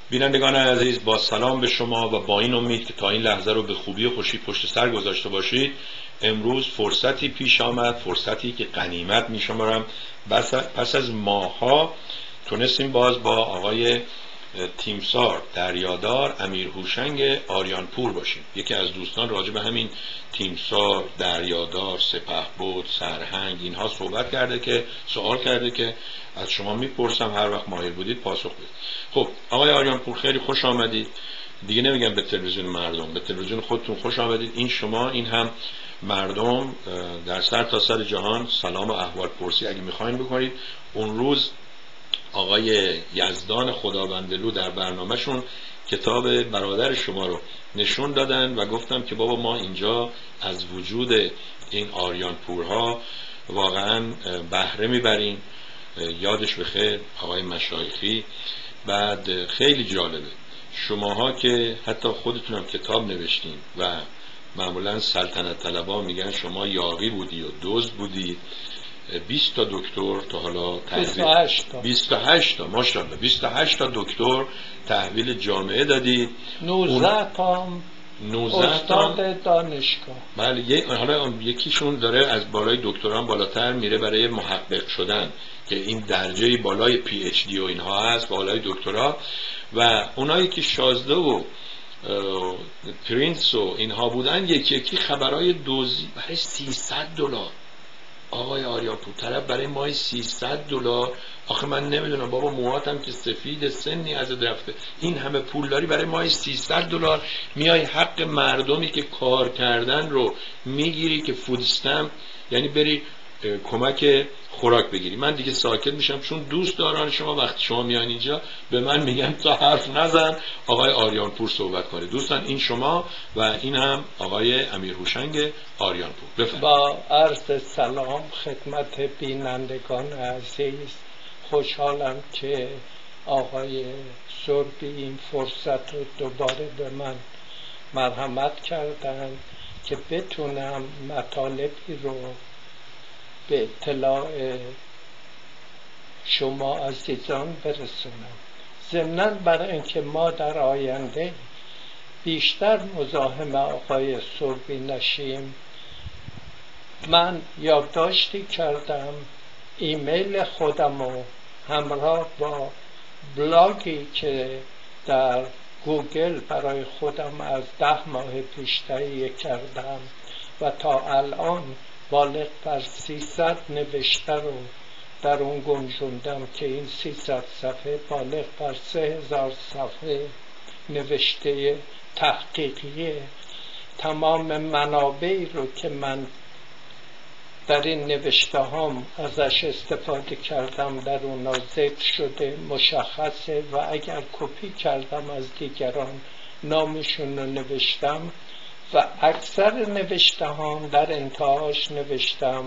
بینندگان عزیز، با سلام به شما و با این امید که تا این لحظه رو به خوبی و خوشی پشت سر گذاشته باشید. امروز فرصتی پیش آمد، فرصتی که غنیمت می شمارم. پس از ماه‌ها تونستیم باز با آقای تیمسار دریادار امیر هوشنگ آریانپور باشیم. یکی از دوستان راجع به همین تیمسار، دریادار، سپهبد، سرهنگ اینها صحبت کرده که سوال کرده که از شما میپرسم هر وقت مایل بودید پاسخ بدید. خب آقای آریانپور خیلی خوش آمدید. دیگه نمیگم به تلویزیون مردم، به تلویزیون خودتون خوش آمدید. این شما، این هم مردم در سر تا سر جهان سلام و احوال پرسی اگه میخواین بکنید. اون روز آقای یزدان خدابندلو در برنامهشون کتاب برادر شما رو نشون دادن و گفتم که بابا ما اینجا از وجود این آریانپورها واقعا بهره میبریم. یادش بخیر آقای مشایخی. بعد خیلی جالبه شماها که حتی خودتونم کتاب نوشتین و معمولا سلطنت طلبا میگن شما یاغی بودی و دزد بودی. 20 تا دکتر تا حالا 28 تا ماشاءالله 28 تا دکتر تحویل جامعه دادی. 19 تا استاد دانشگاه. بله، حالا یکیشون داره از بالای دکتران بالاتر میره برای محقق شدن که این درجه بالای پی اچ دی و اینها هست، بالای دکترا. و اونایی که شازده و پرینس و اینها بودن یکی خبرای دوزی برای $300. آقای آریانپور طرف برای مای $300. آخه من نمیدونم بابا، موهاتم که سفید، سنی از رفته، این همه پول داری برای مای $300 میای حق مردمی که کار کردن رو میگیری که فود استمپ، یعنی بری کمک خوراک بگیری. من دیگه ساکت میشم چون دوست داران شما وقتی شما میان اینجا به من میگن تا حرف نزن، آقای آریانپور صحبت کنه. دوستان این شما و این هم آقای امیر هوشنگ آریانپور. بفرمایید. با عرض سلام خدمت بینندگان عزیز، خوشحالم که آقای سربی این فرصت رو دوباره به من مرحمت کردن که بتونم مطالبی رو به اطلاع شما عزیزان برسونم. ضمناً برای اینکه ما در آینده بیشتر مزاحم آقای سربی نشیم، من یادداشتی کردم ایمیل خودم رو همراه با بلاگی که در گوگل برای خودم از 10 ماه پیش تهیه کردم و تا الان بالغ بر 300 نوشته رو در اون گنجوندم که این 300 صفحه بالغ بر 3000 صفحه نوشته تحقیقیه. تمام منابعی رو که من در این نوشته هام ازش استفاده کردم در اون ذکر شده، مشخصه و اگر کپی کردم از دیگران نامشون رو نوشتم و اکثر نوشته هام در انتهاش نوشتم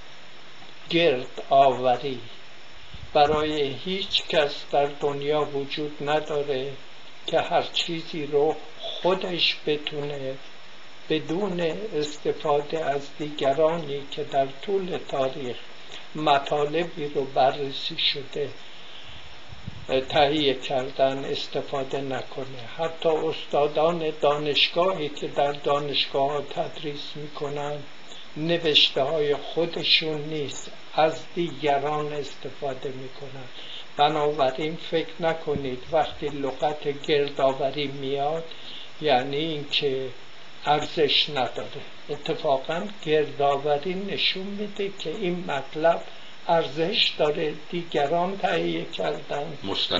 گرد آوری. برای هیچ کس در دنیا وجود نداره که هر چیزی رو خودش بتونه بدون استفاده از دیگرانی که در طول تاریخ مطالبی رو بررسی شده تهیه کردن استفاده نکنه. حتی استادان دانشگاهی که در دانشگاه ها تدریس میکنن نوشته های خودشون نیست، از دیگران استفاده میکنن. بنابراین فکر نکنید وقتی لغت گردآوری میاد یعنی این که ارزش نداره. اتفاقا گردآوری نشون میده که این مطلب ارزش داره، دیگران تهیه کردن،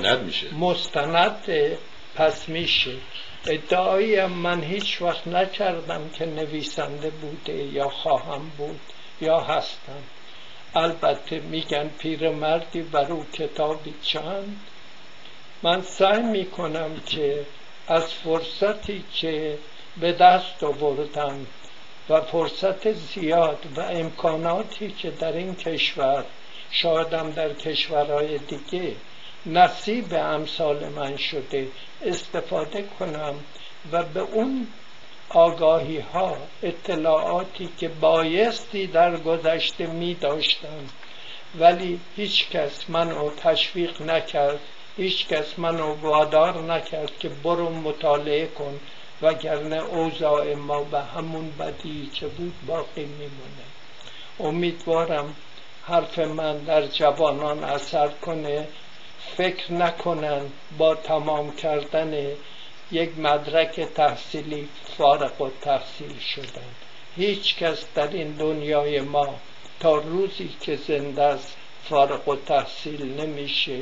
مستند پس میشه. ادعایی من هیچ وقت نکردم که نویسنده بوده یا خواهم بود یا هستم. البته میگن پیرمردی برو کتابی چند. من سعی میکنم که از فرصتی که به دست آوردم و فرصت زیاد و امکاناتی که در این کشور، شایدم در کشورهای دیگه نصیب امثال من شده، استفاده کنم و به اون آگاهی ها، اطلاعاتی که بایستی در گذشته می داشتم ولی هیچ کس منو تشویق نکرد هیچ کس منو وادار نکرد که برو مطالعه کن، وگرنه اوضاع ما به همون بدی که بود باقی میمونه. امیدوارم حرف من در جوانان اثر کنه، فکر نکنن با تمام کردن یک مدرک تحصیلی فارغ التحصیل شدن. هیچ کس در این دنیای ما تا روزی که زنده است فارغ التحصیل نمیشه.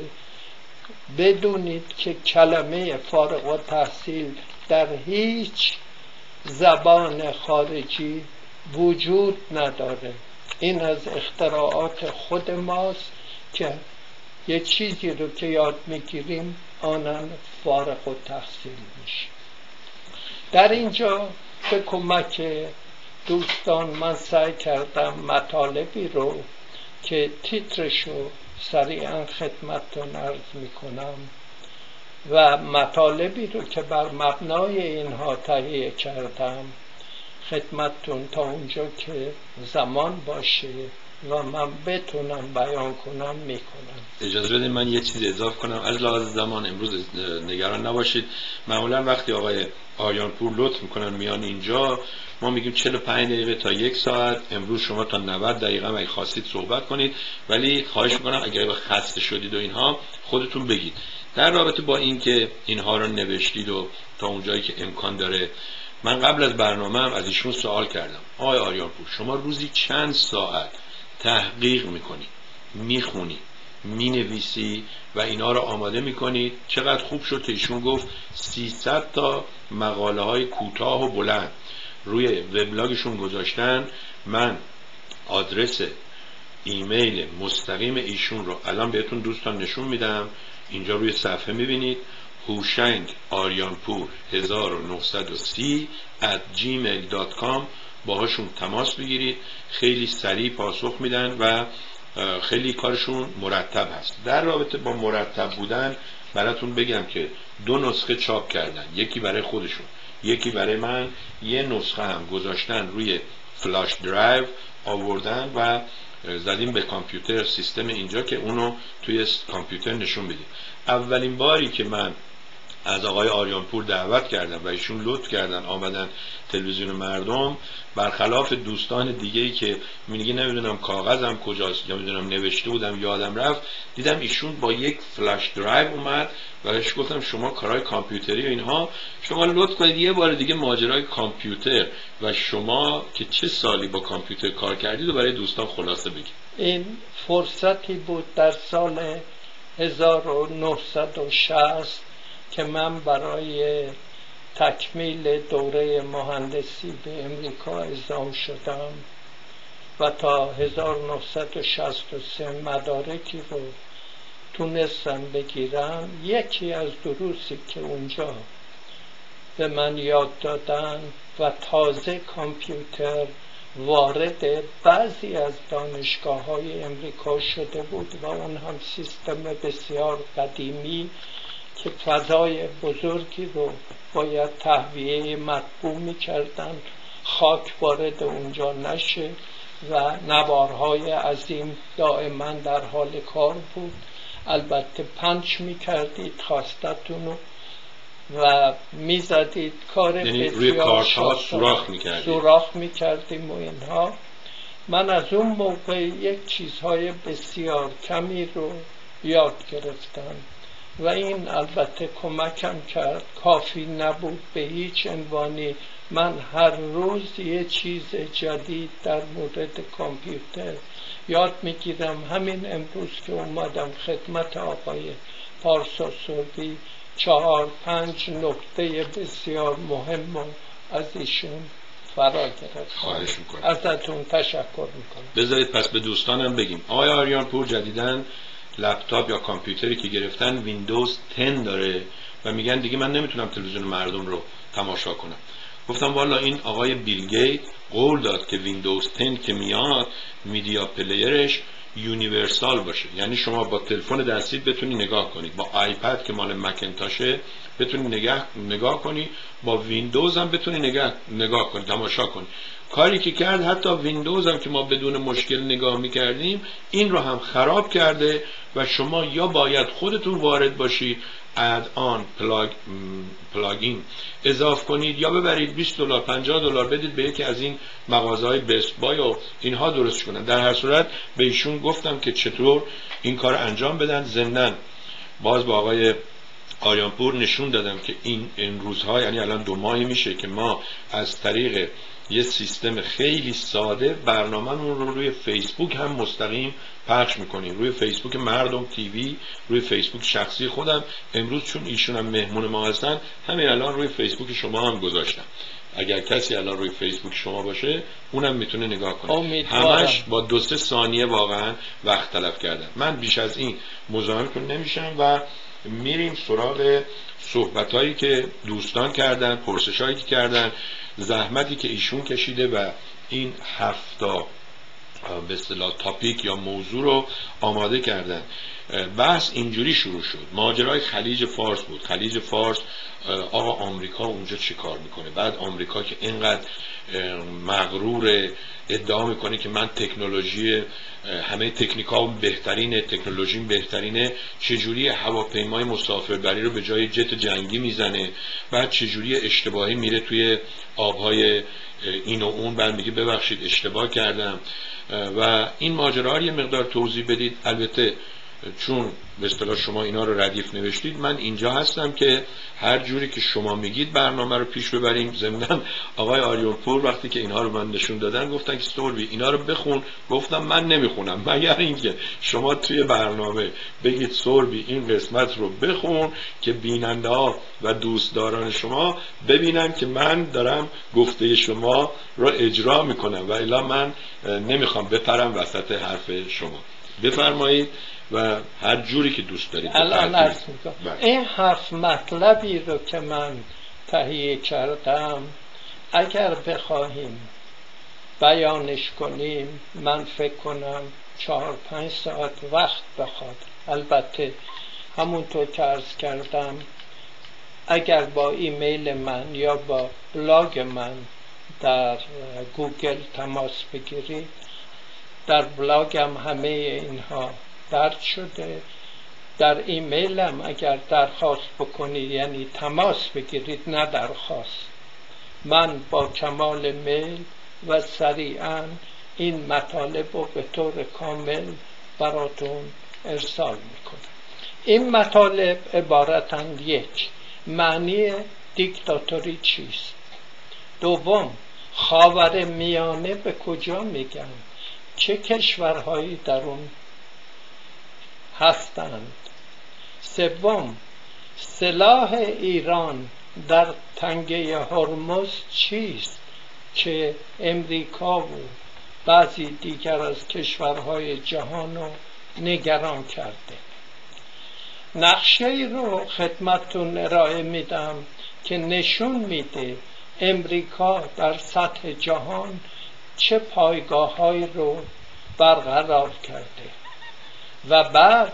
بدونید که کلمه فارغ التحصیل در هیچ زبان خارجی وجود نداره. این از اختراعات خود ماست که یه چیزی رو که یاد میگیریم آنن فارغ التحصیل میشه. در اینجا به کمک دوستان من سعی کردم مطالبی رو که تیترشو سریعا خدمتتون عرض میکنم و مطالبی رو که بر مبنای اینها تهیه کردم خدمتتون تا اونجا که زمان باشه و من بتونم بیان کنم میکنم. اجازه بدید من یه چیز اضافه کنم. از لحاظ زمان امروز نگران نباشید. معمولا وقتی آقای آریانپور لطف میکنن میان اینجا ما میگیم 45 دقیقه تا 1 ساعت. امروز شما تا 90 دقیقه اگه خواستید صحبت کنید، ولی خواهش میکنم اگر خسته شدید و اینها خودتون بگید. در رابطه با این که اینها رو نوشتید و تا اونجایی که امکان داره، من قبل از برنامه از ایشون سوال کردم آقای آریانپور شما روزی چند ساعت تحقیق میکنی، میخونی، مینویسی و اینا رو آماده میکنید؟ چقدر خوب شد که ایشون گفت 300 تا مقاله های کوتاه و بلند روی وبلاگشون گذاشتن. من آدرس ایمیل مستقیم ایشون رو الان بهتون دوستان نشون میدم. اینجا روی صفحه میبینید هوشنگ آریانپور 1930 @gmail.com. باهاشون تماس بگیرید، خیلی سریع پاسخ میدن و خیلی کارشون مرتب هست. در رابطه با مرتب بودن براتون بگم که 2 نسخه چاپ کردن، یکی برای خودشون یکی برای من. یه نسخه هم گذاشتن روی فلاش درایو آوردن و زدیم به کامپیوتر سیستم اینجا که اونو توی کامپیوتر نشون بدیم. اولین باری که من از آقای آریانپور دعوت کردم و ایشون لطف کردن آمدن تلویزیون مردم، برخلاف دوستان دیگه‌ای که میگه نمیدونم کاغذم کجاست یا میدونم نوشته بودم یادم رفت، دیدم ایشون با یک فلاش درایو اومد و بهش گفتم شما کارهای کامپیوتری و اینها، شما لطف کنید یه بار دیگه ماجرای کامپیوتر و شما که چه سالی با کامپیوتر کار کردید و برای دوستان خلاصه بگید. این فرصتی بود در سال 1960 که من برای تکمیل دوره مهندسی به امریکا اعزام شدم و تا 1963 مدارکی رو تونستم بگیرم. یکی از دروسی که اونجا به من یاد دادن و تازه کامپیوتر وارد بعضی از دانشگاه‌های امریکا شده بود و اون هم سیستم بسیار قدیمی که فضای بزرگی رو باید تهویه مطبوع می‌کردن، خاک وارد اونجا نشه و نوارهای عظیم دائما در حال کار بود. البته پنچ می‌کردید خواستتون رو و می‌زدید، کار یعنی روی کارت‌ها سوراخ می‌کردیم و اینها. من از اون موقع یک چیزهای بسیار کمی رو یاد گرفتم و این البته کمکم کرد. کافی نبود به هیچ عنوانی. من هر روز یه چیز جدید در مورد کامپیوتر یاد میگیرم. همین امروز که اومدم خدمت آقای پارسا سربی 4-5 نکته بسیار مهم از ایشون فرا گرفتم. خواهش میکنم. ازتون تشکر میکنم. بذارید پس به دوستانم بگیم آقای آریانپور جدیدن لپتاپ یا کامپیوتری که گرفتن ویندوز 10 داره و میگن دیگه من نمیتونم تلویزیون مردم رو تماشا کنم. گفتم والا این آقای بیل گیت قول داد که ویندوز 10 که میاد میدیا پلیرش یونیورسال باشه، یعنی شما با تلفن دستیت بتونی نگاه کنی، با آیپد که مال مکینتاشه بتونی نگاه کنی، با ویندوز هم بتونی نگاه کنی، تماشا کنی. کاری که کرد حتی ویندوز هم که ما بدون مشکل نگاه میکردیم این رو هم خراب کرده و شما یا باید خودتون وارد باشید اد آن پلاگین اضاف کنید یا ببرید $20 $50 بدید به یکی از این مغازه‌های بست بای و اینها درست کنن. در هر صورت به ایشون گفتم که چطور این کار انجام بدن. ضمناً باز با آقای آریانپور نشون دادم که این روزها، یعنی الان 2 ماهی میشه که ما از طریق یه سیستم خیلی ساده برنامه‌مون رو روی فیسبوک هم مستقیم پخش میکنیم، روی فیسبوک مردم تیوی، روی فیسبوک شخصی خودم. امروز چون ایشون هم مهمون ما هستن همین الان روی فیسبوک شما هم گذاشتم، اگر کسی الان روی فیسبوک شما باشه اونم میتونه نگاه کنه. همش با 2-3 ثانیه واقعا وقت تلف کردن. من بیش از این مزاحم کن نمیشم و میریم سراغ صحبتایی که دوستان کردن، پرسشایی که کردن، زحمتی که ایشون کشیده و این 7 به اصطلاح تاپیک یا موضوع رو آماده کردن. بحث اینجوری شروع شد. ماجرای خلیج فارس بود. خلیج فارس، آقا آمریکا اونجا چی کار میکنه؟ بعد آمریکا که اینقدر مغرور ادعا میکنه که من تکنولوژی همه تکنیکا بهترینه، تکنولوژی بهترینه، چجوری هواپیمای مسافربری رو به جای جت جنگی میزنه، بعد چجوری اشتباهی میره توی آبهای این و اون، بعد میگه ببخشید اشتباه کردم. و این ماجرا رو یه مقدار توضیح بدید. البته چون به اصطلاح شما اینا رو ردیف نوشتید، من اینجا هستم که هر جوری که شما میگید برنامه رو پیش ببریم. ضمناً آقای آریانپور وقتی که اینها رو من نشون دادن گفتن که سوربی اینا رو بخون. گفتم من نمیخونم مگر اینکه شما توی برنامه بگید سوربی این قسمت رو بخون که بیننده ها و دوستداران شما ببینن که من دارم گفته شما رو اجرا میکنم و الا من نمیخوام بپرم وسط حرف شما. بفرمایید و هر جوری که دوست دارید. الان عرض میکنم این 7 مطلبی رو که من تهیه کردم اگر بخواهیم بیانش کنیم من فکر کنم 4-5 ساعت وقت بخواد. البته همونطور که عرض کردم اگر با ایمیل من یا با بلاگ من در گوگل تماس بگیرید، در بلاگم همه اینها درج شده. در ایمیلم اگر درخواست بکنید، یعنی تماس بگیرید نه درخواست، من با کمال میل و سریعا این مطالب رو به طور کامل براتون ارسال میکنم. این مطالب عبارتند: 1. معنی دیکتاتوری چیست؟ 2. خاور میانه به کجا میگن؟ چه کشورهایی در اون هستند؟ 3. سلاح ایران در تنگه هرمز چیست که امریکا و بعضی دیگر از کشورهای جهان رو نگران کرده؟ نقشه ای رو خدمتتون ارائه میدم که نشون میده امریکا در سطح جهان چه پایگاه‌هایی رو برقرار کرده و بعد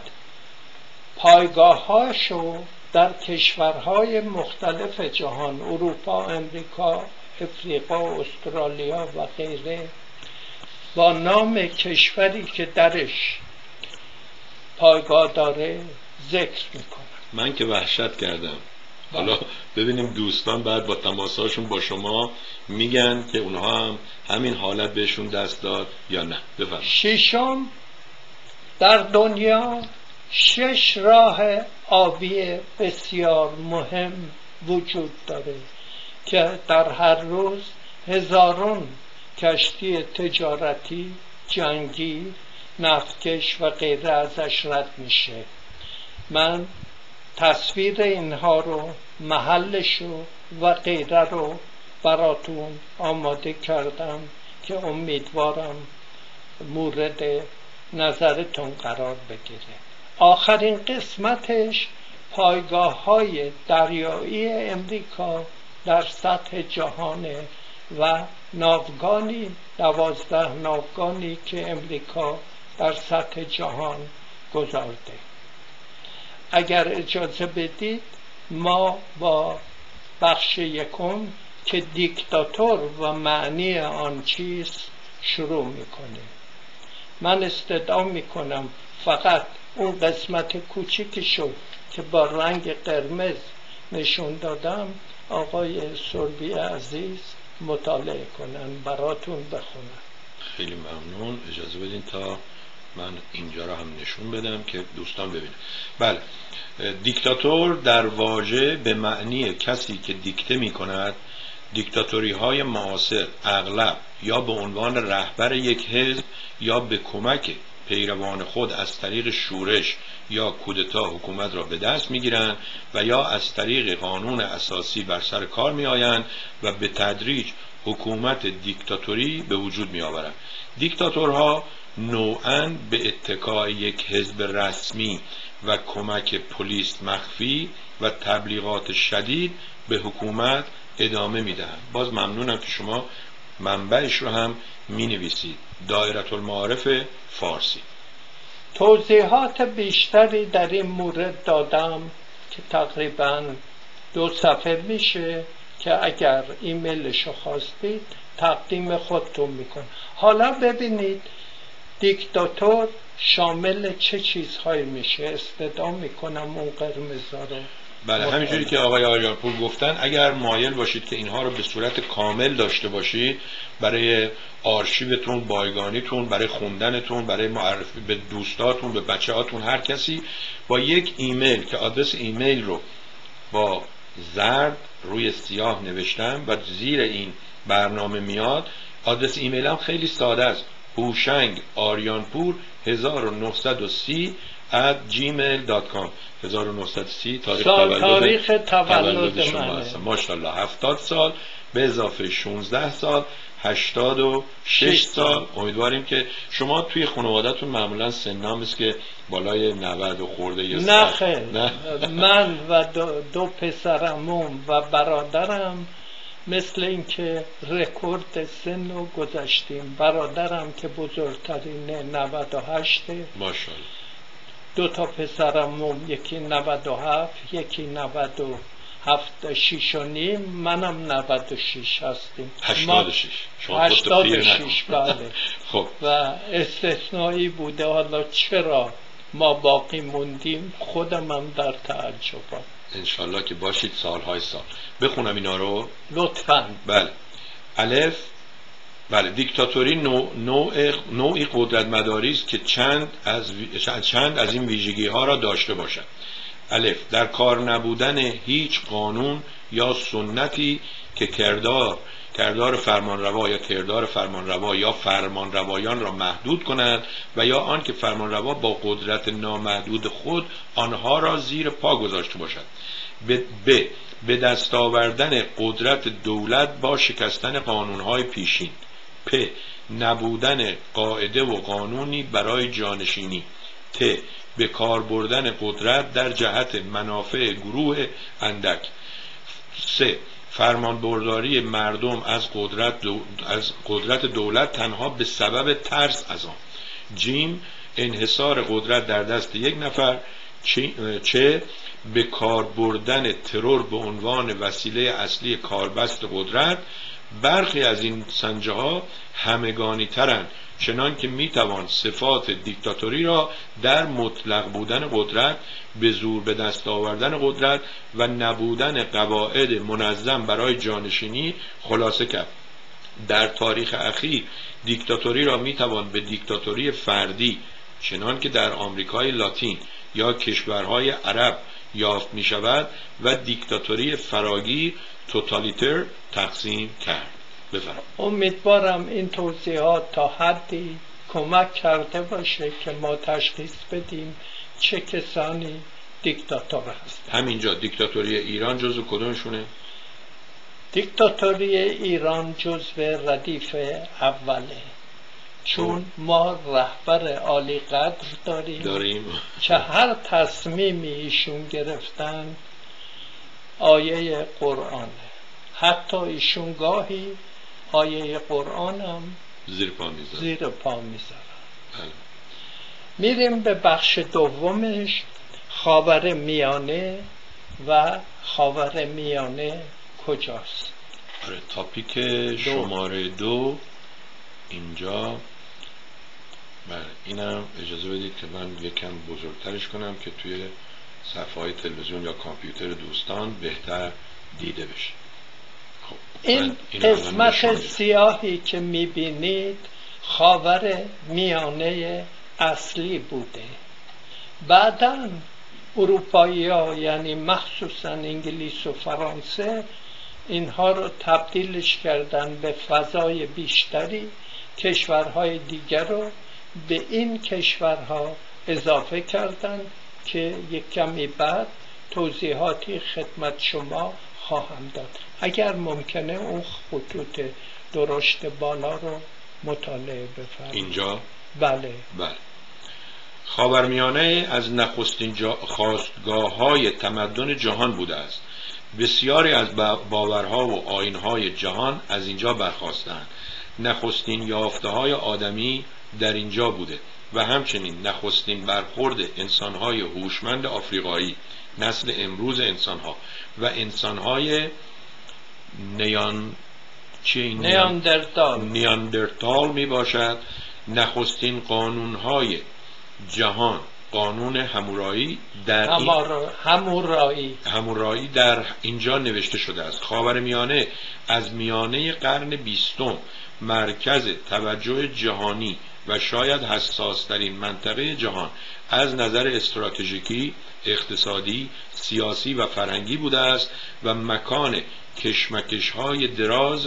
پایگاه‌هاشو در کشورهای مختلف جهان، اروپا، امریکا، افریقا، استرالیا و غیره، با نام کشوری که درش پایگاه داره ذکر میکنه. من که وحشت کردم. حالا ببینیم دوستان بعد با تماساشون با شما میگن که اونها هم همین حالت بهشون دست داد یا نه. بفرمایید. 6. در دنیا 6 راه آبی بسیار مهم وجود داره که در هر روز هزاران کشتی تجارتی، جنگی، نفتکش و غیره ازش رد میشه. من تصویر اینها رو، محلشو و غیره رو براتون آماده کردم که امیدوارم مورد نظرتون قرار بگیره. آخرین قسمتش پایگاه‌های دریایی امریکا در سطح جهانه و ناوگانی 12 ناوگانی که امریکا در سطح جهان گذارده. اگر اجازه بدید ما با بخش 1 که دیکتاتور و معنی آن چیست شروع میکنیم. من استدعا میکنم فقط اون قسمت کوچیکشو که با رنگ قرمز نشون دادم آقای سربی عزیز مطالعه کنن، براتون بخونن. خیلی ممنون. اجازه بدین تا من اینجا را هم نشون بدم که دوستان ببینن. بله، دیکتاتور در واژه به معنی کسی که دیکته می کند. دیکتاتوری های معاصر اغلب یا به عنوان رهبر یک حزب یا به کمک پیروان خود از طریق شورش یا کودتا حکومت را به دست میگیرند و یا از طریق قانون اساسی بر سر کار میآیند و به تدریج حکومت دیکتاتوری به وجود میآورند. دیکتاتورها نوعاً به اتکای یک حزب رسمی و کمک پلیس مخفی و تبلیغات شدید به حکومت ادامه میدهند. باز ممنونم که شما منبعش رو هم می نویسید. دایره المعارف فارسی. توضیحات بیشتری در این مورد دادم که تقریباً 2 صفحه میشه که اگر ایمیلشو خواستید تقدیم خودتون میکن. حالا ببینید دیکتاتور شامل چه چیزهایی میشه. استدعا میکنم اون قرمزا رو. بله، همینجوری که آقای آریانپور گفتن اگر مایل باشید که اینها رو به صورت کامل داشته باشید برای آرشیوتون، بایگانیتون، برای خوندنتون، برای معرفی به دوستاتون، به بچه‌هاتون، هر کسی، با یک ایمیل که آدرس ایمیل رو با زرد روی سیاه نوشتم و زیر این برنامه میاد. آدرس ایمیل هم خیلی ساده است: هوشنگ آریانپور 1930 @gmail.com. 1930 تاریخ تولد شما هست. ماشاءالله 70 سال به اضافه 16 سال 86 سال. امیدواریم که شما توی خانواده‌تون معمولا سنام است که بالای 90 و خورده یه نه خیر. من و دو پسرمون و برادرم مثل اینکه رکورد سن رو گذاشتیم. برادرم که بزرگترینه 98. ماشاءالله. 2 تا پسرمون، یکی 97 یکی 97 6 و نیم، منم 96 هستیم. 86. شما 86 بله. خب و استثنایی بوده. حالا چرا ما باقی موندیم خودم هم در تعجبم. انشالله که باشید سالهای سال. بخونم اینا رو لطفاً. بله. الف. بله، دیکتاتوری نوعی قدرت مداری است که چند از این ویژگی ها را داشته باشد. الف، در کار نبودن هیچ قانون یا سنتی که کردار فرمانروا یا کردار فرمانروا یا فرمانروایان را محدود کنند و یا آن که فرمانروا با قدرت نامحدود خود آنها را زیر پا گذاشته باشد. به دست آوردن قدرت دولت با شکستن قانونهای پیشین. پ، نبودن قاعده و قانونی برای جانشینی. ت، به کار بردن قدرت در جهت منافع گروه اندک. س، فرمانبرداری مردم از قدرت دولت تنها به سبب ترس از آن. جیم، انحصار قدرت در دست یک نفر. چه، به کار بردن ترور به عنوان وسیله اصلی کاربست قدرت. برخی از این سنجه ها همگانی ترند، چنان که میتوان صفات دیکتاتوری را در مطلق بودن قدرت، به زور به دست آوردن قدرت و نبودن قواعد منظم برای جانشینی خلاصه کرد. در تاریخ اخیر دیکتاتوری را میتوان به دیکتاتوری فردی، چنان که در آمریکای لاتین یا کشورهای عرب یافت می شود، و دیکتاتوری فراگیر توتالیتر تقسیم کرد. بفرمایید. امیدوارم این توضیحات تا حدی کمک کرده باشه که ما تشخیص بدیم چه کسانی دیکتاتور هست. همینجا دیکتاتوری ایران جزو کدومشونه؟ دیکتاتوری ایران جزو ردیف اوله، چون ما رهبر عالی قدر داریم که هر تصمیمی ایشون گرفتن آیه قرآنه. حتی ایشون گاهی آیه قرآن هم زیر پا میذارن. میریم به بخش دومش، خاور میانه و خاور میانه کجاست. تاپیک شماره 2 اینجا. بله اینم اجازه بدید که من یکم بزرگترش کنم که توی صفحه های تلویزیون یا کامپیوتر دوستان بهتر دیده بشه. خب این قسمت سیاهی که میبینید خاور میانه اصلی بوده. بعداً اروپایی ها یعنی مخصوصا انگلیس و فرانسه اینها رو تبدیلش کردن به فضای بیشتری، کشورهای دیگر رو به این کشورها اضافه کردن که یک کمی بعد توضیحاتی خدمت شما خواهم داد. اگر ممکنه اون خطوط درشت بالا رو مطالعه بفرمایید. اینجا بله خاورمیانه از نخستین خاستگاه‌های تمدن جهان بوده است. بسیاری از باورها و آیین‌های جهان از اینجا برخاستند. نخستین یافته‌های آدمی در اینجا بوده و همچنین نخستین برخورد انسان‌های هوشمند آفریقایی، نسل امروز انسان‌ها و انسان‌های نیاندرتال می باشد. نخستین قانون‌های جهان، قانون همورایی در اینجا نوشته شده است. خاورمیانه از میانه قرن 20 مرکز توجه جهانی و شاید حساس‌ترین منطقه جهان از نظر استراتژیکی، اقتصادی، سیاسی و فرهنگی بوده است و مکان کشمکش‌های دراز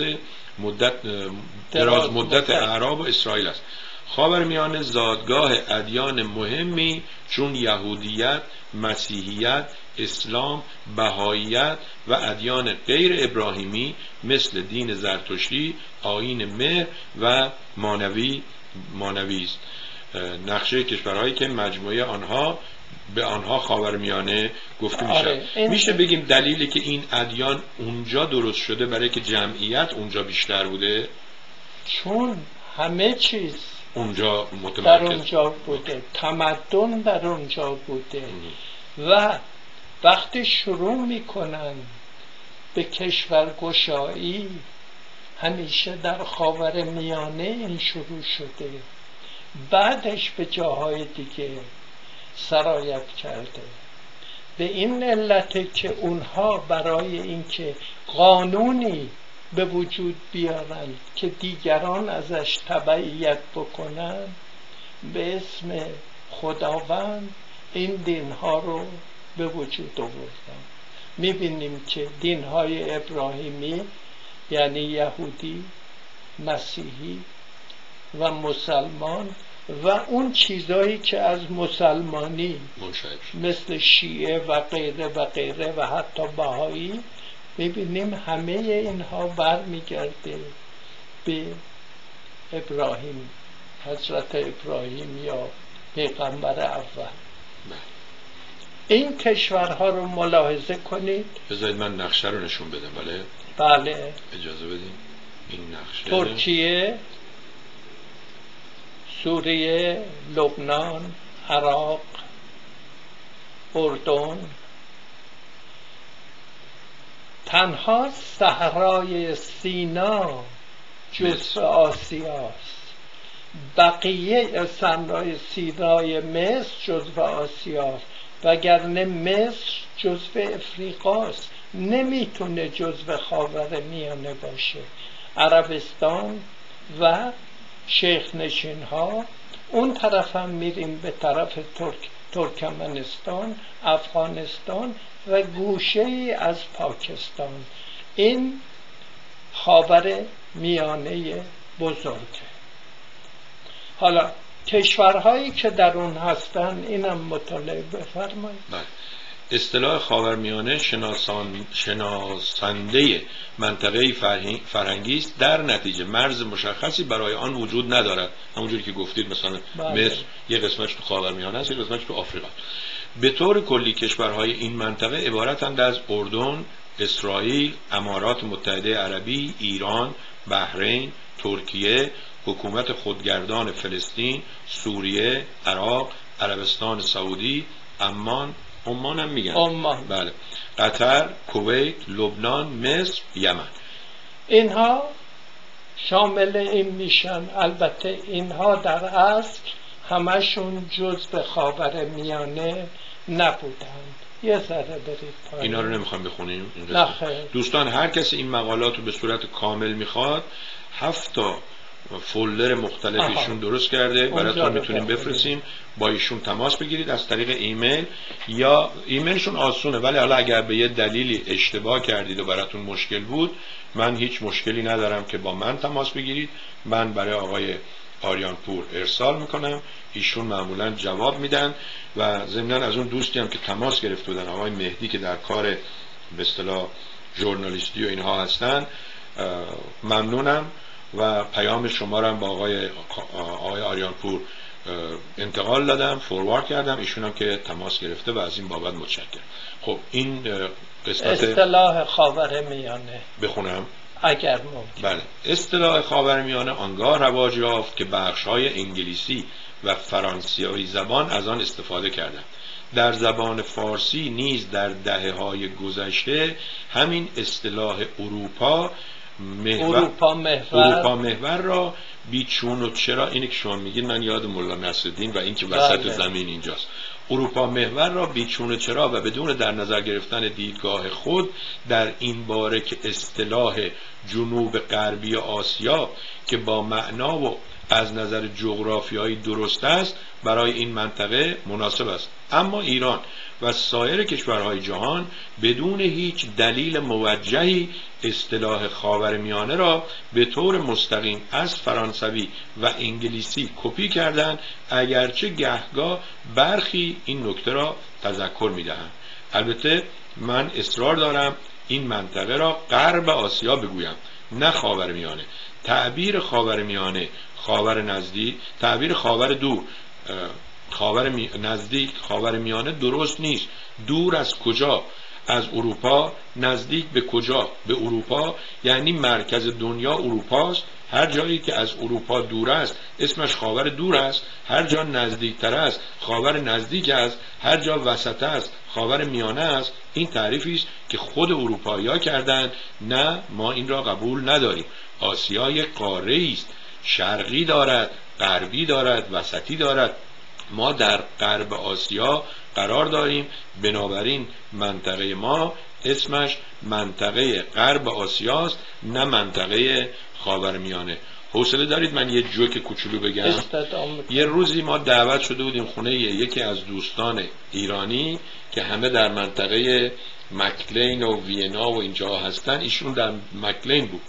مدت اعراب و اسرائیل است. خاورمیانه زادگاه ادیان مهمی چون یهودیت، مسیحیت، اسلام، بهاییت و ادیان غیر ابراهیمی مثل دین زرتشتی، آیین مهر و مانوی است. نقشه کشورهایی که مجموعه آنها به آنها خاورمیانه گفته میشه. میشه بگیم دلیلی که این ادیان اونجا درست شده برای که جمعیت اونجا بیشتر بوده؟ چون همه چیز اونجا در اونجا بوده، تمدن در اونجا بوده و وقتی شروع میکنن به کشورگشایی همیشه در خاورمیانه این شروع شده، بعدش به جاهای دیگه سرایت کرده. به این علت که اونها برای اینکه قانونی به وجود بیارن که دیگران ازش تبعیت بکنن، به اسم خداوند این دینها رو به وجود آوردن. میبینیم که دینهای ابراهیمی یعنی یهودی، مسیحی و مسلمان و اون چیزایی که از مسلمانی مثل شیعه و غیره و غیره و حتی بهایی، میبینیم همه اینها برمیگرده به ابراهیم، حضرت ابراهیم یا پیغمبر اول. این کشورها رو ملاحظه کنید. بذارید من نقشه رو نشون بدم. بله اجازه بدین. این نقشه ترکیه، سوریه، لبنان، عراق، اردن. تنها صحرای سینا جزء آسیاست، بقیه صحرای سینای مصر جزء آسیاست، وگرنه مصر جزء افریقاست، نمیتونه جزء خاورمیانه باشه. عربستان و شیخ نشین ها، اون طرف هم میریم به طرف ترکمنستان، افغانستان و گوشه ای از پاکستان. این خاور میانه بزرگه. حالا کشورهایی که در اون هستن اینم مطالعه بفرمایید. اصطلاح خاورمیانه شناسنده منطقه فرهنگی است. در نتیجه مرز مشخصی برای آن وجود ندارد. همونجوری که گفتید مثلا مصر یه قسمتش تو خاورمیانه است، یه قسمتش تو آفریقا. به طور کلی کشورهای این منطقه عبارتند از اردن، اسرائیل، امارات متحده عربی، ایران، بحرین، ترکیه، حکومت خودگردان فلسطین، سوریه، عراق، عربستان سعودی، عمان هم میگن، عمان، بله، قطر، کویت، لبنان، مصر، یمن. اینها شامل این میشن. البته اینها در اصل همشون جزء خاورمیانه نبودند. یه ذره برید پایین. اینا رو نمیخوام بخونیم این نه خیر. دوستان هر کسی این مقالات رو به صورت کامل میخواد 7 تا فولدر مختلف ایشون درست کرده، براتون میتونیم بفرستیم، با ایشون تماس بگیرید از طریق ایمیل، یا ایمیلشون آسونه، ولی حالا اگر به یه دلیلی اشتباه کردید و براتون مشکل بود، من هیچ مشکلی ندارم که با من تماس بگیرید، من برای آقای آریان پور ارسال میکنم، ایشون معمولا جواب میدن. و ضمناً از اون دوستی هم که تماس گرفته بودن، آقای مهدی که در کار به اصطلاح ژورنالیستی و اینها هستن، ممنونم و پیام شما رو هم با آقای آریان پور انتقال دادم، فوروارد کردم، ایشون هم که تماس گرفته و از این بابت متشکرم. خب این قسمت اصطلاح خاورمیانه بخونم اگر ممکن. بله. اصطلاح خاورمیانه آنگاه رواج یافت که بخش‌های انگلیسی و فرانسوی زبان از آن استفاده کردند. در زبان فارسی نیز در دهه‌های گذشته همین اصطلاح اروپا محور را بیچون و چرا، اینی که شما میگید من یاد مولا نصرالدین و این که وسط زمین اینجاست، اروپا محور را بیچون و چرا و بدون در نظر گرفتن دیدگاه خود در این باره که اصطلاح جنوب غربی آسیا که با معنا و از نظر جغرافیایی درست است برای این منطقه مناسب است، اما ایران و سایر کشورهای جهان بدون هیچ دلیل موجهی اصطلاح خاورمیانه را به طور مستقیم از فرانسوی و انگلیسی کپی کردند، اگرچه گهگاه برخی این نکته را تذکر می‌دهند. البته من اصرار دارم این منطقه را غرب آسیا بگویم، نه خاورمیانه. تعبیر خاورمیانه، خاور نزدیک، تعبیر خاور دور، خاور نزدیک، خاور میانه درست نیست. دور از کجا؟ از اروپا. نزدیک به کجا؟ به اروپا. یعنی مرکز دنیا اروپاست. هر جایی که از اروپا دور است اسمش خاور دور است، هر جا نزدیکتر است خاور نزدیک است، هر جا وسط است خاور میانه است. این تعریفی است که خود اروپایی‌ها کردند، نه ما این را قبول نداریم. آسیا یک قاره است، شرقی دارد، غربی دارد، وسطی دارد. ما در غرب آسیا قرار داریم، بنابراین منطقه ما اسمش منطقه غرب آسیاست، نه منطقه خاورمیانه. حوصله دارید من یه جوک کوچولو بگم؟ یه روزی ما دعوت شده بودیم خونه یکی از دوستان ایرانی که همه در منطقه مکلین و وینا و اینجا هستن، ایشون در مکلین بود.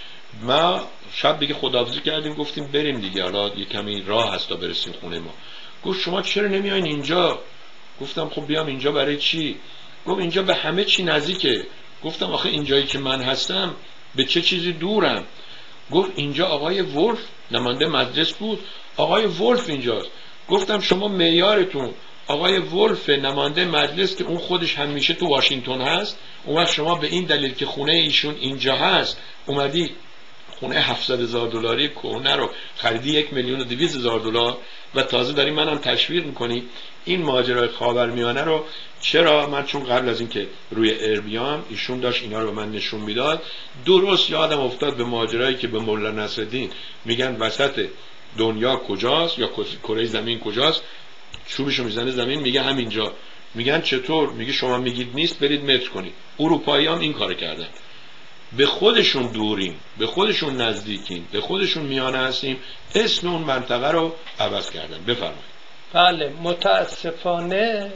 ما شب دیگه خداحافظی کردیم، گفتیم بریم دیگه، حالا یه کمی راه هست تا برسیم خونه ما. گفت شما چرا نمیاین اینجا؟ گفتم خب بیام اینجا برای چی؟ گفت اینجا به همه چی نزدیکه. گفتم آخه اینجایی که من هستم به چه چیزی دورم؟ گفت اینجا آقای ولف نماینده مجلس بود، آقای ولف اینجاست. گفتم شما معیارتون آقای ولف نماینده مجلس که اون خودش همیشه تو واشنگتن هست، اون وقت شما به این دلیل که خونه ایشون اینجا هست اومدی خونه $700,000 کهنه رو خریدی $1,200,000 و تازه داری منم تشویق میکنی این ماجرای خاورمیانه رو. چرا؟ من چون قبل از این که روی ایر بیام ایشون داشت اینا رو به من نشون میداد، درست یادم افتاد به ماجرایی که به مولا نصرالدین میگن وسط دنیا کجاست یا کره زمین کجاست، چوبشو میزنه زمین میگه همینجا. میگن چطور؟ میگه شما میگید نیست، برید متر کنید. اروپاییان این کارو کردن، به خودشون دوریم، به خودشون نزدیکیم، به خودشون میانه هستیم، اسم اون منطقه رو عوض کردن. بفرمایید. بله، متاسفانه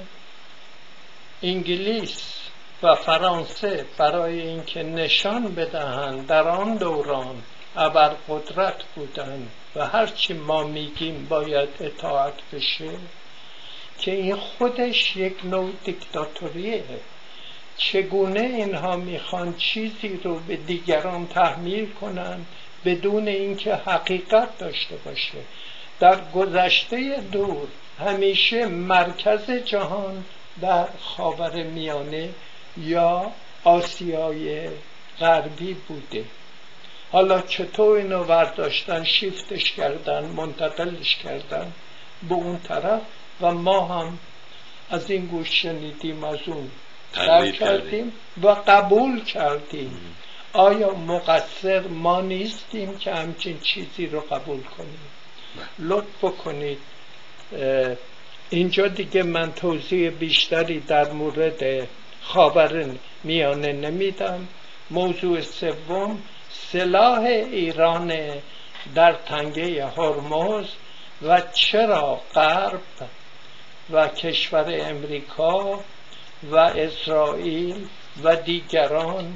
انگلیس و فرانسه برای اینکه نشان بدهند در آن دوران ابرقدرت بودند و هرچی ما میگیم باید اطاعت بشه، که این خودش یک نوع دیکتاتوریه. چگونه اینها میخوان چیزی رو به دیگران تحمیل کنند بدون اینکه حقیقت داشته باشه. در گذشته دور همیشه مرکز جهان در خاورمیانه یا آسیای غربی بوده. حالا چطور اینو برداشتن، شیفتش کردن، منتقلش کردن به اون طرف و ما هم از این گوش شنیدیم، از اون درک کردیم و قبول کردیم. آیا مقصر ما نیستیم که همچین چیزی رو قبول کنیم؟ لطف کنید. اینجا دیگه من توضیح بیشتری در مورد خاورمیانه نمیدم. موضوع سوم سلاح ایران در تنگه هرمز و چرا غرب و کشور امریکا و اسرائیل و دیگران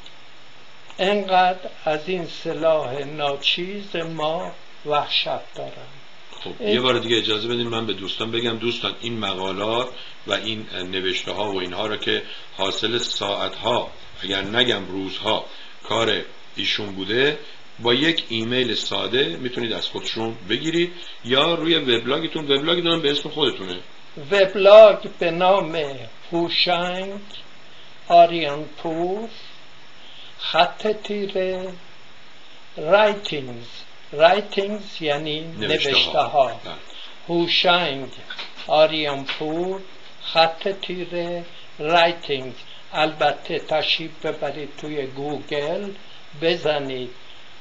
انقدر از این سلاح ناچیز ما وحشت دارند. خب یه بار دیگه اجازه بدین من به دوستان بگم، دوستان این مقالات و این نوشته ها و اینها را که حاصل ساعت ها اگر نگم روزها کار ایشون بوده، با یک ایمیل ساده میتونید از خودشون بگیرید یا روی وبلاگتون، وبلاگتون به اسم خودتونه، وبلاگ به نام هوشنگ آریانپور _ رایتینگز یعنی نوشته ها، هوشنگ آریانپور _ رایتینگز. البته تشریف ببرید توی گوگل بزنید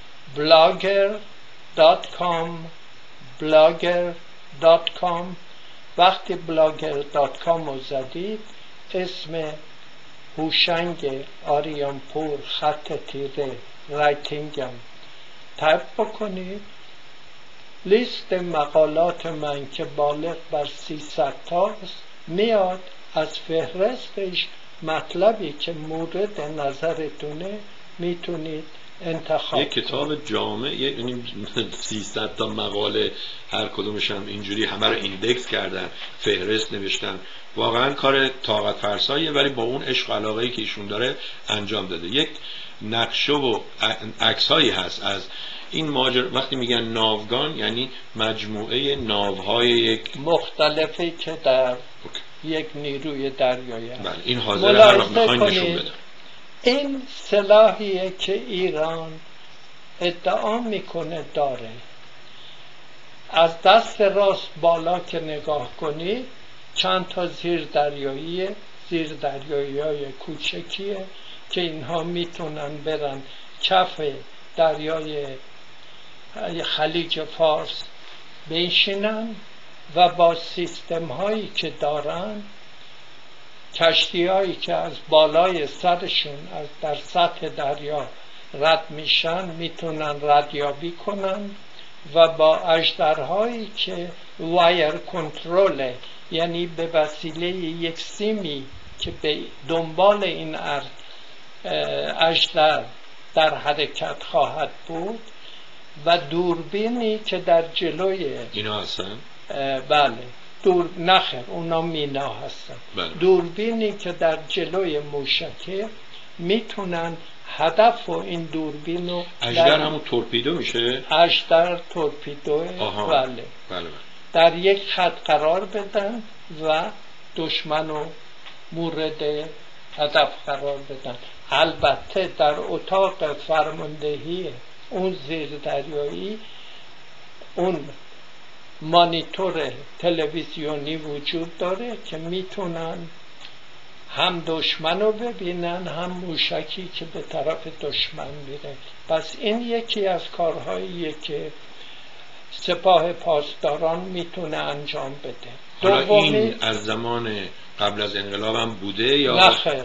blogger.com. وقتی blogger.com رو زدید اسم هوشنگ آریانپور _ رایتینگم تایپ بکنید، لیست مقالات من که بالغ بر 300 تاست میاد. از فهرستش مطلبی که مورد نظرتونه میتونید انتخاب. یک کتاب جامع، یعنی 300 تا مقاله هر کدومش هم اینجوری همه رو ایندکس کردن، فهرست نوشتن. واقعا کار طاقت فرساییه، ولی با اون عشق و علاقه‌ای که ایشون داره انجام داده. یک نقشه و عکسایی هست از این ماجرا. وقتی میگن ناوگان یعنی مجموعه ناوهای یک مختلفی که در یک نیروی دریایی هست. بله این حاضر هر وقت میخواین نشون بدم. این سلاحیه که ایران ادعا میکنه داره. از دست راست بالا که نگاه کنید چند تا زیردریایی های کوچکیه که اینها میتونن برن کف دریای خلیج فارس بنشینن و با سیستم هایی که دارن، کشتی هایی که از بالای سرشون در سطح دریا رد میشن میتونن ردیابی کنن و با اژدرهایی که وایر کنترل، یعنی به وسیله یک سیمی که به دنبال این اژدر در حرکت خواهد بود و دوربینی که در جلوی اینا هستن. بله نخیر اونا مینا هستن. بله. دوربینی که در جلوی موشکه میتونن هدف و این دوربین رو اژدر همون تورپیدو میشه. اژدر تورپیدو. بله. در یک خط قرار بدن و دشمن رو مورد هدف قرار بدن. البته در اتاق فرماندهی اون زیردریایی اون مانیتور تلویزیونی وجود داره که میتونن هم دشمن رو ببینن هم موشکی که به طرف دشمن میره. پس این یکی از کارهاییه که سپاه پاسداران میتونه انجام بده. حالا این از زمان قبل از انقلاب هم بوده یا نخیر.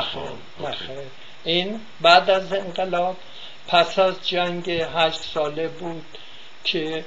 این بعد از انقلاب، پس از جنگ 8 ساله بود که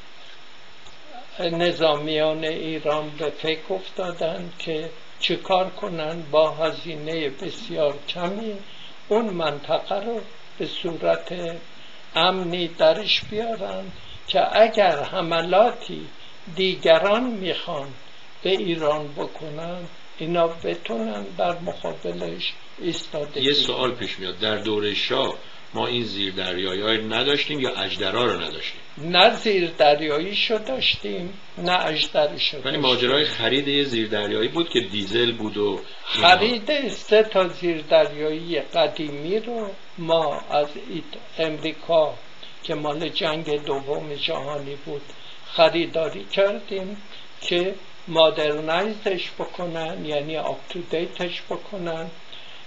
نظامیان ایران به فکر افتادن که چه کار کنن با هزینه بسیار کمی اون منطقه رو به صورت امنی درش بیارن که اگر حملاتی دیگران میخوان به ایران بکنن اینا بتونن در مقابلش ایستادگی. یه سوال پیش میاد، در دوره شاه ما این زیردریایی رو نداشتیم یا اژدرها رو نداشتیم؟ نه زیردریاییشو داشتیم نه اژدرشو داشتیم. ماجرای خرید یه زیردریایی بود که دیزل بود و خرید 3 تا زیردریایی قدیمی رو ما از امریکا که مال جنگ دوم جهانی بود خریداری کردیم که مادرنایزش بکنن، یعنی آپ تو دیتش بکنن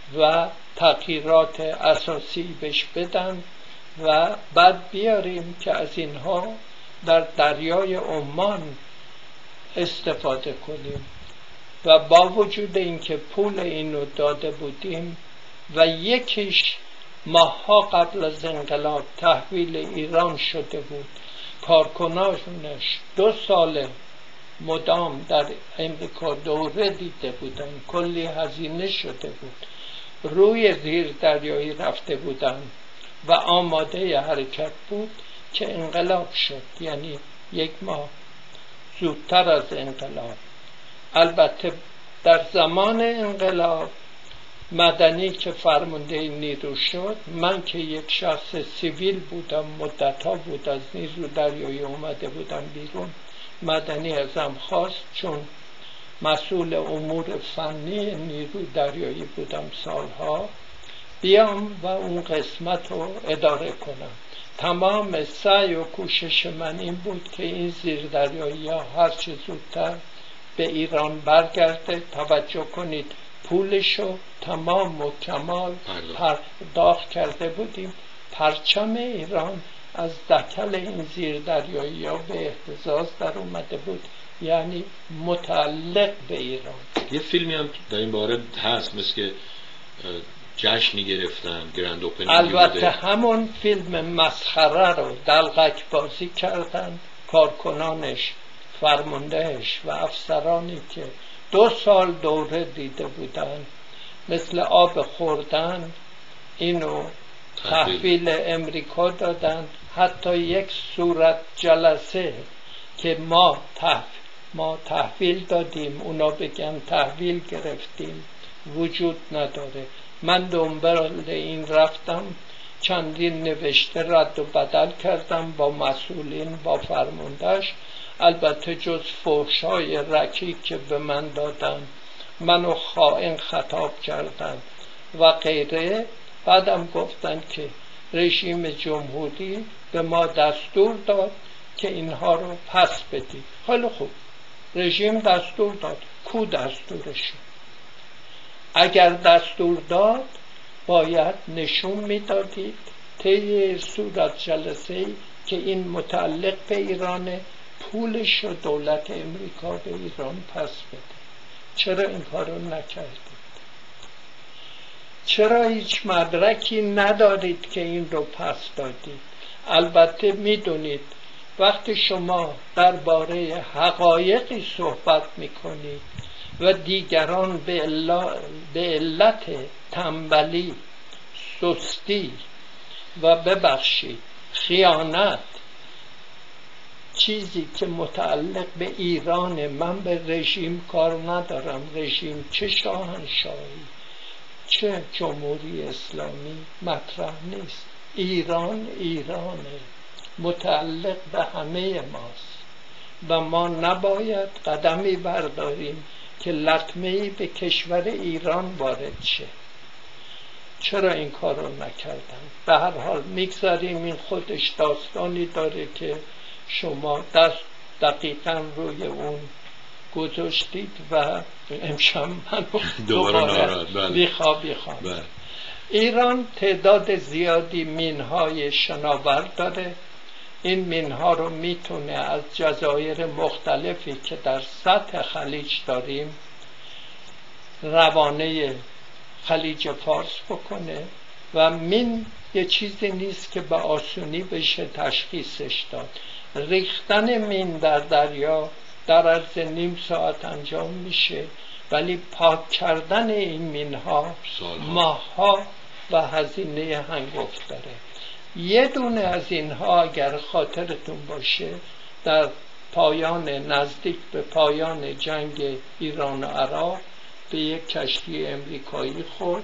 و تغییرات اساسی بهش بدن و بعد بیاریم که از اینها در دریای عمان استفاده کنیم. و با وجود اینکه پول اینو داده بودیم و یکیش ماه‌ها قبل از انقلاب تحویل ایران شده بود، کارکنانش 2 سال مدام در امریکا دوره دیده بودن، کلی هزینه شده بود، روی زیر دریایی رفته بودن و آماده حرکت بود که انقلاب شد، یعنی 1 ماه زودتر از انقلاب. البته در زمان انقلاب مدنی که فرمانده نیرو شد، من که یک شخص سیویل بودم، مدت‌ها بود از نیرو دریایی اومده بودم بیرون، مدنی ازم خواست چون مسئول امور فنی نیرو دریایی بودم سالها، بیام و اون قسمت رو اداره کنم. تمام سعی و کوشش من این بود که این زیردریایی ها هر چه زودتر به ایران برگرده. توجه کنید پولشو تمام و کمال پرداخت کرده بودیم. پرچم ایران از دکل این زیردریایی ها به اهتزاز در اومده بود، یعنی متعلق به ایران. یه فیلمی هم در این باره هست، مثل که جشنی گرفتن، گرند اوپنینگ البته بوده. همون فیلم مسخره رو دلقک بازی کردن کارکنانش، فرماندهش و افسرانی که 2 سال دوره دیده بودن، مثل آب خوردن اینو تحویل امریکا دادن. حتی یک صورت جلسه که ما تحویل دادیم، اونا بگن تحویل گرفتیم، وجود نداره. من دنبال این رفتم، چندین نوشته رد و بدل کردم با مسئولین، با فرماندهش. البته جز فحش‌های رکیک که به من دادن، منو خائن خطاب کردن و غیره. بعدم گفتن که رژیم جمهوری به ما دستور داد که اینها رو پس بدید. حالا خوب، رژیم دستور داد، کو دستورش؟ اگر دستور داد باید نشون میدادید طی صورت جلسه‌ای که این متعلق به ایرانه، پولش رو دولت امریکا به ایران پس بده. چرا این کارو نکردید؟ چرا هیچ مدرکی ندارید که این رو پس دادید؟ البته میدونید وقتی شما درباره حقایقی صحبت میکنید و دیگران به علت تنبلی، سستی و ببخشید خیانت، چیزی که متعلق به ایران، من به رژیم کار ندارم، رژیم چه شاهنشاهی چه جمهوری اسلامی مطرح نیست. ایران ایرانه، متعلق به همه ماست و ما نباید قدمی برداریم که لطمه‌ای به کشور ایران وارد شه. چرا این کار رو نکردم؟ به هر حال میگذاریم، این خودش داستانی داره که شما دست دقیقا روی اون گذاشتید و امشب منو دوباره بیخواب. ایران تعداد زیادی مینهای شناور داره. این مینها رو میتونه از جزایر مختلفی که در سطح خلیج داریم روانه خلیج فارس بکنه و مین یه چیزی نیست که به آسونی بشه تشخیصش داد. ریختن مین در دریا در عرض نیم ساعت انجام میشه، ولی پاک کردن این مینها ماه‌ها و هزینه هنگفت داره. یه دونه از اینها اگر خاطرتون باشه در پایان، نزدیک به پایان جنگ ایران و عراق به یک کشتی امریکایی خورد،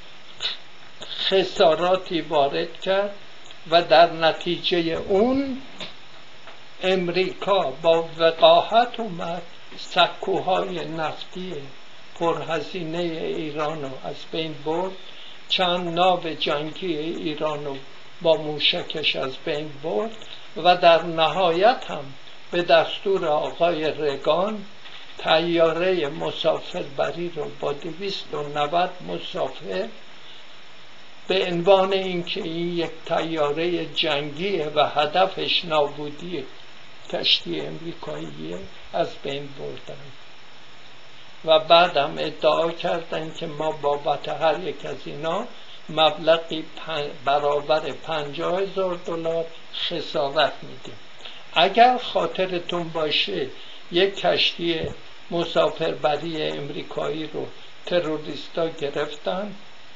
خساراتی وارد کرد و در نتیجه اون امریکا با وقاحت اومد سکوهای نفتی پرهزینه ایران رو از بین برد، چند ناو جنگی ایران رو با موشکش از بین برد و در نهایت هم به دستور آقای رگان طیاره مسافربری رو با 290 مسافر به عنوان اینکه این یک طیاره جنگیه و هدفش نابودی کشتی امریکاییه از بین بردن و بعد هم ادعا کردن که ما بابت هر یک از اینا مبلغی برابر $50,000 خسارت میدیم. اگر خاطرتون باشه یک کشتی مسافربری امریکایی رو تروریستا گرفتن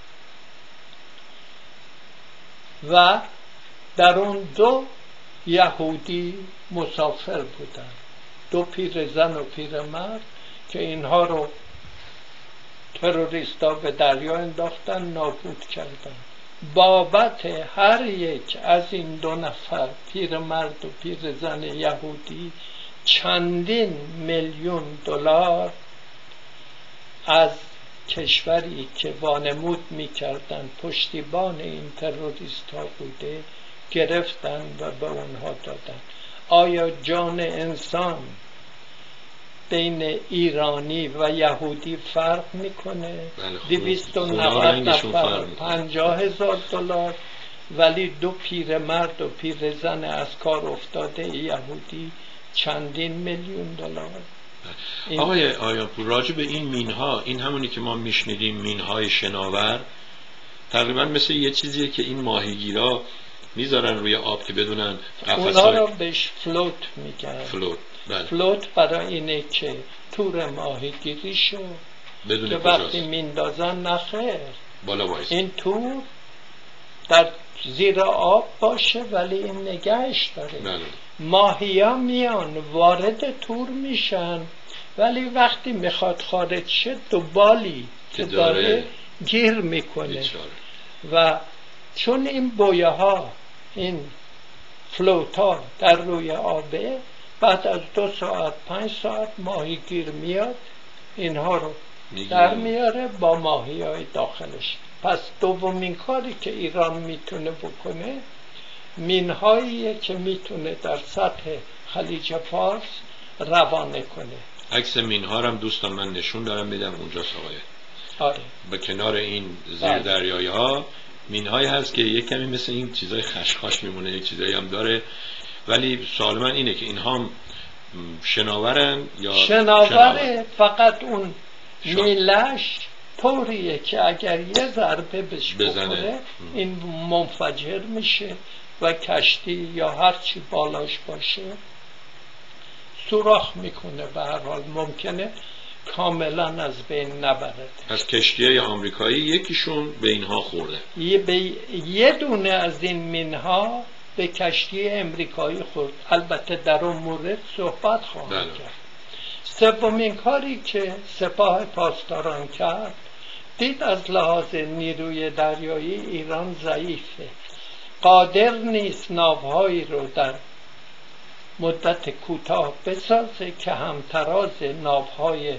و در اون 2 یهودی مسافر بودن، 2 پیرزن و پیرمرد که اینها رو تروریستا به دریا انداختن، نابود کردن. بابت هر یک از این 2 نفر پیرمرد و پیرزن یهودی چندین میلیون دلار از کشوری که وانمود میکردن پشتیبان این تروریست ها بوده گرفتن و به اونها دادن. آیا جان انسان بین ایرانی و یهودی فرق میکنه؟ 290 نفر $50,000 ولی 2 پیرمرد و پیرزن از کار افتاده یهودی چندین میلیون دلار. آقای آیاپور راجع به این مینها، این همونی که ما میشنیدیم مینهای شناور، تقریبا مثل یه چیزیه که این ماهیگیرا میذارن روی آب که بدونن اونا رو بهش فلوت میگن. فلوت، بله. فلوت برای اینه که تور ماهیگیری شو که وقتی میندازن نخیر بالا وایس این تور در زیر آب باشه ولی این نگهش داره. بله. ماهیا میان وارد تور میشن ولی وقتی میخواد خارج شه دو بالی که داره گیر میکنه و چون این بویه ها این فلوت ها در روی آبه، بعد از 2 ساعت 5 ساعت ماهیگیر میاد اینها رو در میاره با ماهی های داخلش. پس دومین کاری که ایران میتونه بکنه مینهاییه که میتونه در سطح خلیج فارس روانه کنه. عکس مینها هم دوستان من نشون دارم میدم اونجا آقای. آره. به کنار این زیر دریایی ها مینهایی هست که یک کمی مثل این چیزای خشخاش میمونه، یک چیزایی هم داره، ولی سوال من اینه که اینها هم شناورن یا شناوره؟ فقط اون میلش طوریه که اگر یه ضربه بهش بخوره این منفجر میشه و کشتی یا هر چی بالاش باشه سوراخ میکنه. به هر حال ممکنه کاملا از بین نبرد. از کشتی‌های آمریکایی یکیشون به اینها خورده، یه دونه از این مینها به کشتی امریکایی خورد. البته در اون مورد صحبت خواهم کرد. سومین کاری که سپاه پاسداران کرد، دید از لحاظ نیروی دریایی ایران ضعیفه، قادر نیست ناوهایی رو در مدت کوتاه بسازه که همتراز ناوهای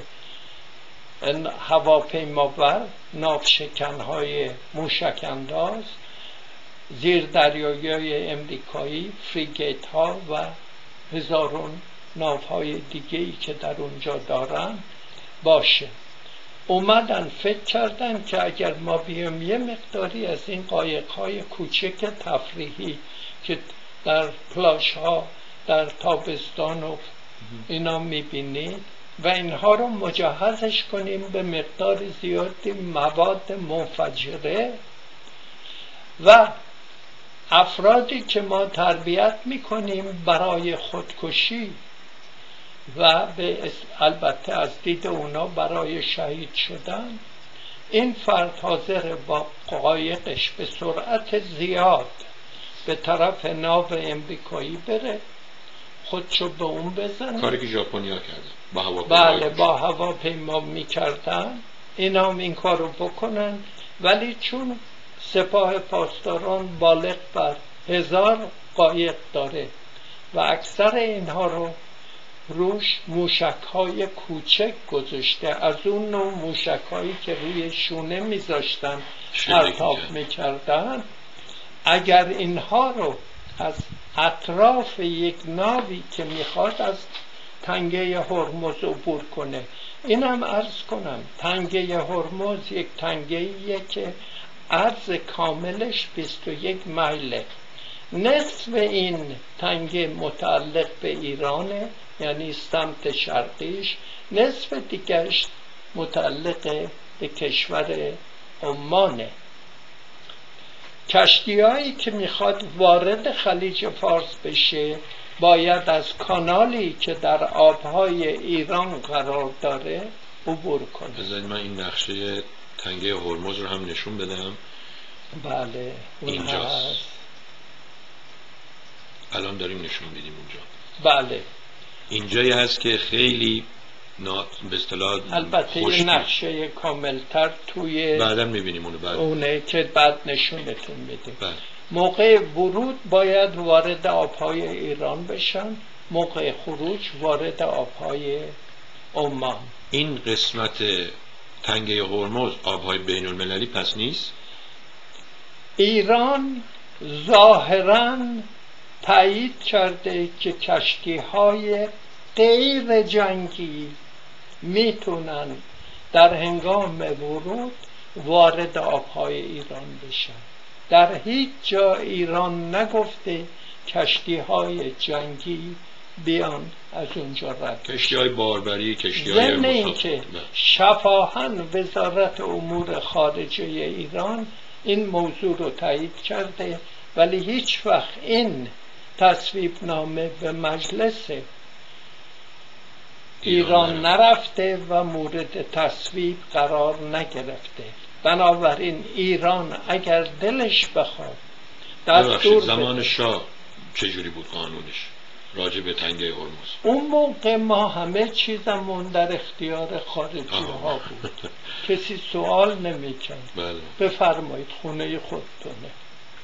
هواپیمابر، ناوشکنهای موشک انداز، زیر دریایی امریکایی، فریگیت ها و هزارون ناوهای دیگه‌ای که در اونجا دارن باشه. اومدن فکر کردن که اگر ما بیام یه مقداری از این قایق‌های کوچک تفریحی که در پلاژ ها در تابستان و اینا میبینید و اینها رو مجهزش کنیم به مقدار زیادی مواد منفجره و افرادی که ما تربیت میکنیم برای خودکشی و البته از دید اونا برای شهید شدن، این فرد حاضر با قایقش به سرعت زیاد به طرف ناو امریکایی بره، خودشو به اون بزنه. کاری که ژاپنیا کردن با هواپیما. بله، با هواپیما میکردن. اینا هم این کارو بکنن، ولی چون سپاه پاسداران بالغ بر 1000 قایق داره و اکثر اینها رو روش موشک‌های کوچک گذاشته، از اون نوع موشک‌هایی که روی شونه میذاشتن پرتاب میکردن، اگر اینها رو از اطراف یک ناوی که میخواد از تنگه هرمز عبور کنه. اینم عرض کنم تنگه هرمز یک تنگه‌ایه که عرض کاملش 21 میله. نصف این تنگه متعلق به ایرانه، یعنی سمت شرقیش، نصف دیگرش متعلق به کشور عمانه. کشتی‌هایی که میخواد وارد خلیج فارس بشه باید از کانالی که در آبهای ایران قرار داره عبور کنه. بذارید من این نقشه تنگه هرمز رو هم نشون بدم. بله اینجاست. هست. الان داریم نشون میدیم اونجا. بله اینجایی هست که خیلی به اصطلاح البته این نقشه کاملتر توی بعداً میبینیم اونو. اونه که بعد نشونتون میدیم. بله. موقع ورود باید وارد آبهای ایران بشن، موقع خروج وارد آبهای عمان. این قسمت تنگه هرمز آبهای بین المللی پس نیست؟ ایران ظاهراً تایید کرده که کشتی‌های غیر جنگی میتونن در هنگام ورود وارد آبهای ایران بشن. در هیچ جا ایران نگفته کشتی‌های جنگی بیان از اونجا رد. کشتی‌های باربری، کشتی‌های ضمن این که شفاهاً وزارت امور خارجه ایران این موضوع رو تایید کرده، ولی هیچ وقت این تصویب نامه به مجلس ایران نرفته و مورد تصویب قرار نگرفته. بنابراین ایران اگر دلش بخواد دستور زمان شاه چجوری بود قانونش راجع به تنگه هرمز؟ اون موقع ما همه چیزمون در اختیار خارجی ها بود. کسی سوال نمی کرد. بله. بفرمایید خونه خودتونه.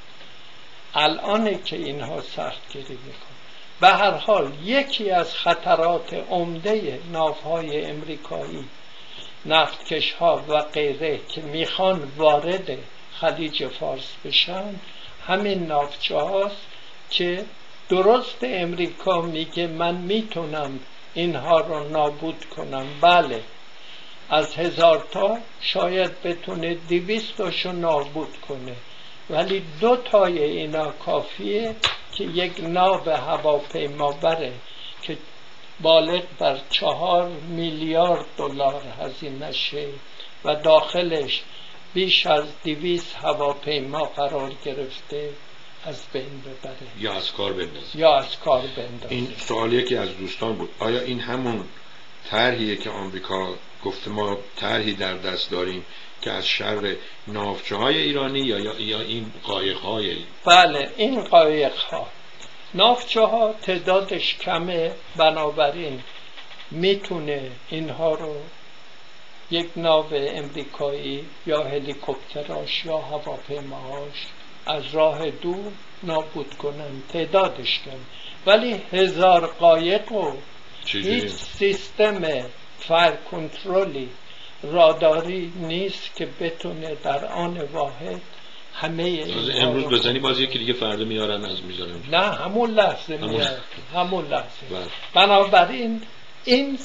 الانه که اینها سختگیری میکن. به هر حال یکی از خطرات عمده ناوهای امریکایی، نفتکش ها و غیره که میخوان وارد خلیج فارس بشن، همین ناوچه هاست که درست امریکا میگه من میتونم اینها رو نابود کنم. بله، از 1000 تا شاید بتونه 200 تاشو نابود کنه، ولی 2 تای اینا کافیه که یک ناو هواپیما بره که بالغ بر 4 میلیارد دلار هزینه شه و داخلش بیش از 200 هواپیما قرار گرفته از بین ببره یا از کار بندازه. این سوالیه که از دوستان بود. آیا این همون طرحیه که آمریکا گفته ما طرحی در دست داریم که از شر ناوچه‌های ایرانی یا این قایق‌های؟ بله، این قایق‌ها. ناوچه‌ها تعدادش کمه، بنابراین میتونه اینها رو یک ناو امریکایی یا هلیکوپتراش یا هواپیماهاش از راه دور نابود کنن. تعدادش کم، ولی 1000 قایق و هیچ سیستم فایر کنترلی راداری نیست که بتونه در آن واحد همه این امروز بزنی باز یکی دیگه فردا میارن از میذارن. نه، همون لحظه میارن. همون لحظه. بنابراین این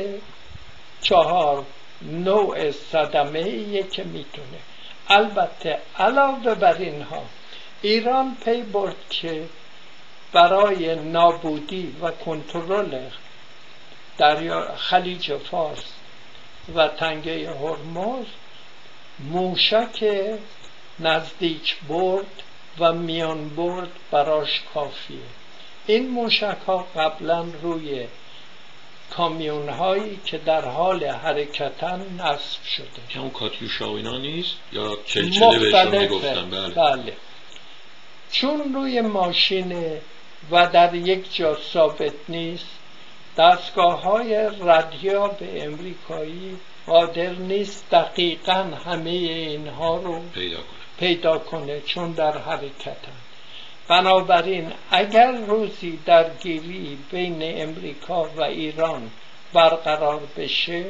3-4 نوع صدمه ایه که میتونه. البته علاوه بر اینها ایران پی برد که برای نابودی و کنترل دریا خلیج فارس و تنگه هرمز موشک نزدیک برد و میان برد براش کافیه. این موشک ها قبلا روی کامیون هایی که در حال حرکتن نصب شده. اون کاتیوشا و اینا نیست یا چلچله بهشون میگفتن؟ بله. چون روی ماشینه و در یک جا ثابت نیست، دستگاه های ردیاب امریکایی قادر نیست دقیقاً همه اینها رو پیدا کنه چون در حرکتن. بنابراین اگر روزی درگیری بین امریکا و ایران برقرار بشه،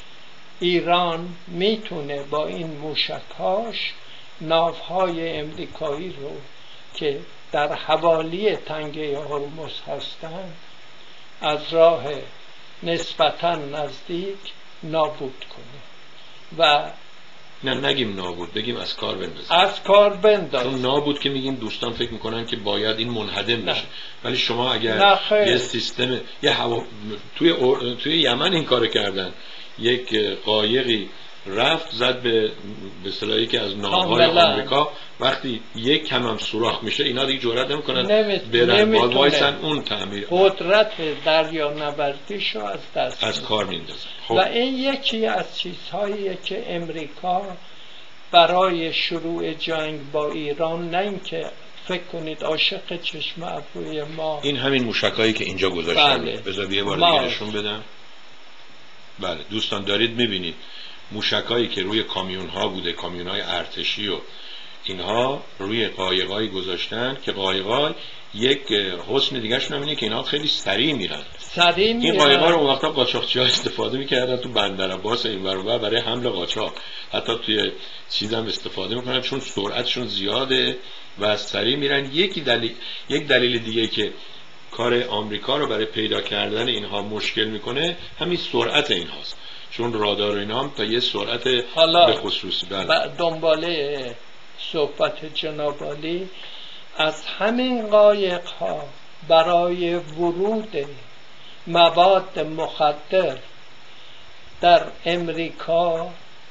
ایران میتونه با این موشک‌هاش ناوهای امریکایی رو که در حوالی تنگه هرمز هستن از راه نسبتا نزدیک نابود کنه و نه نگیم نابود، بگیم از کار بندازیم. از کار بندازیم. چون نابود که میگیم دوستان فکر میکنن که باید این منهدم بشه، ولی شما اگر یه سیستم توی یمن این کار کردن، یک قایقی رفت زد به اصطلاح یکی از ناوهای آمریکا، وقتی یک کم هم سوراخ میشه اینا دیگه جرئت نمیکنن برن وایسن اون تعمیر، قدرت دریانوردیشو از کار میندازن. و این یکی از چیزهاییه که امریکا برای شروع جنگ با ایران، نه اینکه فکر کنید عاشق چشم ابروی ما، این همین موشکایی که اینجا گذاشتن، بذار یه بار دیگه نشون بدم. بله دوستان دارید میبینید موشکایی که روی کامیون ها بوده، کامیون های ارتشی و اینها روی قایقایی گذاشتن که قایقای یک حسن دیگه شون اینه که اینها خیلی سریع میرن. این قایقا رو اون وقتا قاچاقچی‌ها استفاده میکردن تو بندر عباس این ور اونور برای حمل قاچاق، حتی توی چیزام استفاده میکنن چون سرعتشون زیاده و سریع میرن. یک دلیل دیگه که کار آمریکا رو برای پیدا کردن اینها مشکل میکنه همین سرعت اینهاست، چون رادار اینا هم تا یه سرعت به خصوصی. دنباله صحبت جناب عالی، از همین قایق ها برای ورود مواد مخدر در امریکا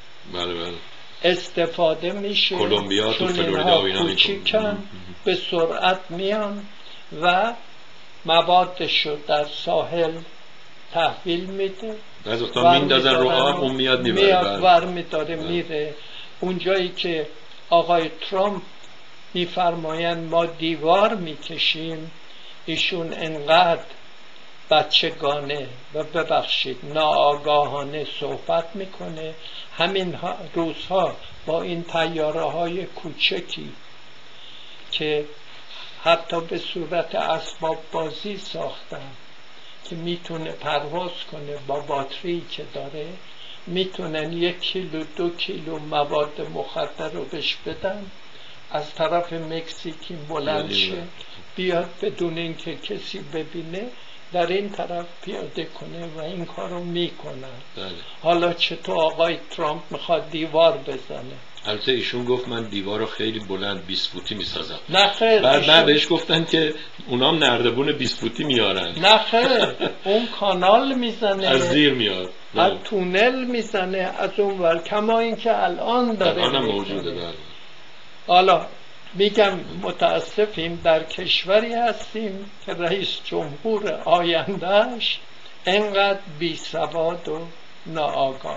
استفاده میشه، کلمبیا تو فلوریدا و اینا کوچیکن به سرعت میان و موادشو در ساحل تحویل میده، از وقتا میندازن رو آب، اون میاد ور میداره میره. اونجایی که آقای ترامپ میفرمایند ما دیوار میکشیم، ایشون انقدر بچگانه و ببخشید ناآگاهانه صحبت میکنه. همین روزها با این طیاره های کوچکی که حتی به صورت اسباب بازی ساختن که میتونه پرواز کنه با باتری که داره، میتونن 1 کیلو 2 کیلو مواد مخدر رو بهش بدن، از طرف مکزیکی بلند شه بیاد بدون اینکه کسی ببینه در این طرف پیاده کنه و این کار رو میکنن. حالا چطور آقای ترامپ میخواد دیوار بزنه؟ البته ایشون گفت من دیوار رو خیلی بلند 20 فوتی میسازم. نه خیر، بعد بهش گفتن که اونام نردبون 20 فوتی میارن. نه خیر، اون کانال میزنه، از زیر میاد، از تونل میزنه از اون ور، کما این که الان داره موجوده. حالا میگم متاسفیم در کشوری هستیم که رئیس جمهور آیندهش انقدر بی سواد و ناآگاه.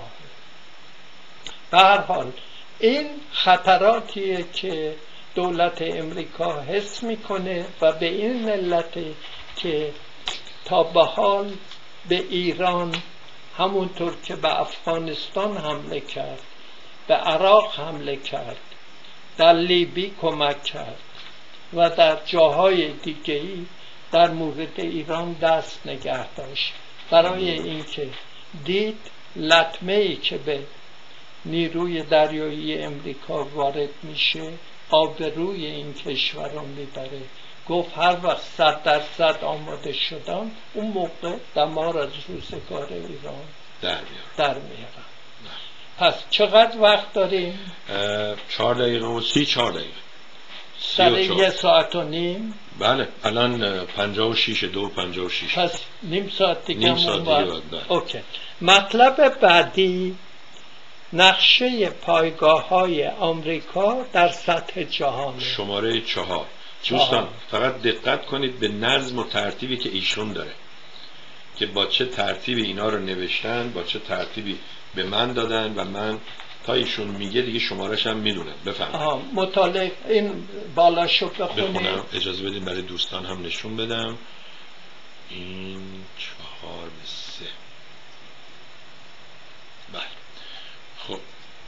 به هر حال این خطراتیه که دولت امریکا حس میکنه و به این علت که تا به حال به ایران همونطور که به افغانستان حمله کرد، به عراق حمله کرد، در لیبی کمک کرد و در جاهای دیگه‌ای در مورد ایران دست نگه داشت، برای اینکه دید لطمه‌ای که به نیروی دریایی امریکا وارد میشه آبروی این کشور رو میبره. گفت هر وقت 100% آماده شدن اون موقع دمار از روزگار ایران در میارن. پس چقدر وقت داریم؟ 4 دقیقه و 34 دقیقه. سر 1 ساعت و نیم. بله الان 56 2:56. پس نیم ساعت دیگه. اوکی. مطلب بعدی نقشه پایگاه‌های آمریکا در سطح جهان. شماره 4. دوستان فقط دقت کنید به نظم و ترتیبی که ایشون داره، که با چه ترتیبی اینا رو نوشتن، با چه ترتیبی به من دادن و من تا ایشون میگه دیگه شمارش هم میدونم. بفرمایید. مطالعه این بالاشو بخونم. اجازه بدید برای دوستان هم نشون بدم. این 4-3. بله. خب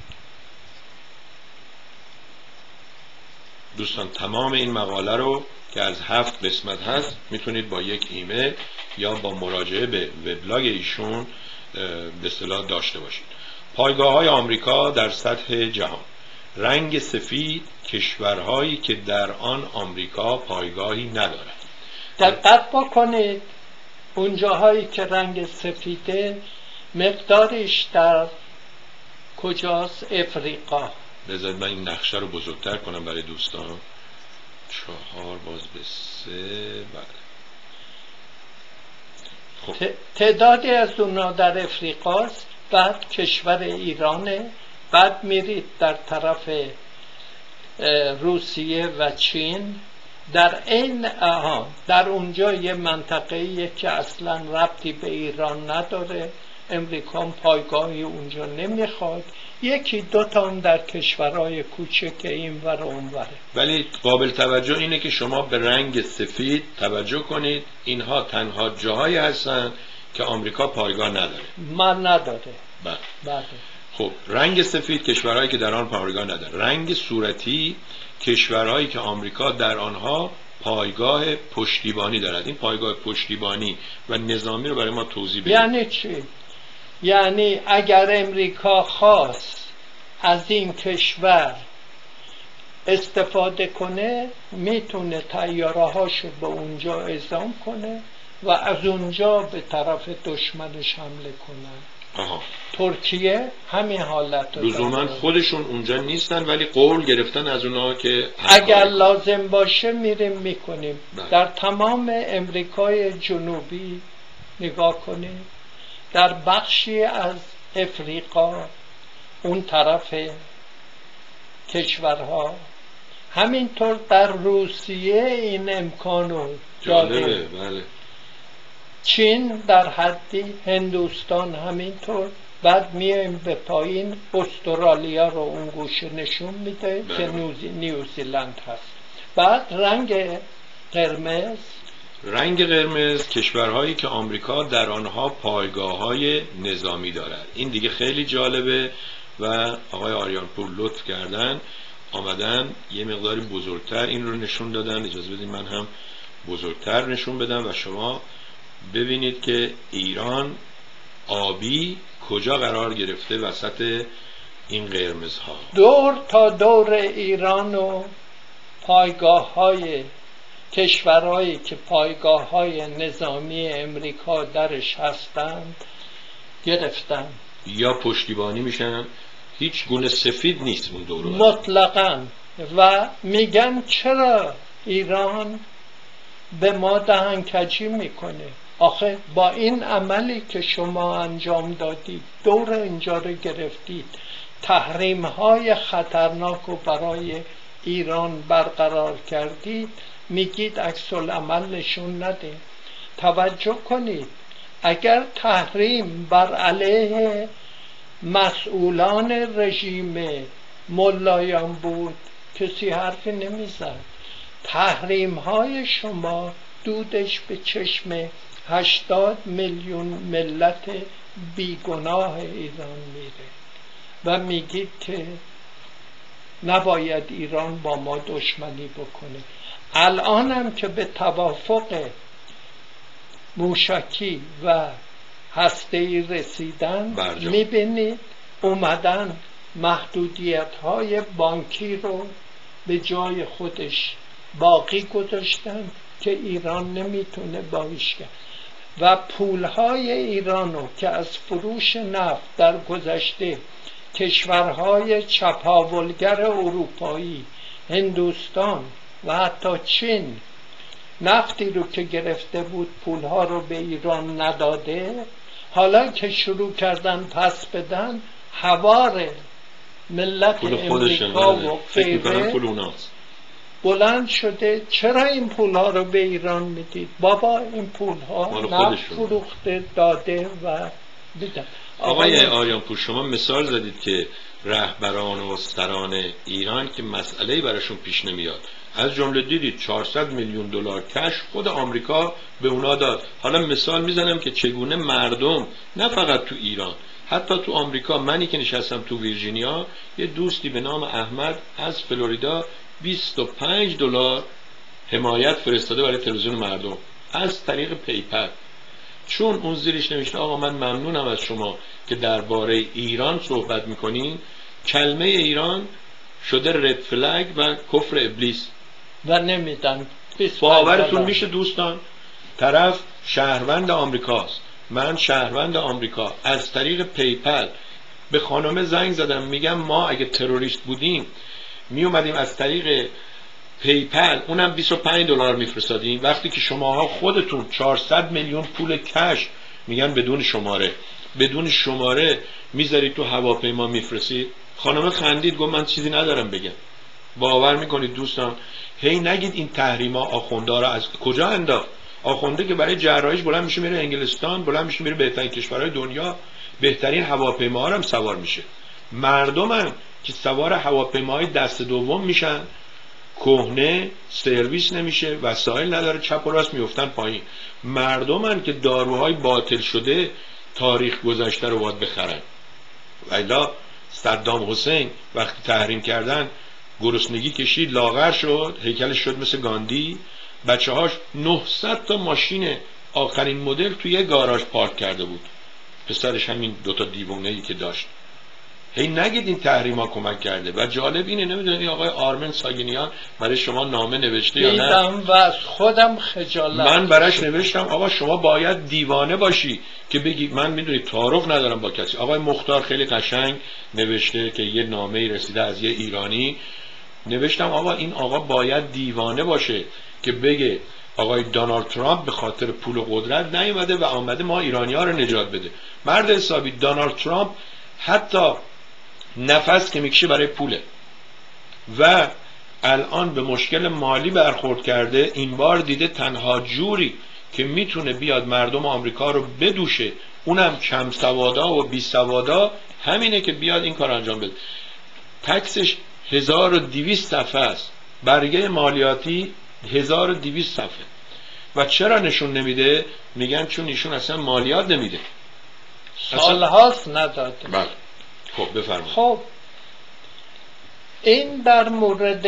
دوستان تمام این مقاله رو که از 7 قسمت هست میتونید با یک ایمیل یا با مراجعه به وبلاگ ایشون به اصطلاح داشته باشید. پایگاه‌های آمریکا در سطح جهان. رنگ سفید کشورهایی که در آن آمریکا پایگاهی ندارد. دقت بکنید اون جاهایی که رنگ سفیده مقدارش در کجاست؟ افریقا. بذارید من این نقشه رو بزرگتر کنم برای دوستان. 4 باز به 3. بله. خب. تعدادی از اونا در افریقاست، بعد کشور ایرانه، بعد میرید در طرف روسیه و چین. در اونجا یه منطقه‌ایه که اصلا ربطی به ایران نداره، امریکا پایگاهی اونجا نمیخواد، یکی دوتا هم در کشورهای کوچک این ور اون وره. ولی قابل توجه اینه که شما به رنگ سفید توجه کنید، اینها تنها جاهایی هستن که آمریکا پایگاه نداره. من نداره. بله. خب رنگ سفید کشورهایی که در آن پایگاه نداره، رنگ صورتی کشورهایی که آمریکا در آنها پایگاه پشتیبانی دارد. این پایگاه پشتیبانی و نظامی رو برای ما توضیح بدید. یعنی چی؟ یعنی اگر امریکا خواست از این کشور استفاده کنه، میتونه طیاره هاشو به اونجا اعزام کنه و از اونجا به طرف دشمنش حمله کنه. ترکیه همین حالت رو لزوما خودشون اونجا نیستن ولی قول گرفتن از اونها که اگر لازم باشه میریم میکنیم. در تمام امریکای جنوبی نگاه کنیم، در بخشی از افریقا اون طرف کشورها، همینطور در روسیه این امکانو داده. بله. چین در حدی، هندوستان همینطور. بعد میایم به پایین، استرالیا رو اون گوشه نشون میده که نیوزیلند هست. بعد رنگ قرمز کشورهایی که آمریکا در آنها پایگاه‌های نظامی دارد. این دیگه خیلی جالبه و آقای آریانپور لطف کردن آمدن یه مقداری بزرگتر این رو نشون دادن. اجازه بدید من هم بزرگتر نشون بدم و شما ببینید که ایران آبی کجا قرار گرفته وسط این قرمزها. دور تا دور ایران و پایگاه‌های کشورهایی که پایگاه‌های نظامی امریکا درش هستند گرفتن یا پشتیبانی میشن. هیچ گونه سفید نیست اون دور مطلقاً. و میگن چرا ایران به ما دهنکجی میکنه؟ آخه با این عملی که شما انجام دادید، دور اینجا رو گرفتید، تحریم های خطرناک رو برای ایران برقرار کردید، میگید عکس العمل نشون نده. توجه کنید، اگر تحریم بر علیه مسئولان رژیم ملایان بود کسی حرفی نمیزد. تحریم های شما دودش به چشم 80 میلیون ملت بیگناه ایران میره و میگید که نباید ایران با ما دشمنی بکنه. الانم که به توافق موشکی و هسته‌ای رسیدن، میبینید اومدن محدودیت های بانکی رو به جای خودش باقی گذاشتن که ایران نمیتونه باهاش کرد و پولهای ایرانو که از فروش نفت در گذشته کشورهای چپاولگر اروپایی، هندوستان و حتی چین نفتی رو که گرفته بود پولها رو به ایران نداده، حالا که شروع کردن پس بدن، حوار ملت امریکا و غیره بلند شده چرا این پولها رو به ایران میدید؟ بابا این پولها نفت فروخته داده و بدن. آقای آریانپور شما مثال زدید که رهبران و سران ایران که مسئله‌ای براشون پیش نمیاد، از جمله دیدید 400 میلیون دلار کش خود آمریکا به اونا داد. حالا مثال میزنم که چگونه مردم نه فقط تو ایران، حتی تو آمریکا، منی که نشستم تو ویرجینیا، یه دوستی به نام احمد از فلوریدا 25 دلار حمایت فرستاده برای تلویزیون مردم از طریق پیپل، چون اون زیرش نوشته آقا من ممنونم از شما که درباره ایران صحبت میکنین، کلمه ایران شده رد فلگ و کفر ابلیس و نمیدن. باورتون میشه دوستان؟ طرف شهروند آمریکاست، من شهروند آمریکا، از طریق پیپل به خانم زنگ زدم میگم ما اگه تروریست بودیم می اومدیم از طریق پیپل اونم $25 میفرستادیم، وقتی که شماها خودتون 400 میلیون پول کش میگن بدون شماره میذارید تو هواپیما میفرستید. خانم خندید گفت من چیزی ندارم بگم. باور میکنید دوستان، هی نگید این تحریما آخونده را از کجا انداخت. آخونده که برای جراحیش بلند میشه میره انگلستان، بلند میشه میره بهترین کشورهای دنیا، بهترین هواپیماها هم سوار میشه. مردمم که سوار هواپیماهای دست دوم میشن، کهنه، سرویس نمیشه، وسایل نداره، چپ و راست میافتن پایین. مردمن که داروهای باطل شده تاریخ گذشته رو باید بخرن. والا صدام حسین وقتی تحریم کردن گرسنگی کشید، لاغر شد، هیکلش شد مثل گاندی. بچه‌هاش 900 تا ماشین آخرین مدل توی یه گاراژ پارک کرده بود، پسرش همین دوتا دیوونه‌ای که داشت. هی نگید این تحریما کمک کرده. و جالب اینه، نمیدونی آقای آرمن ساگینیان برای شما نامه نوشته یا نه؟ دیدم و از خودم خجالت من براش نوشتم آقا شما باید دیوانه باشی که بگی. من میدونی تعارف ندارم با کسی. آقای مختار خیلی قشنگ نوشته که یه نامه رسیده از یه ایرانی، نوشتم آقا این آقا باید دیوانه باشه که بگه آقای دونالد ترامپ به خاطر پول و قدرت نیومده و آمده ما ایرانی‌ها رو نجات بده. مرد حسابی دونالد ترامپ حتی نفس که میکشه برای پوله و الان به مشکل مالی برخورد کرده. این بار دیده تنها جوری که میتونه بیاد مردم آمریکا رو بدوشه، اونم کم سوادا و بی سوادا، همینه که بیاد این کار انجام بده. تکسش 1200 صفحه است، برگه مالیاتی 1200 صفحه. و چرا نشون نمیده؟ میگن چون ایشون اصلا مالیات نمیده، سالهاست نداده. بله. خب بفرمایید. خب این در مورد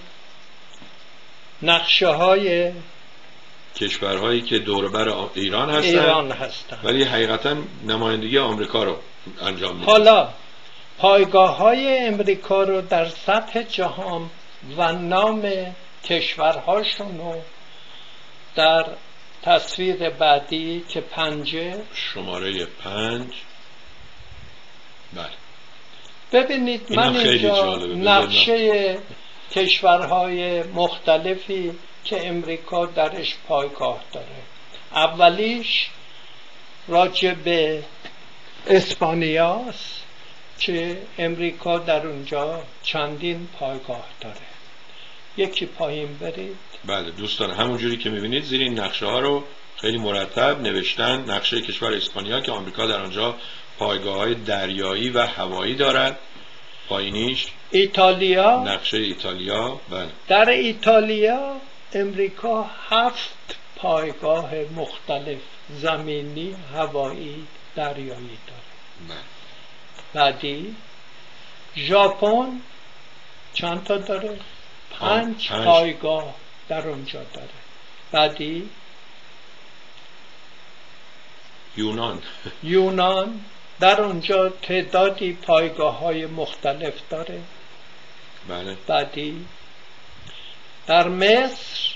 نقشه های کشورهایی که دور بر ایران هستن ولی حقیقتا نمایندگی آمریکا رو انجام میدن. حالا پایگاه های امریکا رو در سطح جهان و نام کشورهاشون رو در تصویر بعدی که 5 شماره 5 بله ببینید. من اینجا نقشه کشورهای مختلفی که امریکا درش پایگاه داره. اولیش راجع به اسپانیاست که امریکا در اونجا چندین پایگاه داره. یکی پایین برید. بله دوستان، همونجوری که میبینید زیر این نقشه ها رو خیلی مرتب نوشتن. نقشه کشور اسپانیا که آمریکا در آنجا پایگاه‌های دریایی و هوایی دارد. پایینیش ایتالیا، نقشه ایتالیا. بله. در ایتالیا امریکا 7 پایگاه مختلف زمینی، هوایی، دریایی داره. بله. بعدی ژاپن چند تا داره؟ 5 پایگاه در اونجا داره. بعدی یونان در اونجا تعدادی پایگاه های مختلف داره. بله. بعدی در مصر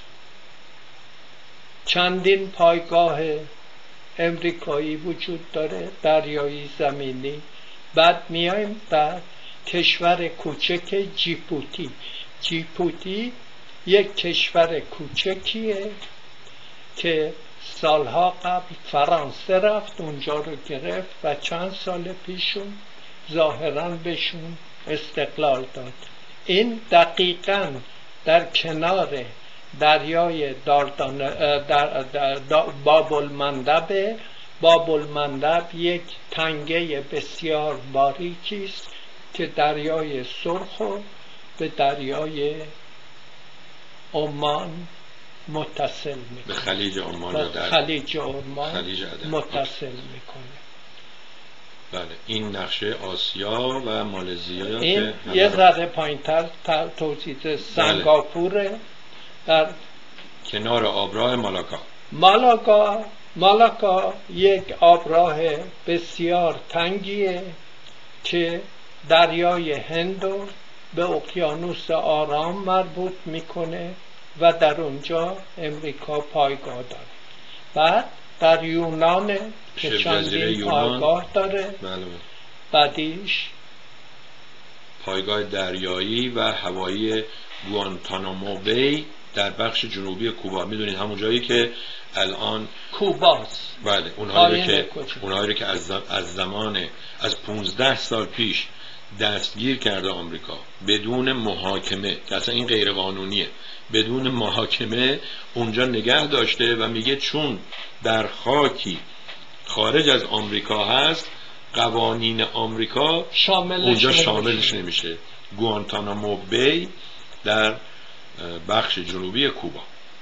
چندین پایگاه امریکایی وجود داره، دریایی، زمینی. بعد میایم در کشور کوچک جیبوتی یک کشور کوچکیه که سالها قبل فرانسه رفت اونجا رو گرفت و چند سال پیشون ظاهراً بهشون استقلال داد. این دقیقاً در کنار دریای باب المندب یک تنگه بسیار باریکی است که دریای سرخ به دریای عمان متصل میکنه، به خلیج عمان متصل میکنه. بله. این نقشه آسیا و مالزیا این یه ذره پایین‌تر توضیح سنگاپوره در کنار آبراه مالاکا یک آبراه بسیار تنگیه که دریای هندو به اقیانوس آرام مربوط میکنه و در اونجا امریکا پایگاه داره. بعد در یونان که شبه جزیره چندین یونان. پایگاه داره. بله. بعدیش پایگاه دریایی و هوایی گوانتانامو بی در بخش جنوبی کوبا. میدونید همون جایی که الان کوباست. بله اونهایی رو که از 15 سال پیش دستگیر کرده آمریکا بدون محاکمه، که اصلا این غیر قانونیه، بدون محاکمه اونجا نگه داشته و میگه چون در خاکی خارج از آمریکا هست قوانین آمریکا اونجا شاملش نمیشه. گوانتانامو بی در بخش جنوبی کوبا.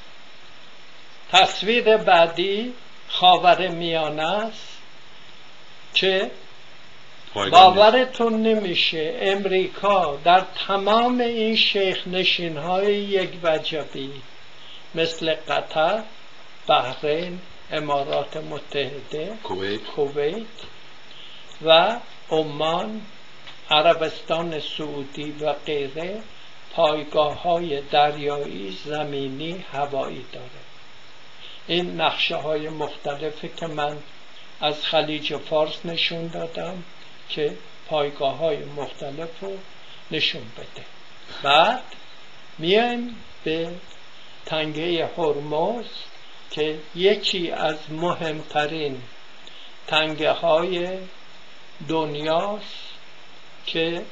تصویر بعدی خاورمیانه است که باورتون نمیشه امریکا در تمام این شیخ نشین های یک وجبی مثل قطر، بحرین، امارات متحده، کویت و عمان، عربستان سعودی و غیره پایگاه های دریایی، زمینی، هوایی داره. این نقشه های مختلفی که من از خلیج فارس نشون دادم که پایگاه های مختلف رو نشون بده. بعد میایم به تنگه هرمز که یکی از مهمترین تنگه های دنیاست که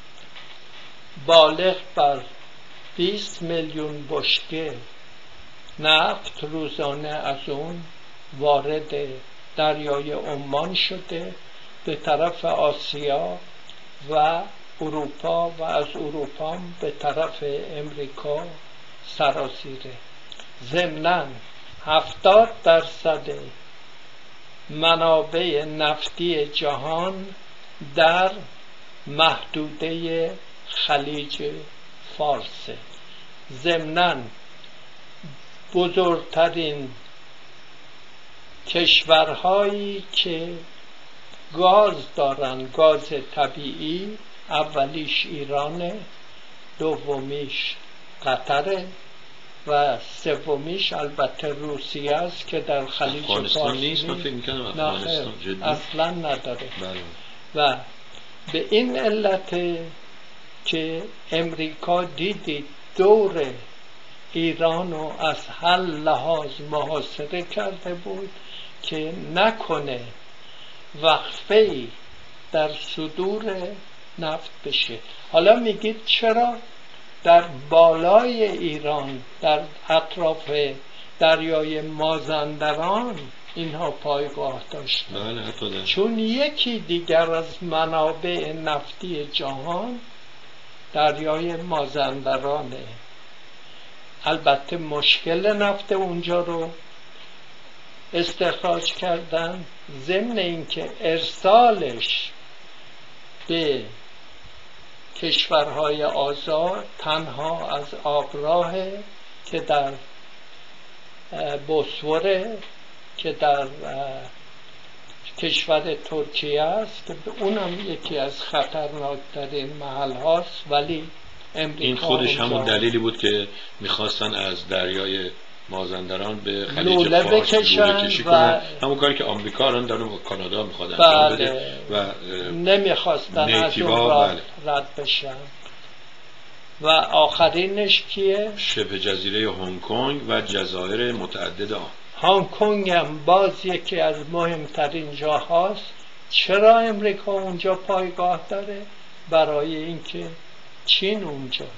بالغ بر 20 میلیون بشکه نفت روزانه از اون وارد دریای عمان شده به طرف آسیا و اروپا و از اروپا به طرف امریکا سرازیره. ضمناً 70% منابع نفتی جهان در محدوده خلیج فارس. ضمناً بزرگترین کشورهایی که گاز دارن، گاز طبیعی، اولیش ایرانه، دومیش قطره و سومیش البته روسیه است که در خلیج فارس نیست. من فکر می‌کنم افغانستان جدی اصلا نداره. بله. و به این علت که امریکا دیدی دور ایران رو از هر لحاظ محاصره کرده بود که نکنه وقفه‌ای در صدور نفت بشه. حالا میگید چرا در بالای ایران در اطراف دریای مازندران اینها پایگاه داشتن؟ بله، چون یکی دیگر از منابع نفتی جهان دریای مازندرانه. البته مشکل نفت اونجا رو استخراج کردن، ضمن اینکه ارسالش به کشورهای آزاد تنها از آبراهه که در بوسوره که در کشور ترکیه است که اونم یکی از خطرناکترین محل هاست. ولی این خودش همون دلیلی بود که میخواستن از دریای مازندران به خلیج فارس لوله کشی کنن. همون کاری که آمریکا الان داره با کانادا میخواد انجام بده و نمیخواستن از اون رد بشن. و آخرینش کیه؟ شبه جزیره هنگ کنگ و جزایر متعدد آن. هنگ کنگ هم باز یکی از مهمترین جاهاست. چرا امریکا اونجا پایگاه داره؟ برای اینکه چین اونجاست.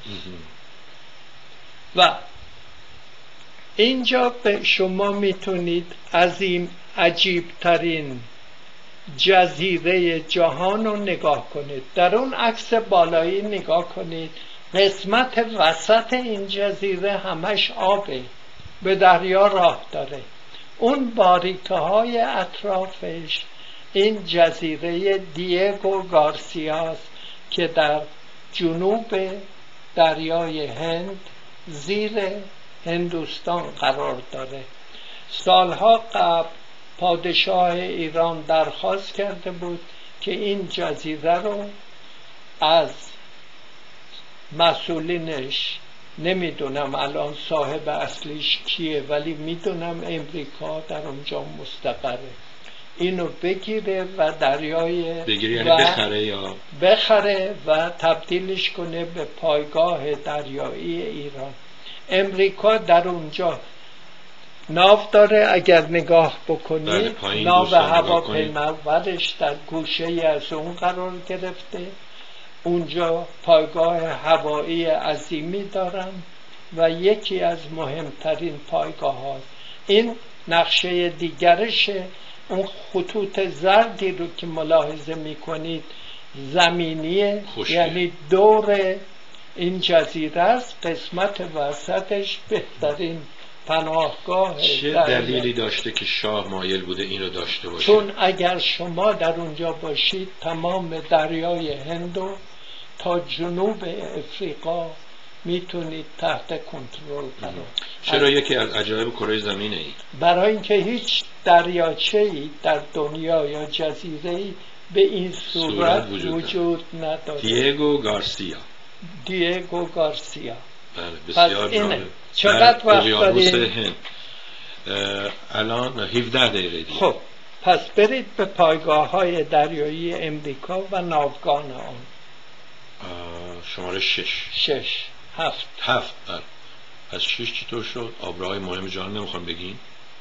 و اینجا به شما میتونید از این عجیبترین جزیره جهان رو نگاه کنید. در اون عکس بالایی نگاه کنید، قسمت وسط این جزیره همش آبه، به دریا راه داره. اون باریکه های اطرافش این جزیره دیگو گارسیاست که در جنوب دریای هند زیر هندوستان قرار داره. سالها قبل پادشاه ایران درخواست کرده بود که این جزیره رو از مسئولینش نمیدونم الان صاحب اصلیش کیه، ولی میدونم امریکا در اونجا مستقره. اینو بگیره و دریای بگیره یعنی بخره یا بخره و تبدیلش کنه به پایگاه دریایی ایران. امریکا در اونجا ناو داره، اگر نگاه بکنید ناو هواپیماورش در گوشه از اون قرار گرفته، اونجا پایگاه هوایی عظیمی دارن و یکی از مهمترین پایگاه هاست. این نقشه دیگرشه. اون خطوط زردی رو که ملاحظه میکنید زمینیه، یعنی دور این جزیره است، قسمت وسطش بهترین پناهگاه. چه دلیلی داشته که شاه مایل بوده این رو داشته باشه؟ چون اگر شما در اونجا باشید تمام دریای هندو تا جنوب افریقا میتونید تحت کنترل قرار. چرا یکی از عجایب کره زمینه ای؟ برای اینکه هیچ دریاچه‌ای در دنیا یا جزیره‌ای به این صورت وجود نداره. دیگو گارسیا. بله بسیار جالب. چقدر وقت دارید؟ هند. الان 17 دقیقه دیگه. خب پس برید به پایگاه‌های دریایی امریکا و ناوگان آن. شماره 7 بله. از 6 چطور شد؟ آبراهای مهم جهان نمیخوام بگین؟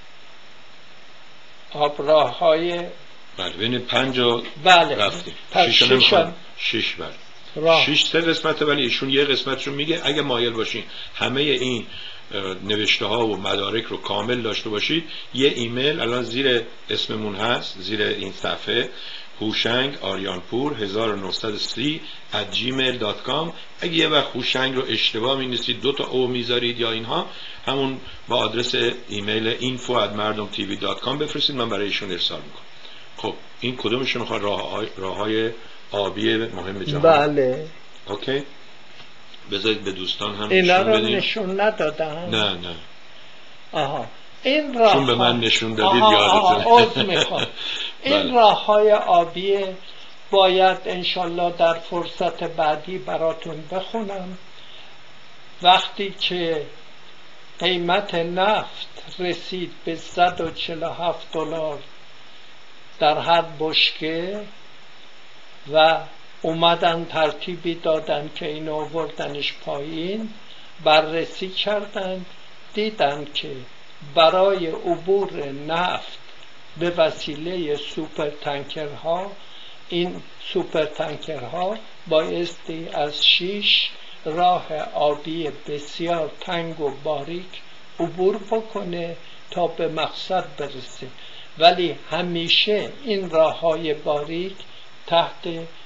آبراهای بله بین 5 رفتیم. 6 بله. 6 3 قسمته، ولی ایشون یه قسمتشو میگه. اگه مایل باشین همه این نوشته ها و مدارک رو کامل داشته باشید، یه ایمیل الان زیر اسممون هست، زیر این صفحه، هوشنگ آریانپور 1930@gmail.com. اگه یه وقت هوشنگ رو اشتباه می‌نویسید 2 تا او میذارید یا اینها، همون با آدرس ایمیل info@mardomtv.com بفرستید، من برای ایشون ارسال میکنم. خب این کدومشون میخواد؟ راههای آبی مهم جهان. بله اوکی، بذارید به دوستان هم اینا رو نشون ندادن. نه آها این راه چون به من نشون دادید یادتونه. این راههای آبی باید انشالله در فرصت بعدی براتون بخونم. وقتی که قیمت نفت رسید به $147 در هر بشکه و اومدن ترتیبی دادن که اینو آوردنش پایین، بررسی کردن، دیدن که برای عبور نفت به وسیله سوپر تانکرها، این سوپر تانکرها بایستی از 6 راه آبی بسیار تنگ و باریک عبور بکنه تا به مقصد برسه، ولی همیشه این راههای باریک تحت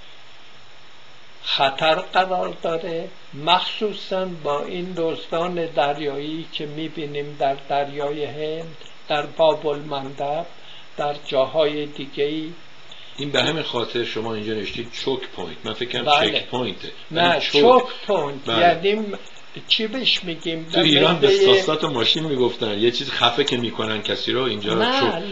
خطر قرار داره، مخصوصا با این دزدان دریایی که میبینیم در دریای هند، در باب المندب، در جاهای دیگه‌ای. این به همین خاطر شما اینجا نوشتید چوک پوینت. من فکر کنم چک پوینته. نه چوک پوینت یعنی چی بهش میگیم؟ تو ایران به استاسات ماشین میگفتن یه چیز خفه که میکنن کسی رو، اینجا نه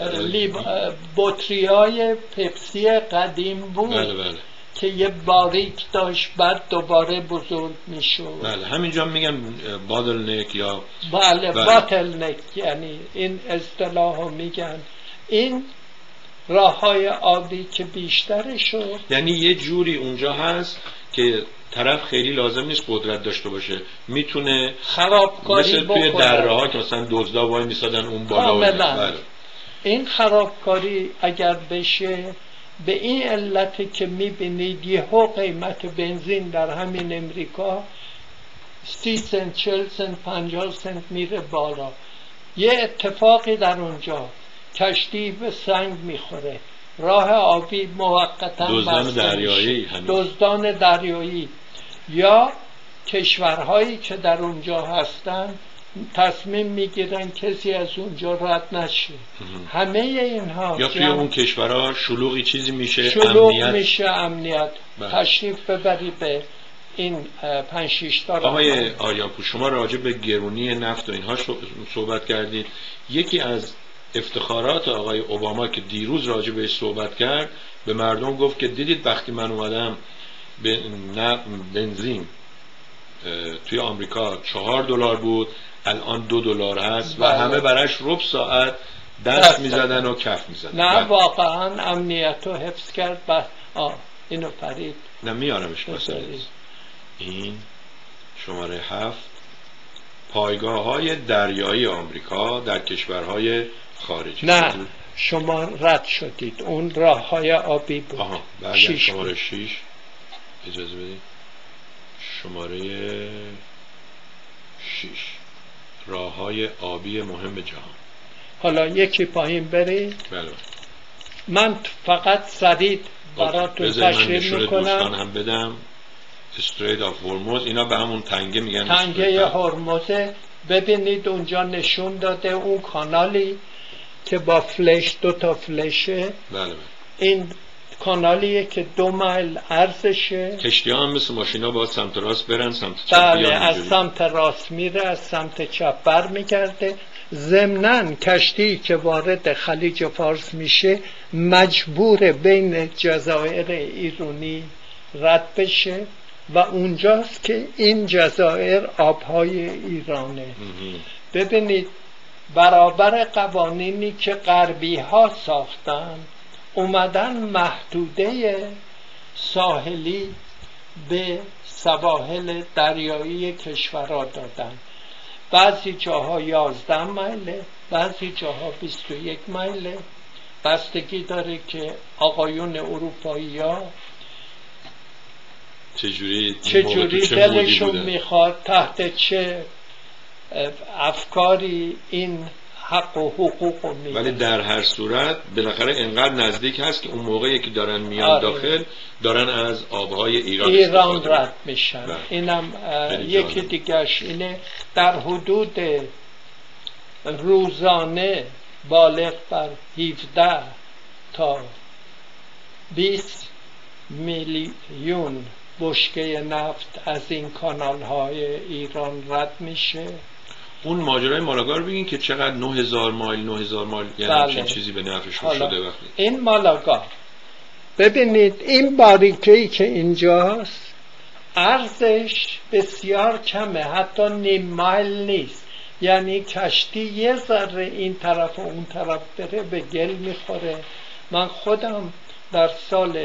بطریای پپسی قدیم بود. بله. که یه باریک داشت بعد دوباره بزرگ میشد. بله همینجا میگن بادل نک یا بله باتل نک، یعنی این اصطلاحو میگن. این راههای آبی که بیشتر شد، یعنی یه جوری اونجا هست که طرف خیلی لازم نیست قدرت داشته باشه، میتونه خرابکاری بکنه. مثل توی دره ها که مثلا دزدا وای میسادن اون بالا. بله. این خرابکاری اگر بشه، به این علت که میبینید یهو قیمت بنزین در همین امریکا 30 سنت 40 سنت 50 سنت میره بالا. یه اتفاقی در اونجا، کشتی به سنگ میخوره، راه آبی موقتا دزدان دریایی یا کشورهایی که در اونجا هستن تصمیم میگیرن کسی از اونجا رد نشه. همه اینها یا توی اون کشورها شلوغی چیزی میشه، امنیت تشریف ببری به این 5-6 تا. آقای آریانپور، شما راجع به گرونی نفت و اینها صحبت کردید. یکی از افتخارات آقای اوباما که دیروز راجع بهش صحبت کرد، به مردم گفت که دیدید وقتی من اومدم به بنزین توی آمریکا $4 بود، الان $2 هست و بله. همه براش ربع ساعت دست میزدن و کف میزدن. نه واقعا امنیت رو حفظ کرد. اینو پرید. نه میارمش مثلا. این شماره 7 پایگاه های دریایی آمریکا در کشورهای خارجی. نه شما رد شدید، اون راه های آبی بود. برگرد شماره 6 اجازه بدید. شماره 6 راه های آبی مهم جهان. حالا یکی پایین برید. بله. من فقط سریع براتون تشریح میکنم. دوستان هم بدم. استرید آف هرمز، اینا به همون تنگه میگن تنگه هرمزه. ببینید اونجا نشون داده اون کانالی که با فلش، 2 فلشه. بله. این کانالیه که 2 مایل عرضشه. کشتی ها هم مثل ماشینا باید سمت راست برن، سمت چپ بیان. بله، از سمت راست میره، از سمت چپ بر میگرده. ضمناً کشتی که وارد خلیج فارس میشه مجبور بین جزایر ایرانی رد بشه و اونجاست که این جزایر آبهای ایرانه. ببینید برابر قوانینی که غربی ها ساختن، اومدن محدوده ساحلی به سواحل دریایی کشورها دادن. بعضی جاها 11 مایله، بعضی جاها 21 مایله. بستگی داره که آقایون اروپایی ها چجوری دلشون میخواد، تحت چه افکاری این حق و حقوق رو میدن. ولی در هر صورت بالاخره انقدر نزدیک هست که اون موقعی که دارن میان داخل دارن از آبهای ایران رد میشن. اینم یکی دیگهش اینه. در حدود روزانه بالغ بر 17 تا 20 میلیون بشکه نفت از این کانال های ایران رد میشه. اون ماجرای مالاگا رو بگین که چقدر 9000 مایل یعنی چه چیزی به نفعشون شده. وقتی این مالاگا ببینید این باریکه‌ای که اینجاست عرضش بسیار کمه، حتی نیم مایل نیست. یعنی کشتی یه ذره این طرف و اون طرف بره به گل میخوره. من خودم در سال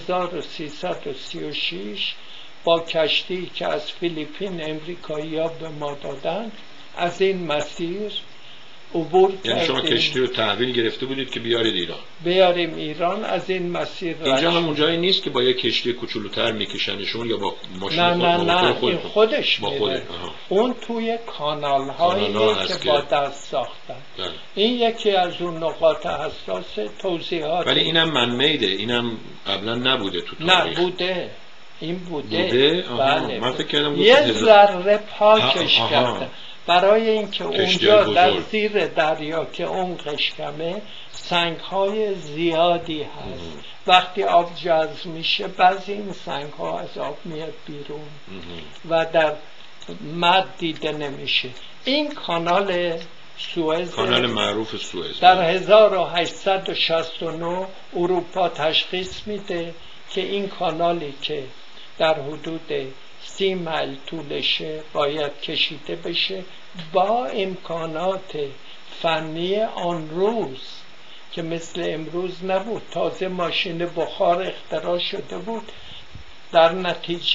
1336 با کشتی که از فیلیپین امریکایی ها به ما دادن از این مسیر عبور کردیم. یعنی شما کشتی رو تحویل گرفته بودید که بیاریم ایران از این مسیر. اینجا هم اونجایی نیست که با یک کشتی کوچولوتر میکشنشون یا با ماشین نه این خودش میره. اون توی کانال هایی که با دست ساختن. این یکی از اون نقاط حساس توضیحات. ولی اینم منمیده، اینم قبلا نبوده تو تاریخ. نه بوده. این بوده. بله. من فکر کردم یه ذره پاکش کرده برای اینکه اونجا در زیر دریا که عمقش کمه سنگ های زیادی هست. وقتی آب جذب میشه بعضی این سنگ ها از آب میاد بیرون و در مد دیده نمیشه. این کانال سوئز، کانال معروف سوئز، در 1869 اروپا تشخیص میده که این کانالی که در حدود 30 مایل طولشه باید کشیده بشه با امکانات فنی آن روز که مثل امروز نبود. تازه ماشین بخار اختراع شده بود. در نتیجه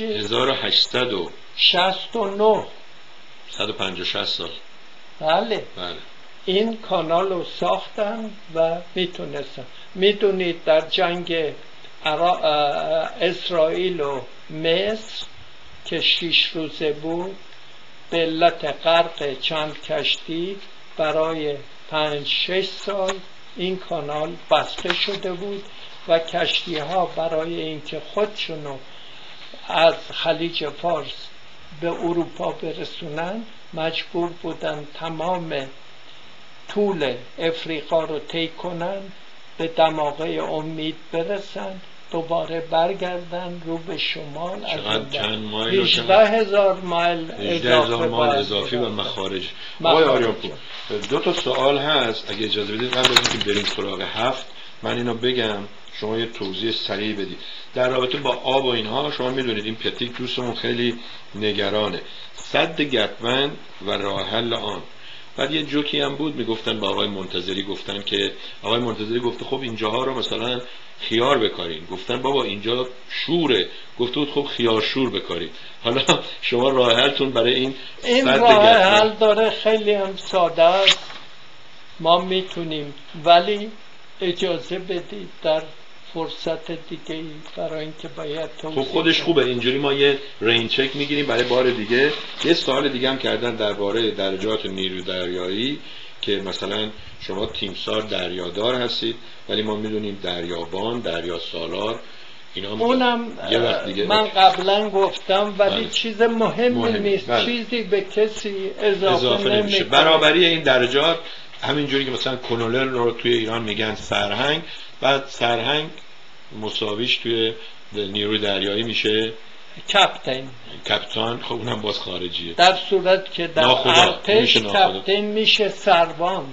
1869 150 سال. بله. این کانال رو ساختن و میتونستن. میدونید در جنگ اسرائیل و مصر که 6 روزه بود به علت غرق چند کشتی برای 5-6 سال این کانال بسته شده بود و کشتی ها برای اینکه خودشونو از خلیج فارس به اروپا برسونن مجبور بودن تمام طول افریقا رو طی کنن، به دماغه امید برسن، دوباره برگردن رو به شمال. چند مایل؟ 18,000 مایل اضافی و مخارج. آقای آریانپور 2 سوال هست اگه اجازه بدید قبل از اینکه بریم سراغ 7. من اینو بگم شما یه توضیح سریع بدید در رابطه با آب و اینها. شما میدونید این پتیک دوستمون خیلی نگرانه، سد گتمن و راه حل آن. بعد یه جوکی هم بود میگفتن با آقای منتظری، گفتن که آقای منتظری گفته خب اینجاها رو مثلا خیار بکارین، گفتن بابا اینجا شوره، گفته بود خب خیار شور بکارین. حالا شما راه حلتون برای این راه حل داره، خیلی هم ساده است، ما میتونیم، ولی اجازه بدید در فرصت دیگه ای برای اینکه باید خب خودش خوبه اینجوری ما یه رین چک میگیریم برای بار دیگه. یه سوال دیگه هم کردن درباره درجات نیروی دریایی که مثلا شما تیمسار دریادار هستید ولی ما میدونیم دریابان، دریا سالار، اینا اونم یه وقت دیگه من قبلا گفتم ولی بله. چیز مهمی نیست، بله. چیزی به کسی اضافه نمیشه. نمیکنه. برابری این درجات همینجوری که مثلا کنولر رو توی ایران میگن سرهنگ، بعد سرهنگ مساویش توی نیروی دریایی میشه کپتان. خب اونم باز خارجیه، در صورت که در ارتش کپتان میشه سروان.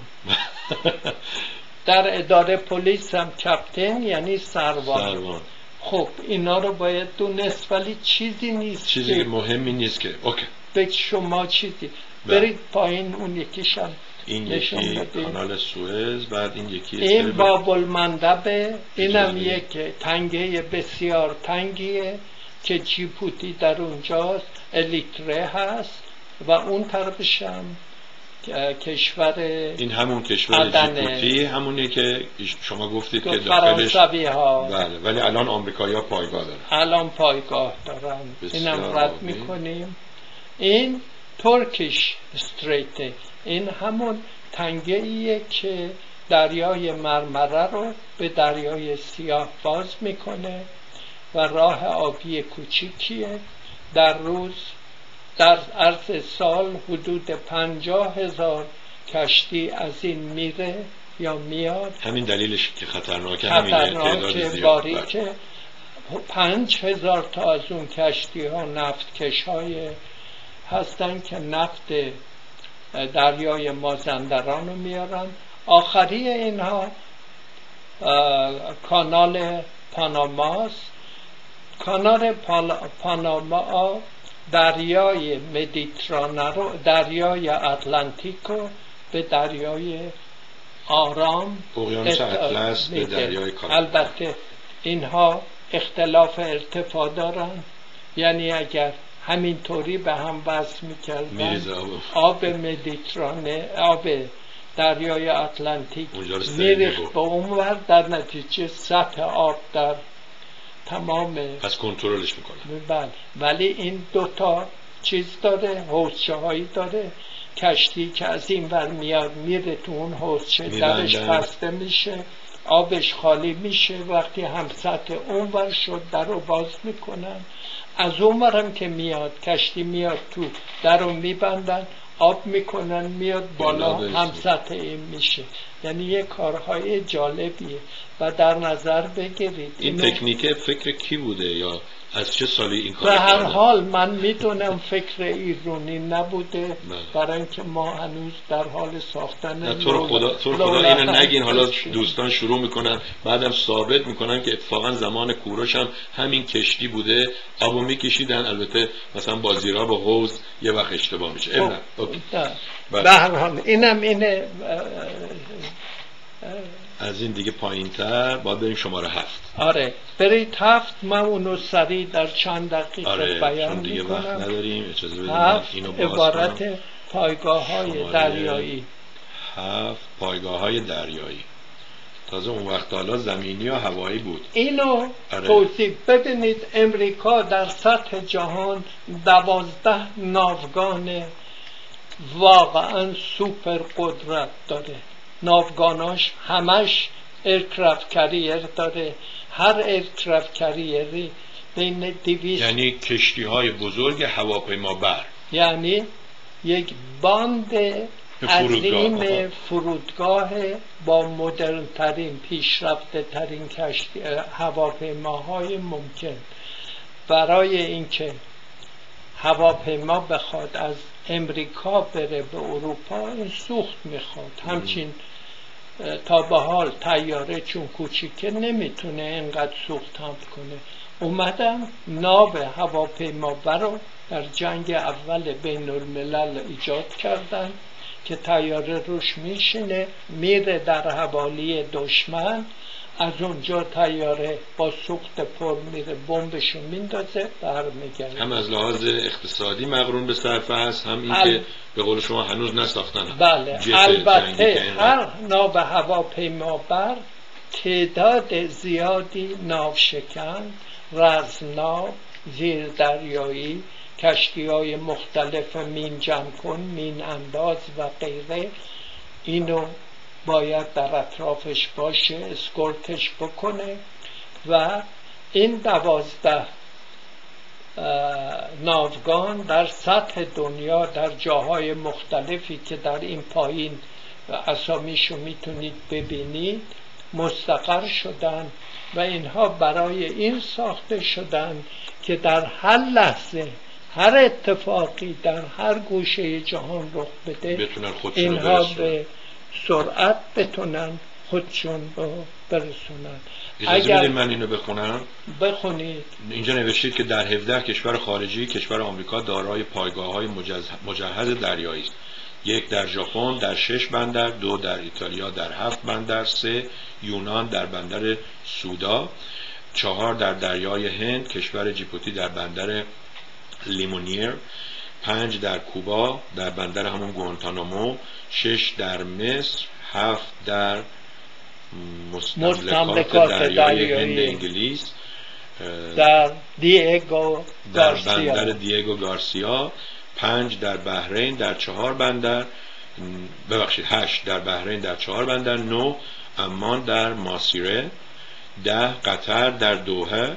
در اداره پلیس هم کپتان یعنی سروان. خب اینا رو باید دونست، ولی چیزی نیست، چیزی مهمی نیست که اوکی به شما چیزی برید پایین. اون یکیشم این یکی کانال سوئز، بعد این یکی این باب المندبه، اینم یک تنگه بسیار تنگیه که جیبوتی در اونجاست، الیتره هست و اون طرفشم کشور این همون کشور جیبوتی همونی که شما گفتید که داخلش بله، ولی الان آمریکایی‌ها پایگاه دارن، الان پایگاه دارن، اینم رد میکنیم. این ترکیش استریته، این همون تنگه ایه که دریای مرمره رو به دریای سیاه باز میکنه و راه آبی کوچیکیه. در روز در عرض سال حدود 50,000 کشتی از این میره یا میاد. همین دلیلش که خطرناکه، خطرناکه، باریکه. 5,000 تا از اون کشتی ها نفت کش های هستن که نفت دریای مازندران رو میارن. آخری اینها کانال پاناماست. کانال پاناما دریای مدیترانه رو، دریای اتلانتیک رو به دریای آرام، اقیانوس اطلس به دریای کارائیب. البته اینها اختلاف ارتفاع دارن، یعنی اگر همینطوری به هم وصل میکردن آب مدیترانه، آب دریای اتلانتیک میریخت به اونور، در نتیجه سطح آب در تمام پس کنترلش میکنه. بله، ولی این دوتا چیز داره، حوضچه هایی داره. کشتی که از این ور میاد میره تو اون حوضچه، درش بسته میشه، آبش خالی میشه. وقتی هم سطح اون ور شد در رو باز میکنن، از اون ورم که میاد کشتی میاد تو در رو میبندن، آب میکنن میاد بالا، هم سطح این میشه. یعنی یه کارهای جالبیه و در نظر بگیرید این تکنیک فکر کی بوده یا از چه سالی این کار به هر حال من میدونم فکر ایرانی نبوده، برای اینکه ما هنوز در حال ساختن. تو خدا اینو نگین، حالا دوستان شروع میکنن بعدم ثابت میکنن که اتفاقا زمان کوروش هم همین کشتی بوده، آبو میکشیدن. البته مثلا با زیرا با حوض یه وقت اشتباه میشه. به هر حال اینم اینه. از این دیگه پایین تر باید بریم شماره 7. آره برید 7. من اونو سریع در چند دقیقه بیان دیگه میکنم. وقت نداریم، اجازه بدید اینو باز عبارت پایگاه های دریایی. 7 پایگاه های دریایی. تازه اون وقت حالا زمینی و هوایی بود. اینو توضیح ببینید. امریکا در سطح جهان 12 ناوگان واقعا سوپر قدرت داره. ناوگاناش همش ایرکرافت کریر داره. هر ایرکرافت کریری بین 200، یعنی کشتی های بزرگ هواپیما بر، یعنی یک باند عظیم فرودگاه با مدرن ترین پیشرفته ترین کشتی هواپیماهای ممکن. برای اینکه هواپیما بخواد از امریکا بره به اروپا این سوخت میخواد. همچین تا به حال طیاره چون کوچیکه نمیتونه اینقدر سوخت حمل کنه. اومدن ناو هواپیمابر رو در جنگ اول بین الملل ایجاد کردن که طیاره روش میشینه میره در حوالی دشمن، از اونجا طیاره با سوخت پر میره بمبشو میندازه برمیگرده. هم از لحاظ اقتصادی مقرون به صرفه هست، هم این که به قول شما هنوز نساختن. بله البته هر ناو هواپیمابر تعداد زیادی ناوشکن، رزمناو، زیردریایی، کشتی‌های مختلف مین جمع کن، مین انداز و غیره، اینو باید در اطرافش باشه، اسکورتش بکنه. و این 12 ناوگان در سطح دنیا در جاهای مختلفی که در این پایین اسامیشو میتونید ببینید مستقر شدن و اینها برای این ساخته شدن که در هر لحظه هر اتفاقی در هر گوشه جهان رخ بده اینها به سرعت بتونن خودشون رو برسونن. اجازه میدید من اینو بخونم؟ بخونید. اینجا نوشتید که در 17 کشور خارجی کشور آمریکا دارای پایگاه‌های مجهز دریایی است. 1 در ژاپن در 6 بندر، 2 در ایتالیا در 7 بندر، 3 یونان در بندر سودا، 4 در دریای هند کشور جیبوتی در بندر لیمونیر، 5 در کوبا در بندر همون گوانتانامو، 6 در مصر، 7 در مستملکات دریای هند انگلیس، در دیگو در بندر دیگو گارسیا، 5 در بحرین در 4 بندر، 8 در بحرین در 4 بندر، 9 عمان در ماسیره، 10 قطر در دوحه،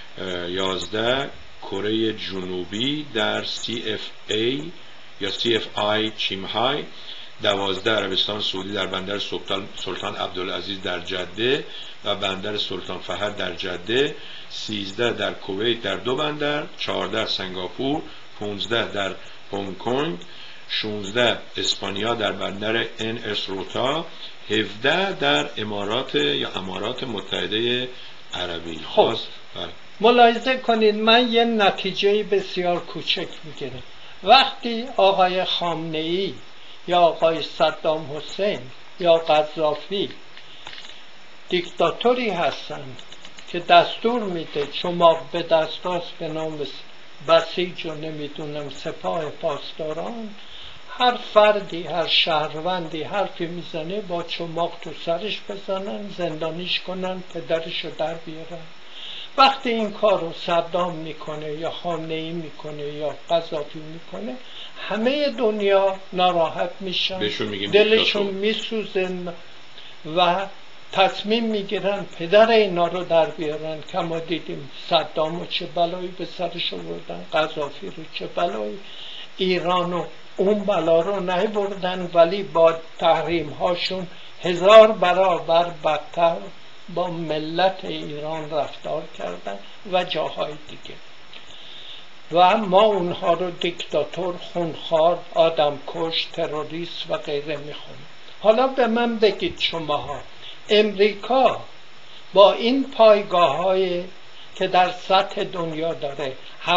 11 کره جنوبی در CFA یا CFI چیمهای، 12 عربستان سعودی در بندر سلطان عبدالعزیز در جده و بندر سلطان فهد در جده، 13 در کویت در 2 بندر، 14 سنگاپور، 15 در هنگ کنگ، 16 اسپانیا در بندر NS روتا، 17 در امارات یا امارات متحده عربی. خب ملاحظه کنید من یه نتیجه بسیار کوچک میگیرم. وقتی آقای خامنه‌ای یا آقای صدام حسین یا قذافی دیکتاتوری هستند که دستور میده چماق به دستاست به نام بسیج و نمیدونم سپاه پاسداران، هر فردی هر شهروندی حرفی میزنه با چماق تو سرش بزنن، زندانیش کنن، پدرشو در بیارن. وقتی این کار رو صدام میکنه یا خامنه‌ای میکنه یا قذافی میکنه همه دنیا ناراحت میشن، دلشون میسوزه و تصمیم میگیرن پدر اینا رو در بیارن. که ما دیدیم صدام رو چه بلایی به سرش آوردن، قذافی رو چه بلایی، ایران و اون بلا رو نبردن ولی با تحریم هاشون 1000 برابر بدتر با ملت ایران رفتار کردن و جاهای دیگه. و ما اونها رو دیکتاتور، خونخوار، آدمکش، تروریست و غیره میخونیم. حالا به من بگید شماها امریکا با این پایگاه های که در سطح دنیا داره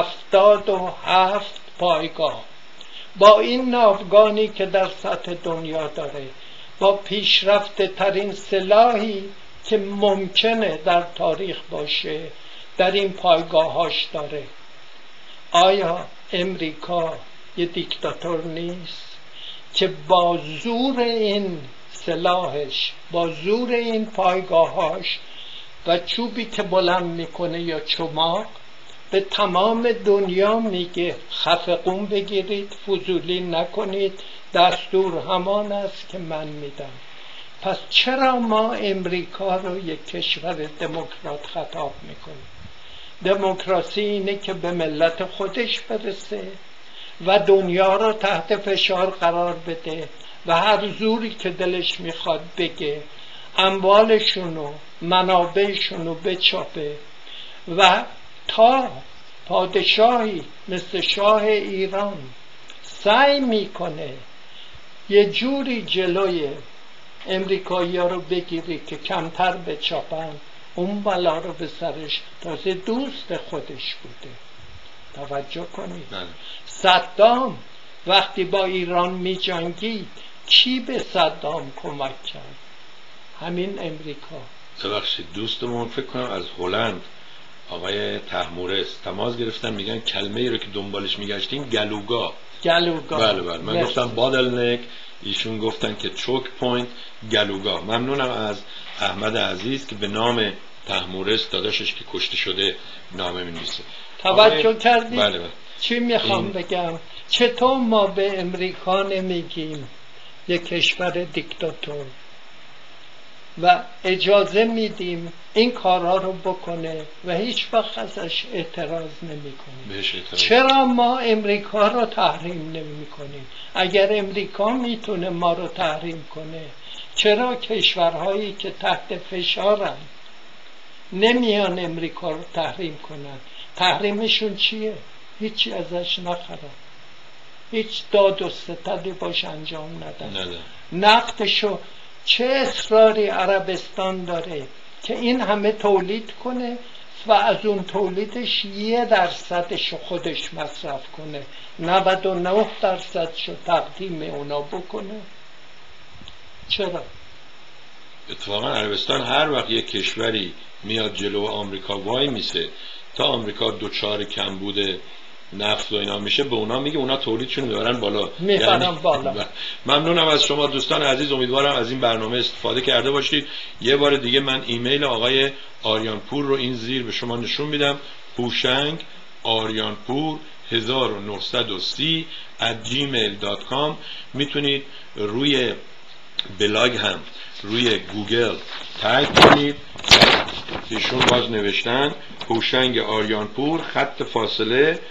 77 پایگاه، با این ناوگانی که در سطح دنیا داره، با پیشرفته ترین سلاحی که ممکنه در تاریخ باشه در این پایگاهاش داره، آیا امریکا یه دیکتاتور نیست که با زور این سلاحش، با زور این پایگاهاش و چوبی که بلند میکنه یا چماق به تمام دنیا میگه خفقون بگیرید، فضولی نکنید، دستور همان است که من میدم. پس چرا ما امریکا رو یک کشور دموکرات خطاب میکنیم؟ دموکراسی اینه که به ملت خودش برسه و دنیا رو تحت فشار قرار بده و هر زوری که دلش میخواد بگه، اموالشونو منابعشونو بچاپه و تا پادشاهی مثل شاه ایران سعی میکنه یه جوری جلوی امریکایی ها رو بگیری که کمتر بچاپن، اون بلا رو به سرش، تازه دوست خودش بوده. توجه کنید. صدام وقتی با ایران می جنگید کی به صدام کمک کرد؟ همین امریکا. ببخشید دوستمون فکر کنم از هلند آقای طهمورث تماس گرفتن، میگن کلمه ای رو که دنبالش میگشتیم گلوگاه. بله من گفتم بادلنک، ایشون گفتن که چوک پوینت گلوگاه. ممنونم از احمد عزیز که به نام طهمورث داداشش که کشته شده نامه می‌نویسه. توجه کردید؟ بله. چی میخوام بگم؟ چطور ما به امریکا نمیگیم یک کشور دیکتاتور و اجازه میدیم این کارها رو بکنه و هیچ وقت ازش اعتراض نمی کنیم؟ چرا ما امریکا رو تحریم نمی کنیم؟ اگر امریکا میتونه ما رو تحریم کنه، چرا کشورهایی که تحت فشارن نمیان امریکا رو تحریم کنن؟ تحریمشون چیه؟ هیچی ازش نخرن، هیچ داد و ستدی باش انجام ندن. نقدشو چه اصراری عربستان داره که این همه تولید کنه و از اون تولیدش 1% خودش مصرف کنه، 99% تقدیم اونا بکنه؟ چرا؟ اتفاقا عربستان هر وقت یک کشوری میاد جلو آمریکا وای میسه تا آمریکا دوچار کمبود نفت و اینا میشه، به اونا میگه اونا تولیدشون ببرن بالا، میبرن بالا. ممنونم از شما دوستان عزیز، امیدوارم از این برنامه استفاده کرده باشید. یه بار دیگه من ایمیل آقای آریانپور رو این زیر به شما نشون میدم: هوشنگ آریانپور 1930 @gmail.com. میتونید روی بلاگ هم روی گوگل تایپ کنید، ایشون باز نوشتن هوشنگ آریانپور خط فاصله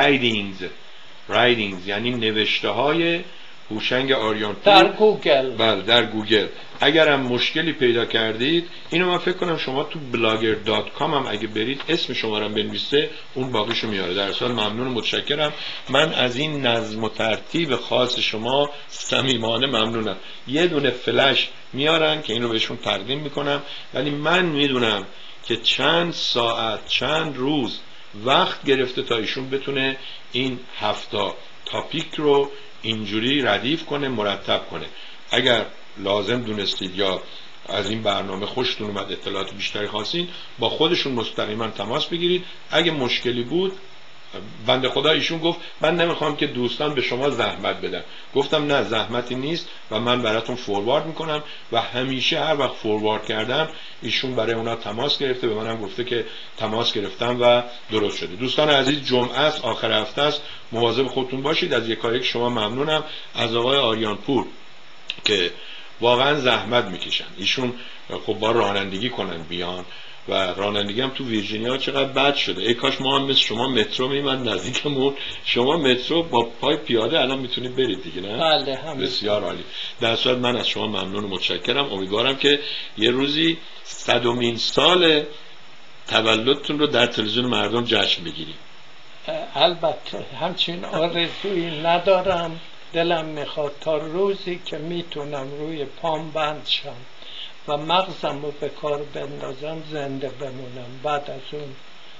رایدینگز یعنی نوشته های هوشنگ آریانپور در گوگل. بله در گوگل. اگر هم مشکلی پیدا کردید اینو من فکر کنم شما تو blogger.com هم اگه برید اسم شما رو بنویسه اون باقیشو میاره. در اصل ممنون و متشکرم. من از این نظم و ترتیب خاص شما صمیمانه ممنونم. یه دونه فلش میارن که اینو بهشون تقدیم میکنم، ولی من میدونم که چند ساعت چند روز وقت گرفته تا ایشون بتونه این 7 تاپیک رو اینجوری ردیف کنه، مرتب کنه. اگر لازم دونستید یا از این برنامه خوشتون اومد، اطلاعات بیشتری خواستین، با خودشون مستقیما تماس بگیرید. اگه مشکلی بود، بنده خدا ایشون گفت من نمیخوام که دوستان به شما زحمت بدن. گفتم نه زحمتی نیست و من براتون فوروارد میکنم و همیشه هر وقت فوروارد کردم ایشون برای اونا تماس گرفته، به منم گفته که تماس گرفتم و درست شده. دوستان عزیز جمعه است، آخر هفته است، مواظب خودتون باشید. از یکایک شما ممنونم. از آقای آریانپور که واقعا زحمت میکشن، ایشون خب با رانندگی کنن بیان و رانندگی هم تو ویرجینیا چقدر بد شده. ای کاش ما هم مثل شما مترو میمد نزدیکمون. شما مترو با پای پیاده الان میتونید برید دیگه، نه؟ بله همین. بسیار عالی. در صورت من از شما ممنون و متشکرم. امیدوارم که یه روزی 100مین سال تولدتون رو در تلویزیون مردم جشن بگیریم. البته همچین آرزویی ندارم، دلم میخواد تا روزی که میتونم روی پام بند شم و مغزم رو به کار بندازم زنده بمونم. بعد از اون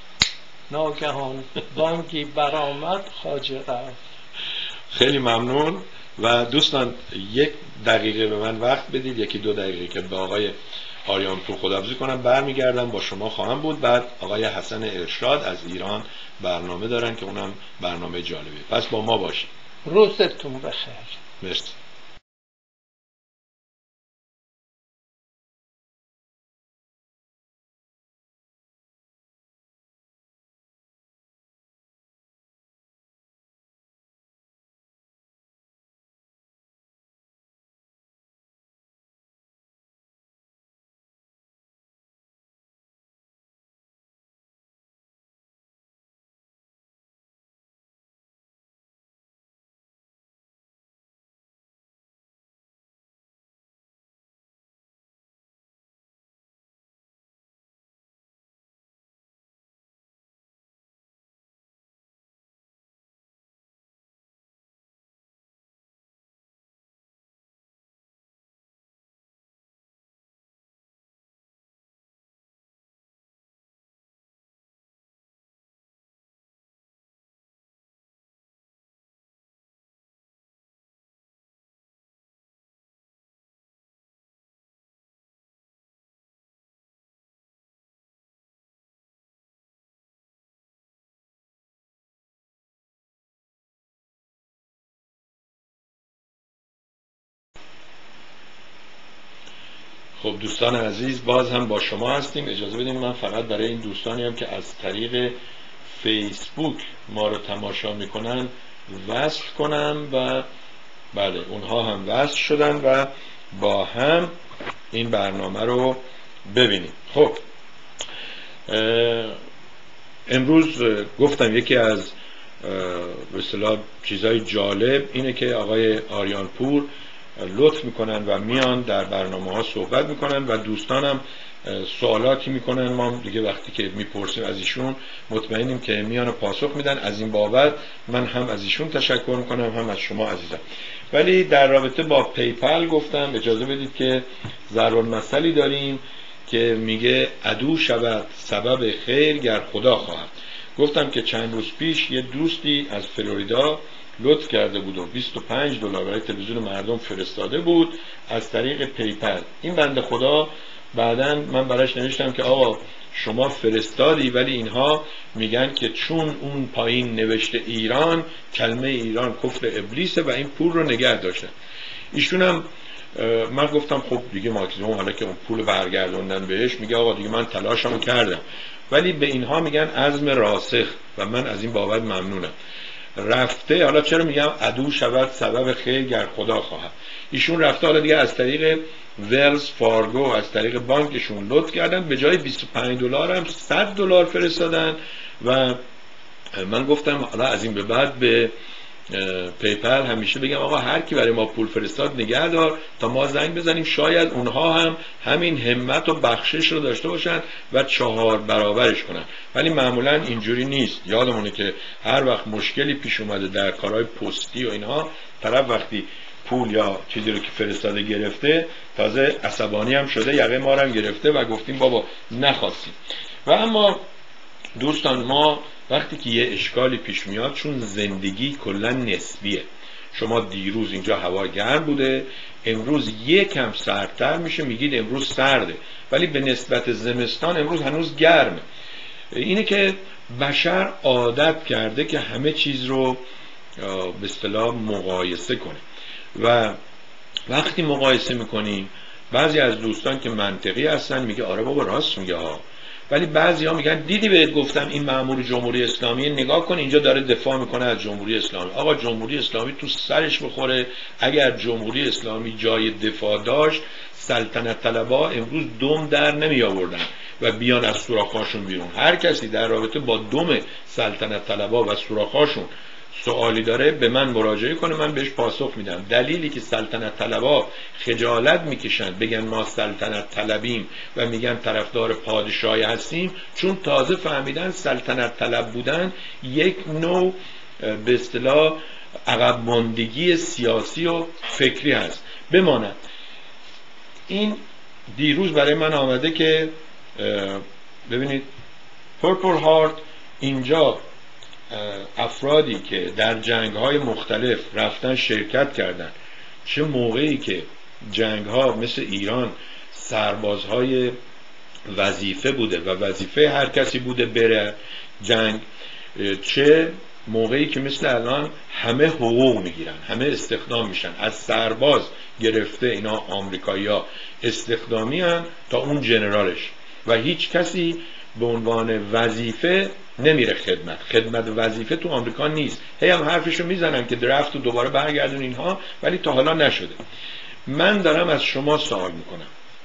ناگهان بانگی برآمد، خواجه رفت. خیلی ممنون. و دوستان 1 دقیقه به من وقت بدید، 1-2 دقیقه که به آقای آریانپور خداحافظی کنم، برمیگردم با شما خواهم بود. بعد آقای حسن ارشاد از ایران برنامه دارن که اونم برنامه جالبیه. پس با ما باشید. روزتون بخیر. مرسی. خب دوستان عزیز، باز هم با شما هستیم. اجازه بدین من فقط برای این دوستانی هم که از طریق فیسبوک ما رو تماشا میکنن وصل کنم و بله اونها هم وصل شدن و با هم این برنامه رو ببینیم. خب امروز گفتم یکی از به اصطلاح چیزای جالب اینه که آقای آریانپور لطف میکنن و میان در برنامه ها صحبت میکنن و دوستانم سوالاتی میکنن. ما دیگه وقتی که میپرسیم از ایشون مطمئنیم که میان و پاسخ میدن. از این بابت من هم از ایشون تشکر میکنم هم از شما عزیزان. ولی در رابطه با پیپل گفتم اجازه بدید که ضرب المثلی داریم که میگه عدو شود سبب خیر گر خدا خواهد. گفتم که چند روز پیش یه دوستی از فلوریدا لطف کرده بود و $25 برای تلویزیون مردم فرستاده بود از طریق پیپل. این بنده خدا بعداً من براش نوشتم که آقا شما فرستادی ولی اینها میگن که چون اون پایین نوشته ایران، کلمه ایران کفر ابلیسه و این پول رو نگه داشتن. ایشون هم من گفتم خب دیگه ماکسیموم حالا که اون پول برگردوندن بهش، میگه آقا دیگه من تلاشمو کردم. ولی به اینها میگن عزم راسخ و من از این بابت ممنونم. رفته، حالا چرا میگم عدو شود سبب خیر گر خدا خواهد، ایشون رفته حالا دیگه از طریق ولز فارگو از طریق بانکشون لطف کردن، به جای $25 هم $100 فرستادن و من گفتم حالا از این به بعد به پیپل همیشه بگم آقا هر کی برای ما پول فرستاد نگه دار تا ما زنگ بزنیم، شاید اونها هم همین همت و بخشش رو داشته باشن و 4 برابرش کنن. ولی معمولا اینجوری نیست. یادمونه که هر وقت مشکلی پیش اومده در کارهای پستی و اینها، طرف وقتی پول یا چیزی رو که فرستاده گرفته تازه عصبانی هم شده، یقه ما رو هم گرفته و گفتیم بابا نخواستیم. و اما دوستان ما وقتی که یه اشکالی پیش میاد، چون زندگی کلا نسبیه، شما دیروز اینجا هوا گرم بوده، امروز یکم سردتر میشه میگید امروز سرده، ولی به نسبت زمستان امروز هنوز گرمه. اینه که بشر عادت کرده که همه چیز رو به اصطلاح مقایسه کنه و وقتی مقایسه میکنیم بعضی از دوستان که منطقی هستن میگه آره بابا راست میگه ها، ولی بعضی ها میگن دیدی بهت گفتم این مأمور جمهوری اسلامی، نگاه کن اینجا داره دفاع میکنه از جمهوری اسلامی. آقا جمهوری اسلامی تو سرش بخوره، اگر جمهوری اسلامی جای دفاع داشت سلطنت طلبها امروز دم در نمی آوردن و بیان از سوراخ‌هاشون بیرون. هر کسی در رابطه با دم سلطنت طلبها و سوراخ‌هاشون سوالی داره به من مراجعه کنه، من بهش پاسخ میدم. دلیلی که سلطنت طلبها خجالت میکشن بگن ما سلطنت طلبیم و میگن طرفدار پادشاهی هستیم، چون تازه فهمیدن سلطنت طلب بودن یک نوع به اصطلاح عقب ماندگی سیاسی و فکری هست. بماند این دیروز برای من آمده که ببینید پرپل هارت اینجا افرادی که در جنگ‌های مختلف رفتن شرکت کردن، چه موقعی که جنگ‌ها مثل ایران سربازهای وظیفه بوده و وظیفه هر کسی بوده بره جنگ، چه موقعی که مثل الان همه حقوق میگیرن، همه استخدام میشن، از سرباز گرفته اینا آمریکایی‌ها استخدامی هن تا اون جنرالش و هیچ کسی به عنوان وظیفه نمیره خدمت وظیفه تو آمریکا نیست. هی هم حرفشو میزنن که درفت رو دوباره برگردون اینها، ولی تا حالا نشده. من دارم از شما سوال میکنم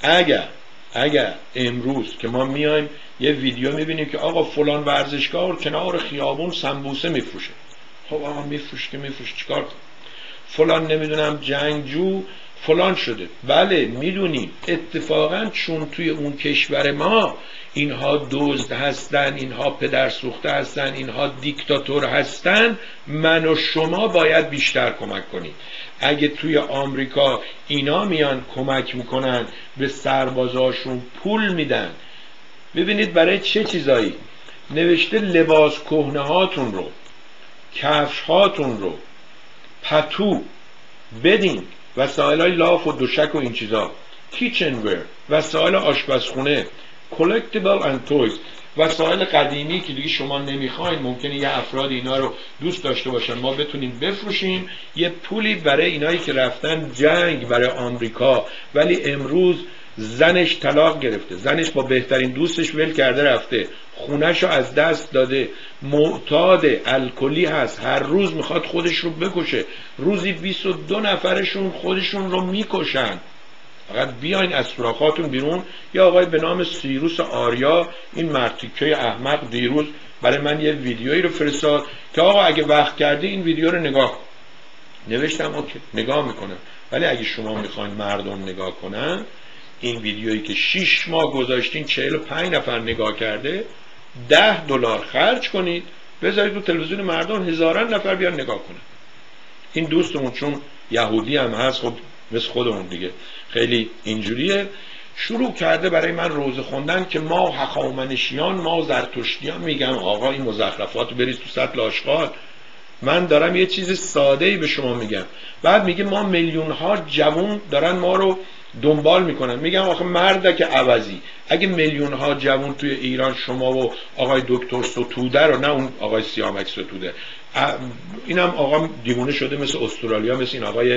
اگر امروز که ما میایم یه ویدیو میبینیم که آقا فلان ورزشکار کنار خیابون سمبوسه میفروشه، خب آقا میفروشه چیکار کنم؟ فلان نمیدونم جنگجو فلان شده، بله میدونیم اتفاقا چون توی اون کشور ما اینها دزد هستن، اینها پدرسوخته هستن، اینها دیکتاتور هستن، من و شما باید بیشتر کمک کنیم. اگه توی آمریکا اینا میان کمک میکنن به سربازاشون پول میدن، ببینید برای چه چیزایی نوشته لباس کهنه هاتون رو، کفش هاتون رو، پتو بدین، وسایل های لاف و دوشک و این چیزا، کیچن ویر، وسایل آشپزخونه، collectible and toys، وسایل قدیمی که دیگه شما نمیخواین، ممکنه یه افراد اینا رو دوست داشته باشن، ما بتونیم بفروشیم، یه پولی برای اینایی که رفتن جنگ برای آمریکا ولی امروز زنش طلاق گرفته، زنش با بهترین دوستش ول کرده رفته، خونش رو از دست داده، معتاد الکلی هست، هر روز میخواد خودش رو بکشه، روزی 22 نفرشون خودشون رو میکشن. فقط بیاین از سوراخاتون بیرون. یا آقای به نام سیروس آریا، این مرتیکه احمق، دیروز برای من یه ویدیویی رو فرستاد که آقا اگه وقت کردی این ویدیو رو نگاه کن. نوشتم اوکی نگاه میکنم، ولی اگه شما میخواین مردم نگاه کنن، این ویدیویی که 6 ماه گذاشتین 45 نفر نگاه کرده، $10 خرج کنید بذارید تو تلویزیون مردم، هزاران نفر بیان نگاه کنن. این دوستمون چون یهودی هم هست، خب مثل خودمون دیگه خیلی اینجوریه، شروع کرده برای من روزه خوندن که ما هخامنشیان، ما زرتشتیان. میگم آقا این مزخرفات رو بریز تو سطل آشغال، من دارم یه چیز ساده‌ای به شما میگم. بعد میگه ما میلیون ها جوان دارن ما رو دنبال میکنن. میگم آخه مردک عوضی، اگه میلیون ها جوان توی ایران شما و آقای دکتر ستوده رو، نه اون آقای سیامک ستوده، اینم آقا دیوونه شده مثل استرالیا، مثل این آقای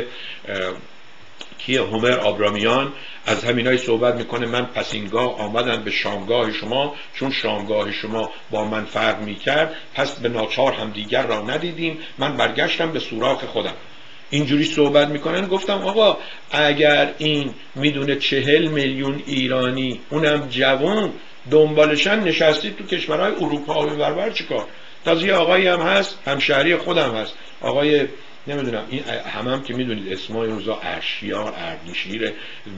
کیه، هومر آبرامیان، از همینای صحبت میکنه. من پس اینگاه آمدن به شامگاه شما، چون شامگاه شما با من فرق میکرد، پس به ناچار هم دیگر را ندیدیم، من برگشتم به سوراخ خودم. اینجوری صحبت میکنن. گفتم آقا اگر این میدونه 40 میلیون ایرانی اونم جوان دنبالشن، نشستید تو کشورهای اروپا و بربر چیکار؟ تازه آقایی هم هست همشهری خودم هست، آقای نمیدونم این هم که میدونید اسمای این روزا ارشیار، اردشیر،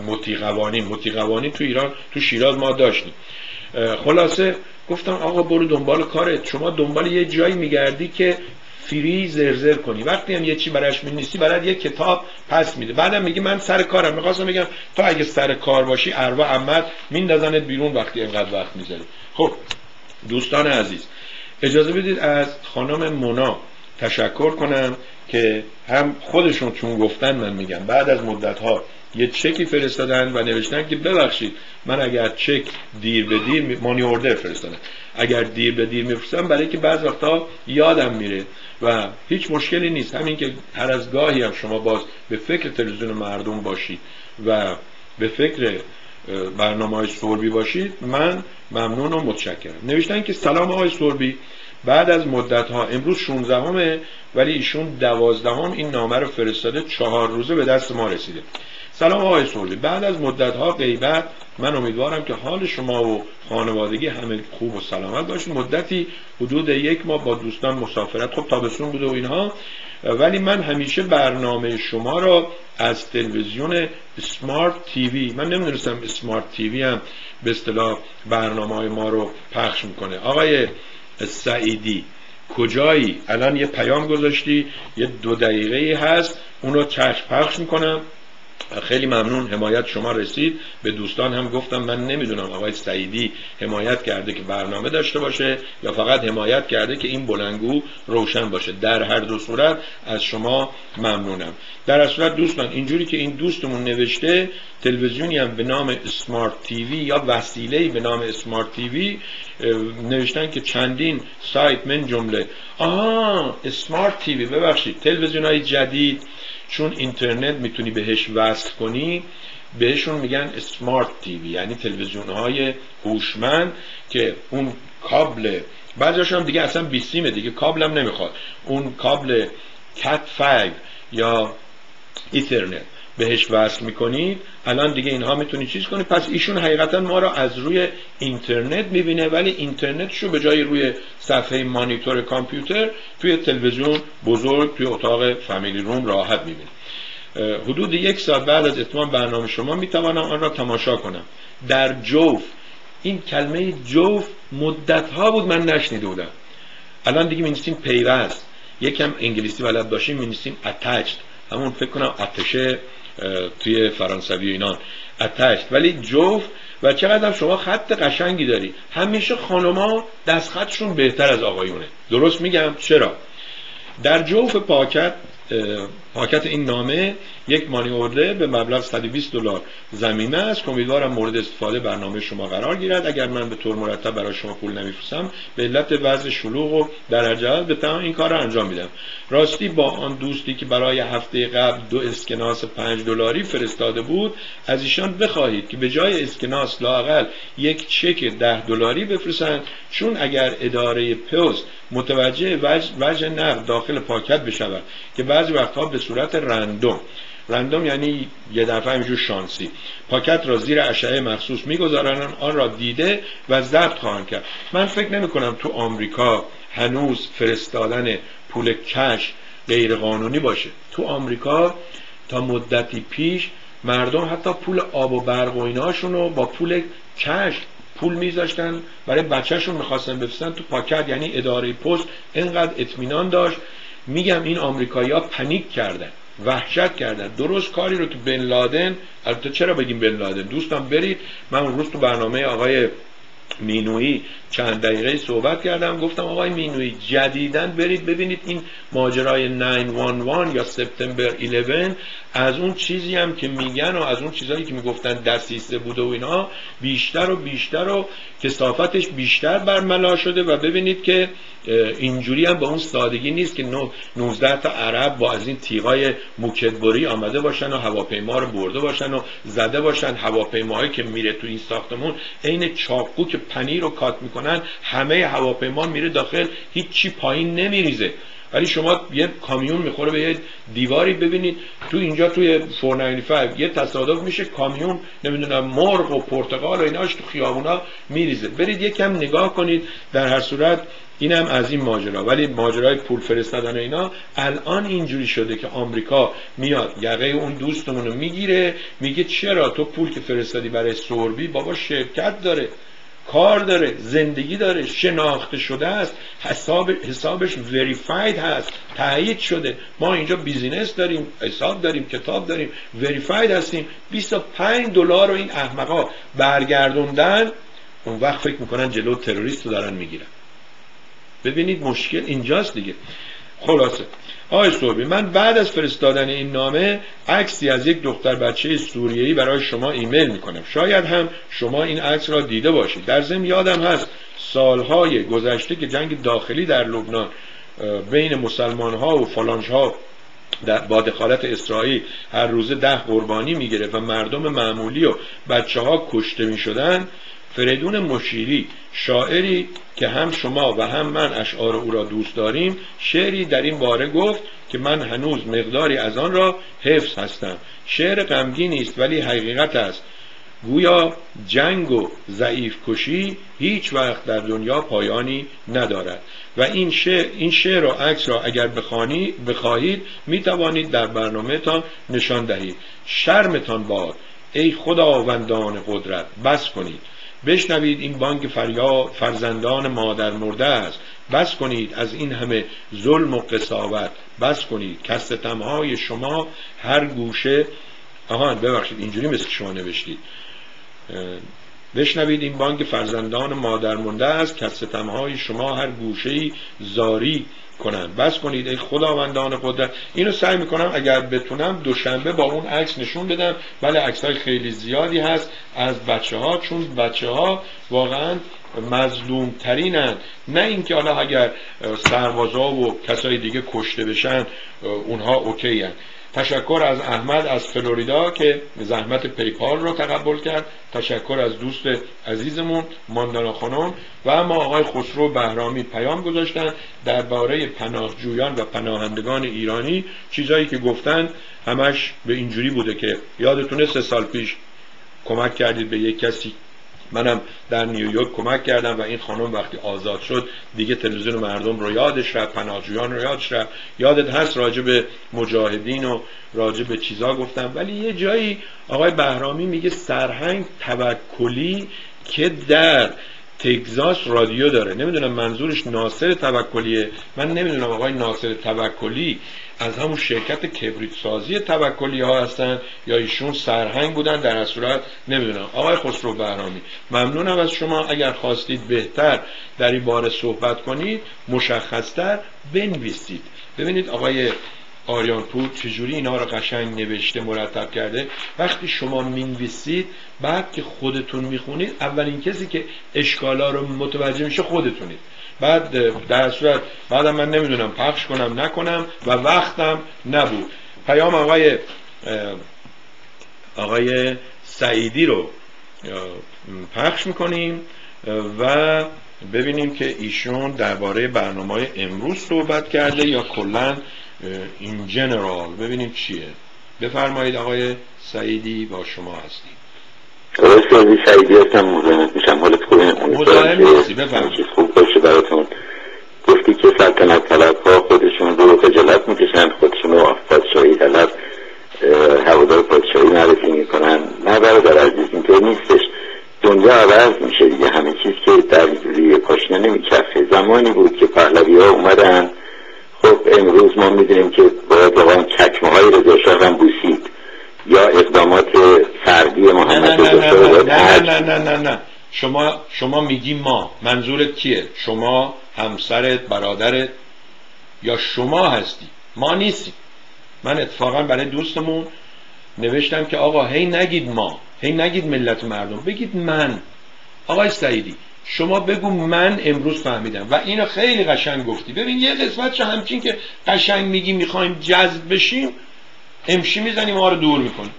مطیقوانی تو ایران تو شیراز ما داشتیم. خلاصه گفتم آقا برو دنبال کارت، شما دنبال یه جایی میگردی که فری زرزر کنی، وقتی هم یه چی براش می‌نویسی برات یه کتاب پس میده، بعدم میگی من سر کارم. می‌خواستم بگم تو اگه سر کار باشی اروا عمت میندازنت بیرون وقتی اینقدر وقت میذاری. خب دوستان عزیز، اجازه بدید از خانم مونا تشکر کنم که هم خودشون چون گفتن من میگم بعد از مدت‌ها یه چکی فرستادن و نوشتن که ببخشید من اگر چک دیر به دیر مانی اوردر فرستادن، اگر دیر به دیر میفرستم برای که بعض وقتا یادم میره و هیچ مشکلی نیست. همین که هر از گاهی هم شما باز به فکر تلویزیون مردم باشید و به فکر برنامه‌های سوربی باشید، من ممنون و متشکرم. نوشتن که سلام آقای سوربی، بعد از مدت‌ها امروز 16 ولی ایشون 12 این نامه رو فرستاده، 4 روزه به دست ما رسیده. سلام آقای سوربی، بعد از مدت‌ها غیبت من امیدوارم که حال شما و خانوادگی همه خوب و سلامت باشید. مدتی حدود 1 ماه با دوستان مسافرت، خب تابستون بوده و اینها، ولی من همیشه برنامه شما را از تلویزیون اسمارت تیوی، من نمیدونستم اسمارت تیوی هم به اصطلاح برنامه‌های ما رو پخش میکنه. آقای سعیدی کجایی؟ الان یه پیام گذاشتی، یه 2 دقیقه‌ای هست، اون رو چشم پخش میکنم. خیلی ممنون، حمایت شما رسید. به دوستان هم گفتم من نمیدونم آقای سعیدی حمایت کرده که برنامه داشته باشه یا فقط حمایت کرده که این بلندگو روشن باشه. در هر دو صورت از شما ممنونم. در اصل دوستان اینجوری که این دوستمون نوشته، تلویزیونی هم به نام اسمارت تیوی یا وسیله‌ای به نام اسمارت تیوی نوشتن که چندین سایت من جمله اسمارت تیوی، ببخشید تلویزیون‌های جدید چون اینترنت میتونی بهش وصل کنی بهشون میگن اسمارت تیوی، یعنی تلویزیون‌های هوشمند که اون کابل، بعضی‌هاش هم دیگه اصلا بیسیمه دیگه، کابل هم نمیخواد، اون کابل کات 5 یا ایترنت بهش وصل میکنید، الان دیگه اینها میتونی چیز کنید. پس ایشون حقیقتا ما را از روی اینترنت میبینه، ولی اینترنتشو به جای روی صفحه مانیتور کامپیوتر توی تلویزیون بزرگ توی اتاق فامیلی روم راحت میبینه. حدود 1 ساعت بعد از اتمام برنامه شما میتوانم آن را تماشا کنم. در جوف، این کلمه جوف مدتها بود من نشنیده بودم، الان دیگه می‌نویسیم پیوست، یکم انگلیسی بلد باشیم می‌نویسیم attached، همون فکر کنم آتشه توی فرانسوی اینا attached، ولی جوف. و چقدر شما خط قشنگی داری، همیشه خانوما دست خطشون بهتر از آقایونه. درست میگم؟ چرا؟ در جوف پاکت پاکت این نامه یک مانی اوردر به مبلغ $120 ضمیمه است که امیدوارم مورد استفاده برنامه شما قرار گیرد. اگر من به طور مرتب برای شما پول نمیفرستم به علت وضع شلوغ و در عجله به تمام این کار را انجام میدم. راستی با آن دوستی که برای هفته قبل 2 اسکناس $5 فرستاده بود از ایشان بخواهید که به جای اسکناس لااقل یک چک $10 بفرستند، چون اگر اداره پست متوجه وجه نقد داخل پاکت بشود که بعضی وقتها به صورت رندوم یعنی یه دفعه اینجور شانسی پاکت را زیر اشعه مخصوص میگذارند، آن را دیده و ضبط خواهند کرد. من فکر نمی کنم تو آمریکا هنوز فرستادن پول کش غیر قانونی باشه. تو آمریکا تا مدتی پیش مردم حتی پول آب و برق و ایناشون رو با پول کش پول میذاشتن برای بچهشون میخواستن بفرستن تو پاکت، یعنی اداره پست اینقدر اطمینان داشت. میگم این آمریکایی‌ها پنیک کردن، وحشت کردن. درست کاری رو که بن لادن، البته چرا بگیم بن لادن، دوستان برید، من اون روز تو برنامه آقای مینویی چند دقیقه صحبت کردم، گفتم آقای مینویی جدیداً برید ببینید این ماجرای 911 یا سپتامبر 11 از اون چیزی هم که میگن و از اون چیزایی که میگفتن دسیسه بوده و اینا بیشتر و کثافتش بیشتر برملا شده و ببینید که اینجوری هم به اون سادگی نیست که 19 تا عرب با از این تیغای موکدبری آمده باشن و هواپیما رو برده باشن و زده باشن. هواپیماهایی که میره تو این ساختمون عین چاقو که پنیر رو کات میکنن، همه هواپیما میره داخل، هیچی پایین نمیریزه. ولی شما یه کامیون میخوره به یه دیواری، ببینید تو اینجا توی 495 یه تصادف میشه، کامیون نمیدونم مرغ و پرتقال و ایناش تو خیابونا میریزه. برید یکم نگاه کنید. در هر صورت اینم از این ماجرا. ولی ماجرای پول فرستادن اینا الان اینجوری شده که آمریکا میاد یقه اون دوستمون رو میگیره، میگه چرا تو پول که فرستادی برای سوربی، بابا شرکت داره، کار داره، زندگی داره، شناخته شده است، حسابش وریفاید هست، تایید شده. ما اینجا بیزینس داریم، حساب داریم، کتاب داریم، وریفاید هستیم. $25 رو این احمقا برگردوندن، اون وقت فکر میکنن جلو تروریست رو دارن میگیرن. ببینید مشکل اینجاست دیگه. خلاصه آقای صبحی، من بعد از فرستادن این نامه عکسی از یک دختر بچه سوریه‌ای برای شما ایمیل میکنم. شاید هم شما این عکس را دیده باشید. در ضمن یادم هست سالهای گذشته که جنگ داخلی در لبنان بین مسلمان‌ها و فالانج‌ها با دخالت اسرائیل هر روزه 10 قربانی میگرفت و مردم معمولی و بچه‌ها کشته میشدن، فریدون مشیری، شاعری که هم شما و هم من اشعار او را دوست داریم، شعری در این باره گفت که من هنوز مقداری از آن را حفظ هستم. شعر غمگینی است ولی حقیقت است. گویا جنگ و ضعیف کشی هیچ وقت در دنیا پایانی ندارد و این شعر و عکس را اگر بخواهید می توانید در برنامه تان نشان دهید. شرمتان باد ای خداوندان قدرت، بس کنید. بشنوید این بانگ فریاد فرزندان مادر مرده است. بس کنید از این همه ظلم و قساوت. بس کنید که ستمهای شما هر گوشه ببخشید اینجوری مثل شما نوشتید. بشنوید این بانگ فرزندان مادر مرده است که ستمهای شما هر گوشه‌ای زاری کنند. بس کنید ای خداوندان قدرت. اینو سعی میکنم اگر بتونم دوشنبه با اون عکس نشون بدم، ولی عکس‌های خیلی زیادی هست از بچه‌ها، چون بچه‌ها واقعا مظلوم ترینن. نه اینکه حالا اگر سربازا و کسای دیگه کشته بشن اونها اوکی هن. تشکر از احمد از فلوریدا که زحمت پیپال رو تقبل کرد. تشکر از دوست عزیزمون ماندانا خانم و اما آقای خسرو بهرامی پیام گذاشتن درباره پناهجویان و پناهندگان ایرانی. چیزایی که گفتن همش به اینجوری بوده که یادتونه 3 سال پیش کمک کردید به یک کسی، منم در نیویورک کمک کردم و این خانم وقتی آزاد شد دیگه تلویزیون مردم رو یادش رفت، پناهجویان رو یادش رفت. یادت هست راجع به مجاهدین و راجع به چیزا گفتم. ولی یه جایی آقای بهرامی میگه سرهنگ توکلی که در تگزاس رادیو داره. نمیدونم منظورش ناصر توکلیه. من نمیدونم آقای ناصر توکلی از همون شرکت کبریت سازی توکلی ها هستن یا ایشون سرهنگ بودن. در صورت نمیدونم. آقای خسرو بهرامی ممنونم از شما. اگر خواستید بهتر در این باره صحبت کنید، مشخصتر بنویسید. ببینید آقای آریانپور چجوری اینا رو قشنگ نوشته مرتب کرده. وقتی شما مینویسید بعد که خودتون میخونید اولین کسی که اشکالا رو متوجه میشه خودتونید. بعد در صورت بعدم من نمیدونم پخش کنم نکنم و وقتم نبود. پیام آقای سعیدی رو پخش میکنیم و ببینیم که ایشون درباره برنامه امروز صحبت کرده یا کلا این جنرال. ببینیم چیه. بفرمایید آقای سعیدی، با شما هستیم. آقای سعیدی هستم، مزاحمت میشم. حالت خوبه؟ مزاحم نیستی، بفرمایید. خوب باشه براتون. گفتی که سلطنت طلب‌ها خودشون رو خجالت میکشن، خودشون رو پادشاهی طلب هوادار پادشاهی معرفی میکنن. نه برادر عزیز، اینطور نیستش. دنیا عوض میشه دیگه، همه چیز که در روی پاشنه نمیچرخه. زمانی بود که پهلوی ها اومدن، خب امروز ما میدونیم که باید واقعا چکمه های رضا شاه هم بوسید یا اقدامات فردی محمد رضا شاه. نه شما میگی ما، منظورت کیه؟ شما، همسرت، برادرت، یا شما هستی؟ ما نیستیم. من اتفاقا برای دوستمون نوشتم که آقا هی نگید ما، هی نگید ملت مردم، بگید من. آقای سعیدی شما بگو من امروز فهمیدم و اینو خیلی قشنگ گفتی. ببین یه قسمتش همچین که قشنگ میگی میخوایم جذب بشیم امشی میزنیم ما رو دور میکنیم.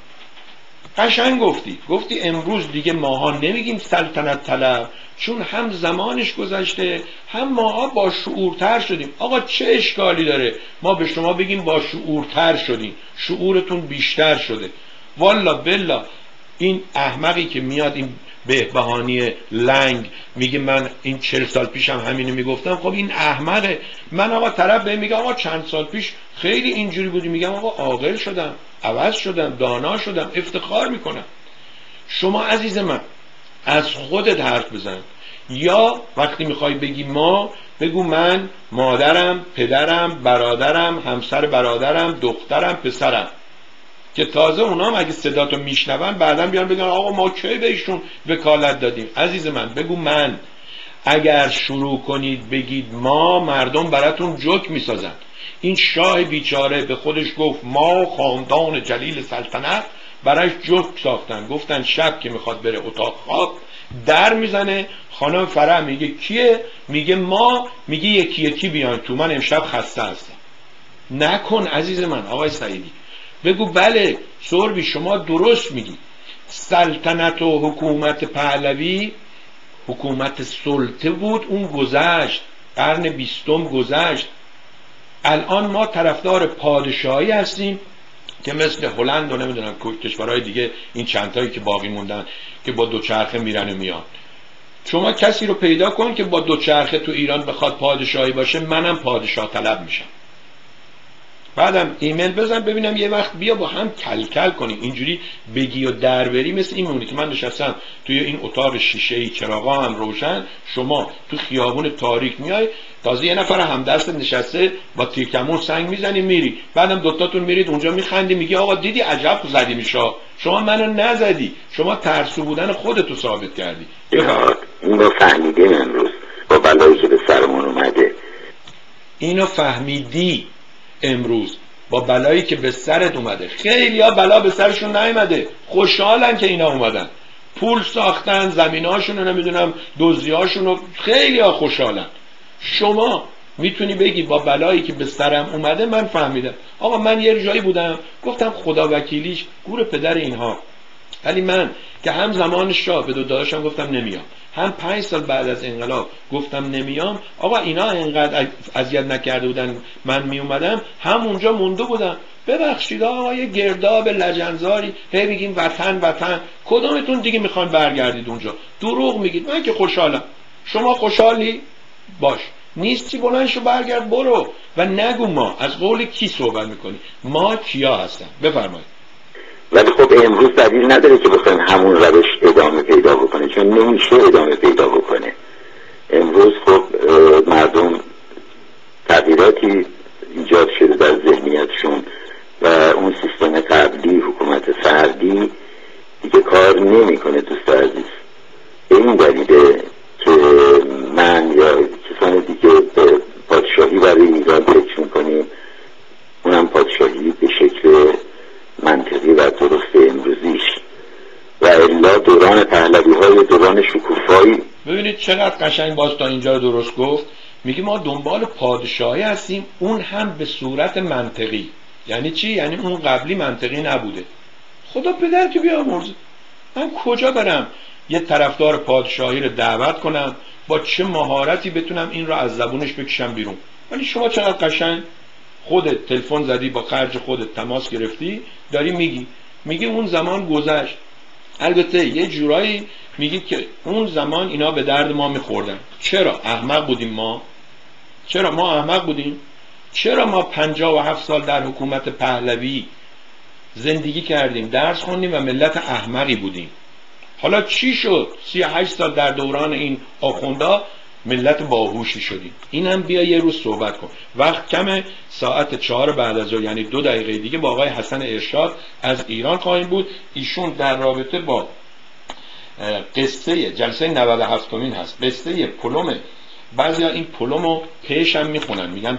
قشنگ گفتی امروز دیگه ماها نمیگیم سلطنت طلب، چون هم زمانش گذشته هم ماها با شعورتر شدیم. آقا چه اشکالی داره ما به شما بگیم با شعورتر شدیم، شعورتون بیشتر شده. والا بلا این احمقی که میاد این به بهانه لنگ میگه من این 40 سال پیشم همینو میگفتم، خب این احمقه. من آقا طرف به میگه آقا چند سال پیش خیلی اینجوری بودی، میگم آقا عاقل شدم، عوض شدم، دانا شدم، افتخار میکنم. شما عزیز من از خودت حرف بزن، یا وقتی میخوای بگی ما بگو من، مادرم، پدرم، برادرم، همسر برادرم، دخترم، پسرم، که تازه اونام اگه صداتو میشنون بعداً بیان بگن آقا ما کی بهشون وکالت دادیم. عزیز من بگو من. اگر شروع کنید بگید ما، مردم براتون جوک میسازن. این شاه بیچاره به خودش گفت ما خاندان جلیل سلطنت، برایش جوک ساختن. گفتن شب که میخواد بره اتاق خواب در میزنه، خانم فرح میگه کیه؟ میگه ما. میگه یکی یکی بیان تو، من امشب خسته هستم. نکن عزیز من. آقای سعیدی بگو بله سربی شما درست میگی. سلطنت و حکومت پهلوی حکومت سلطه بود، اون گذشت، قرن 20 گذشت. الان ما طرفدار پادشاهی هستیم که مثل هلند و نمیدونم کشورهای دیگه، این چندتایی که باقی موندن که با دوچرخه میرن و میان. شما کسی رو پیدا کن که با دوچرخه تو ایران بخواد پادشاهی باشه، منم پادشاه طلب میشم. بعدم ایمیل بزن ببینم یه وقت بیا با هم کلکل کنیم. اینجوری بگی و دربری مثل این میمونی که من نشستم توی این اتاق شیشه‌ای، چراغا هم روشن، شما تو خیابون تاریک میای، تازه یه نفر همدست نشسته با تیرکمون سنگ میزنی میری، بعدم دوتاتون میرید اونجا میخندی میگی آقا دیدی عجب زدی میشا. شما منو نزدی، شما ترسو بودن خودتو ثابت کردی. اینو فهمیدیم امروز با بلایی که به سرمون اومده. اینو فهمیدی امروز با بلایی که به سرت اومده. خیلی ها بلا به سرشون نیومده، خوشحالن که اینا اومدن، پول ساختن، زمیناشون رو نمیدونم دزدیاشون رو، خیلی ها خوشحالن. شما میتونی بگی با بلایی که به سرم اومده من فهمیدم. آقا من یه جایی بودم گفتم خدا وکیلیش گور پدر اینها، ولی من که هم زمان شاه به دو داداشم گفتم نمیام، هم 5 سال بعد از انقلاب گفتم نمیام، آقا اینا اینقدر اذیت نکرده بودن من می اومدم، همونجا مونده بودم. ببخشید آقا یه گرداب لجنزاری هی میگیم وطن وطن، کدومتون دیگه میخواین برگردید اونجا؟ دروغ میگید. من که خوشحالم. شما خوشحالی؟ باش. نیستی بلند شو برگرد برو و نگو ما. از قول کی صحبت میکنی؟ ما کیا هستن؟ بفرمایید. ولی خب امروز دلیل نداره که بخوایم همون روش ادامه پیدا بکنه، چون نمیشه ادامه پیدا بکنه. امروز خب مردم تغییراتی ایجاد شده در ذهنیتشون و اون سیستم قبلی حکومت فردی دیگه کار نمیکنه. دوست عزیز به این دلیله که من یا کسان دیگه به پادشاهی برای ایران فکر میکنیم، اونم پادشاهی دوران پهلوی های دوران شکوفایی. ببینید چقدر قشنگ باز تا اینجا رو درست گفت. میگه ما دنبال پادشاهی هستیم، اون هم به صورت منطقی. یعنی چی؟ یعنی اون قبلی منطقی نبوده. خدا پدر که بیامرزه، من کجا برم یه طرفدار پادشاهی رو دعوت کنم، با چه مهارتی بتونم این رو از زبونش بکشم بیرون؟ ولی شما چقدر قشنگ خودت تلفن زدی، با خرج خودت تماس گرفتی، داری میگی اون زمان گذشت. البته یه جورایی میگید که اون زمان اینا به درد ما میخوردن. چرا؟ احمق بودیم ما؟ چرا ما احمق بودیم؟ چرا ما 57 سال در حکومت پهلوی زندگی کردیم، درس خوندیم و ملت احمقی بودیم؟ حالا چی شد 38 سال در دوران این آخوندا ملت باهوشی شدیم؟ اینم بیا یه روز صحبت کن. وقت کمه، ساعت 4 بعد از ظهر، یعنی 2 دقیقه دیگه با آقای حسن ارشاد از ایران خواهیم بود. ایشون در رابطه با قصه جلسه 97مین هست، قصه پلم. بعضیا این پلمو پیش هم میخونن، میگن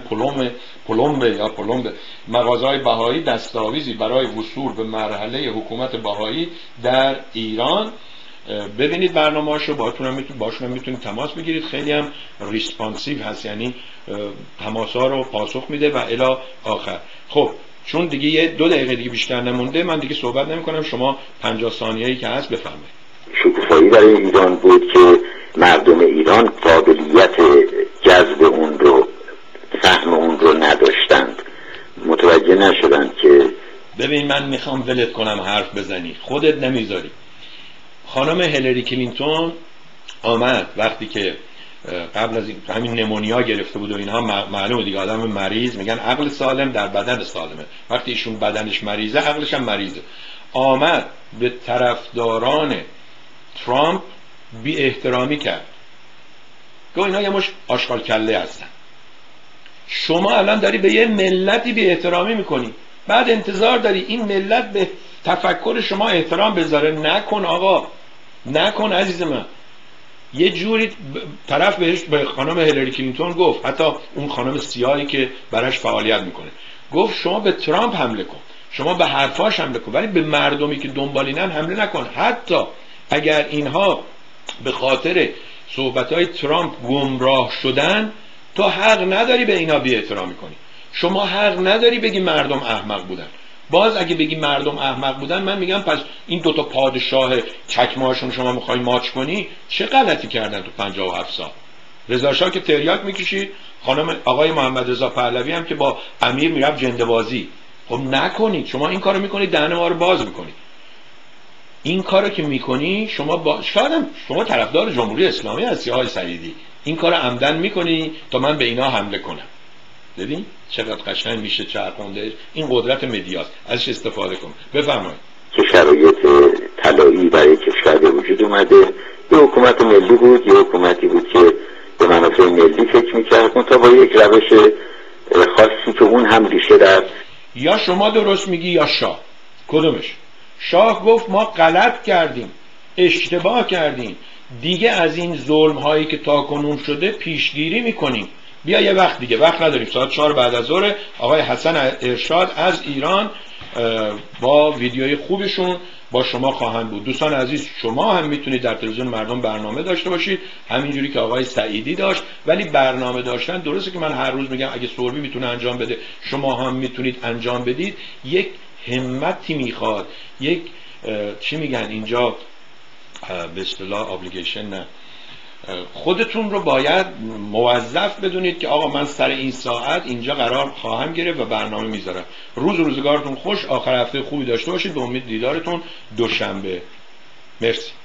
پلم مغازه‌های بهایی دستاویزی برای وصول به مرحله حکومت بهایی در ایران. ببینید برنامه‌اشو، باشون میتونید تماس بگیرید. خیلی هم ریسپانسیو هست، یعنی تماس‌ها رو پاسخ میده و الی آخر. خب چون دیگه یه 2 دقیقه دیگه بیشتر نمونده، من دیگه صحبت نمی‌کنم، شما 50 ثانیه‌ای که هست بفرمایید. شکوفایی برای ایران بود که مردم ایران قابلیت جذب اون رو، فهم اون رو نداشتند، متوجه نشدند که. ببین من میخوام ولت کنم حرف بزنی، خودت نمیذاری. خانم هیلاری کلینتون آمد وقتی که قبل از همین نمونیا گرفته بود و اینها، معلومه دیگه آدم مریض، میگن عقل سالم در بدن سالمه. وقتی ایشون بدنش مریضه عقلش هم مریضه. آمد به طرفداران ترامپ بی احترامی کرد، گفت اینا یه مش آشغال کله هستن. شما الان داری به یه ملتی بی احترامی میکنی، بعد انتظار داری این ملت به تفکر شما احترام بذاره؟ نکن آقا، نکن عزیز من. یه جوری طرف بهش، به خانم هیلاری کلینتون گفت، حتی اون خانم سیاهی که براش فعالیت میکنه، گفت شما به ترامپ حمله کن، شما به حرفاش حمله کن، ولی به مردمی که دنبالینن حمله نکن. حتی اگر اینها به خاطر صحبت‌های ترامپ گمراه شدن، تو حق نداری به اینا بی احترامی کنی. شما حق نداری بگی مردم احمق بودن. باز اگه بگی مردم احمق بودن، من میگم پس این 2 تا پادشاه چکمه‌هاشون شما میخوای ماچ کنی؟ چه غلطی کردن تو 57 سال؟ رضا شاه که تریاک میکشید، آقای محمد رضا پهلوی هم که با امیر میرفت جنده‌بازی. خب نکنید، شما این کارو میکنید، دهن ما رو باز میکنید. این کارو که میکنی شما شاید شما طرفدار جمهوری اسلامی هستی آقای سعیدی، این کارو عمدن میکنی تا من به اینا حمله کنم. ببین چقدر قشنگ میشه چرخونده. این قدرت مدیاست، ازش استفاده کن. بفرمایید. که شرایط طلایی برای کشور به وجود اومده، یه حکومت ملی بود، یه حکومتی بود که به منافع ملی فکر میکرد، تا با یک روش خاصی که اون هم ریشه در، یا شما درست میگی یا شاه. کدومش؟ شاه گفت ما غلط کردیم، اشتباه کردیم، دیگه از این ظلم هایی که تاکنون شده پیشگیری میکنیم. بیا یه وقت دیگه، وقت نداریم، ساعت 4 بعد از ظهر آقای حسن ارشاد از ایران با ویدیوی خوبشون با شما خواهند بود. دوستان عزیز، شما هم میتونید در تلویزیون مردم برنامه داشته باشید، همینجوری که آقای سعیدی داشت. ولی برنامه داشتن، درسته که من هر روز میگم اگه سوربی میتونه انجام بده، شما هم میتونید انجام بدید. یک همتی میخواد، یک چی میگن اینجا به اصطلاح ابلیگیشن، نه، خودتون رو باید موظف بدونید که آقا من سر این ساعت اینجا قرار خواهم گرفت و برنامه میذارم. روزگارتون خوش، آخر هفته خوبی داشته باشید. به امید دیدارتون دوشنبه. مرسی.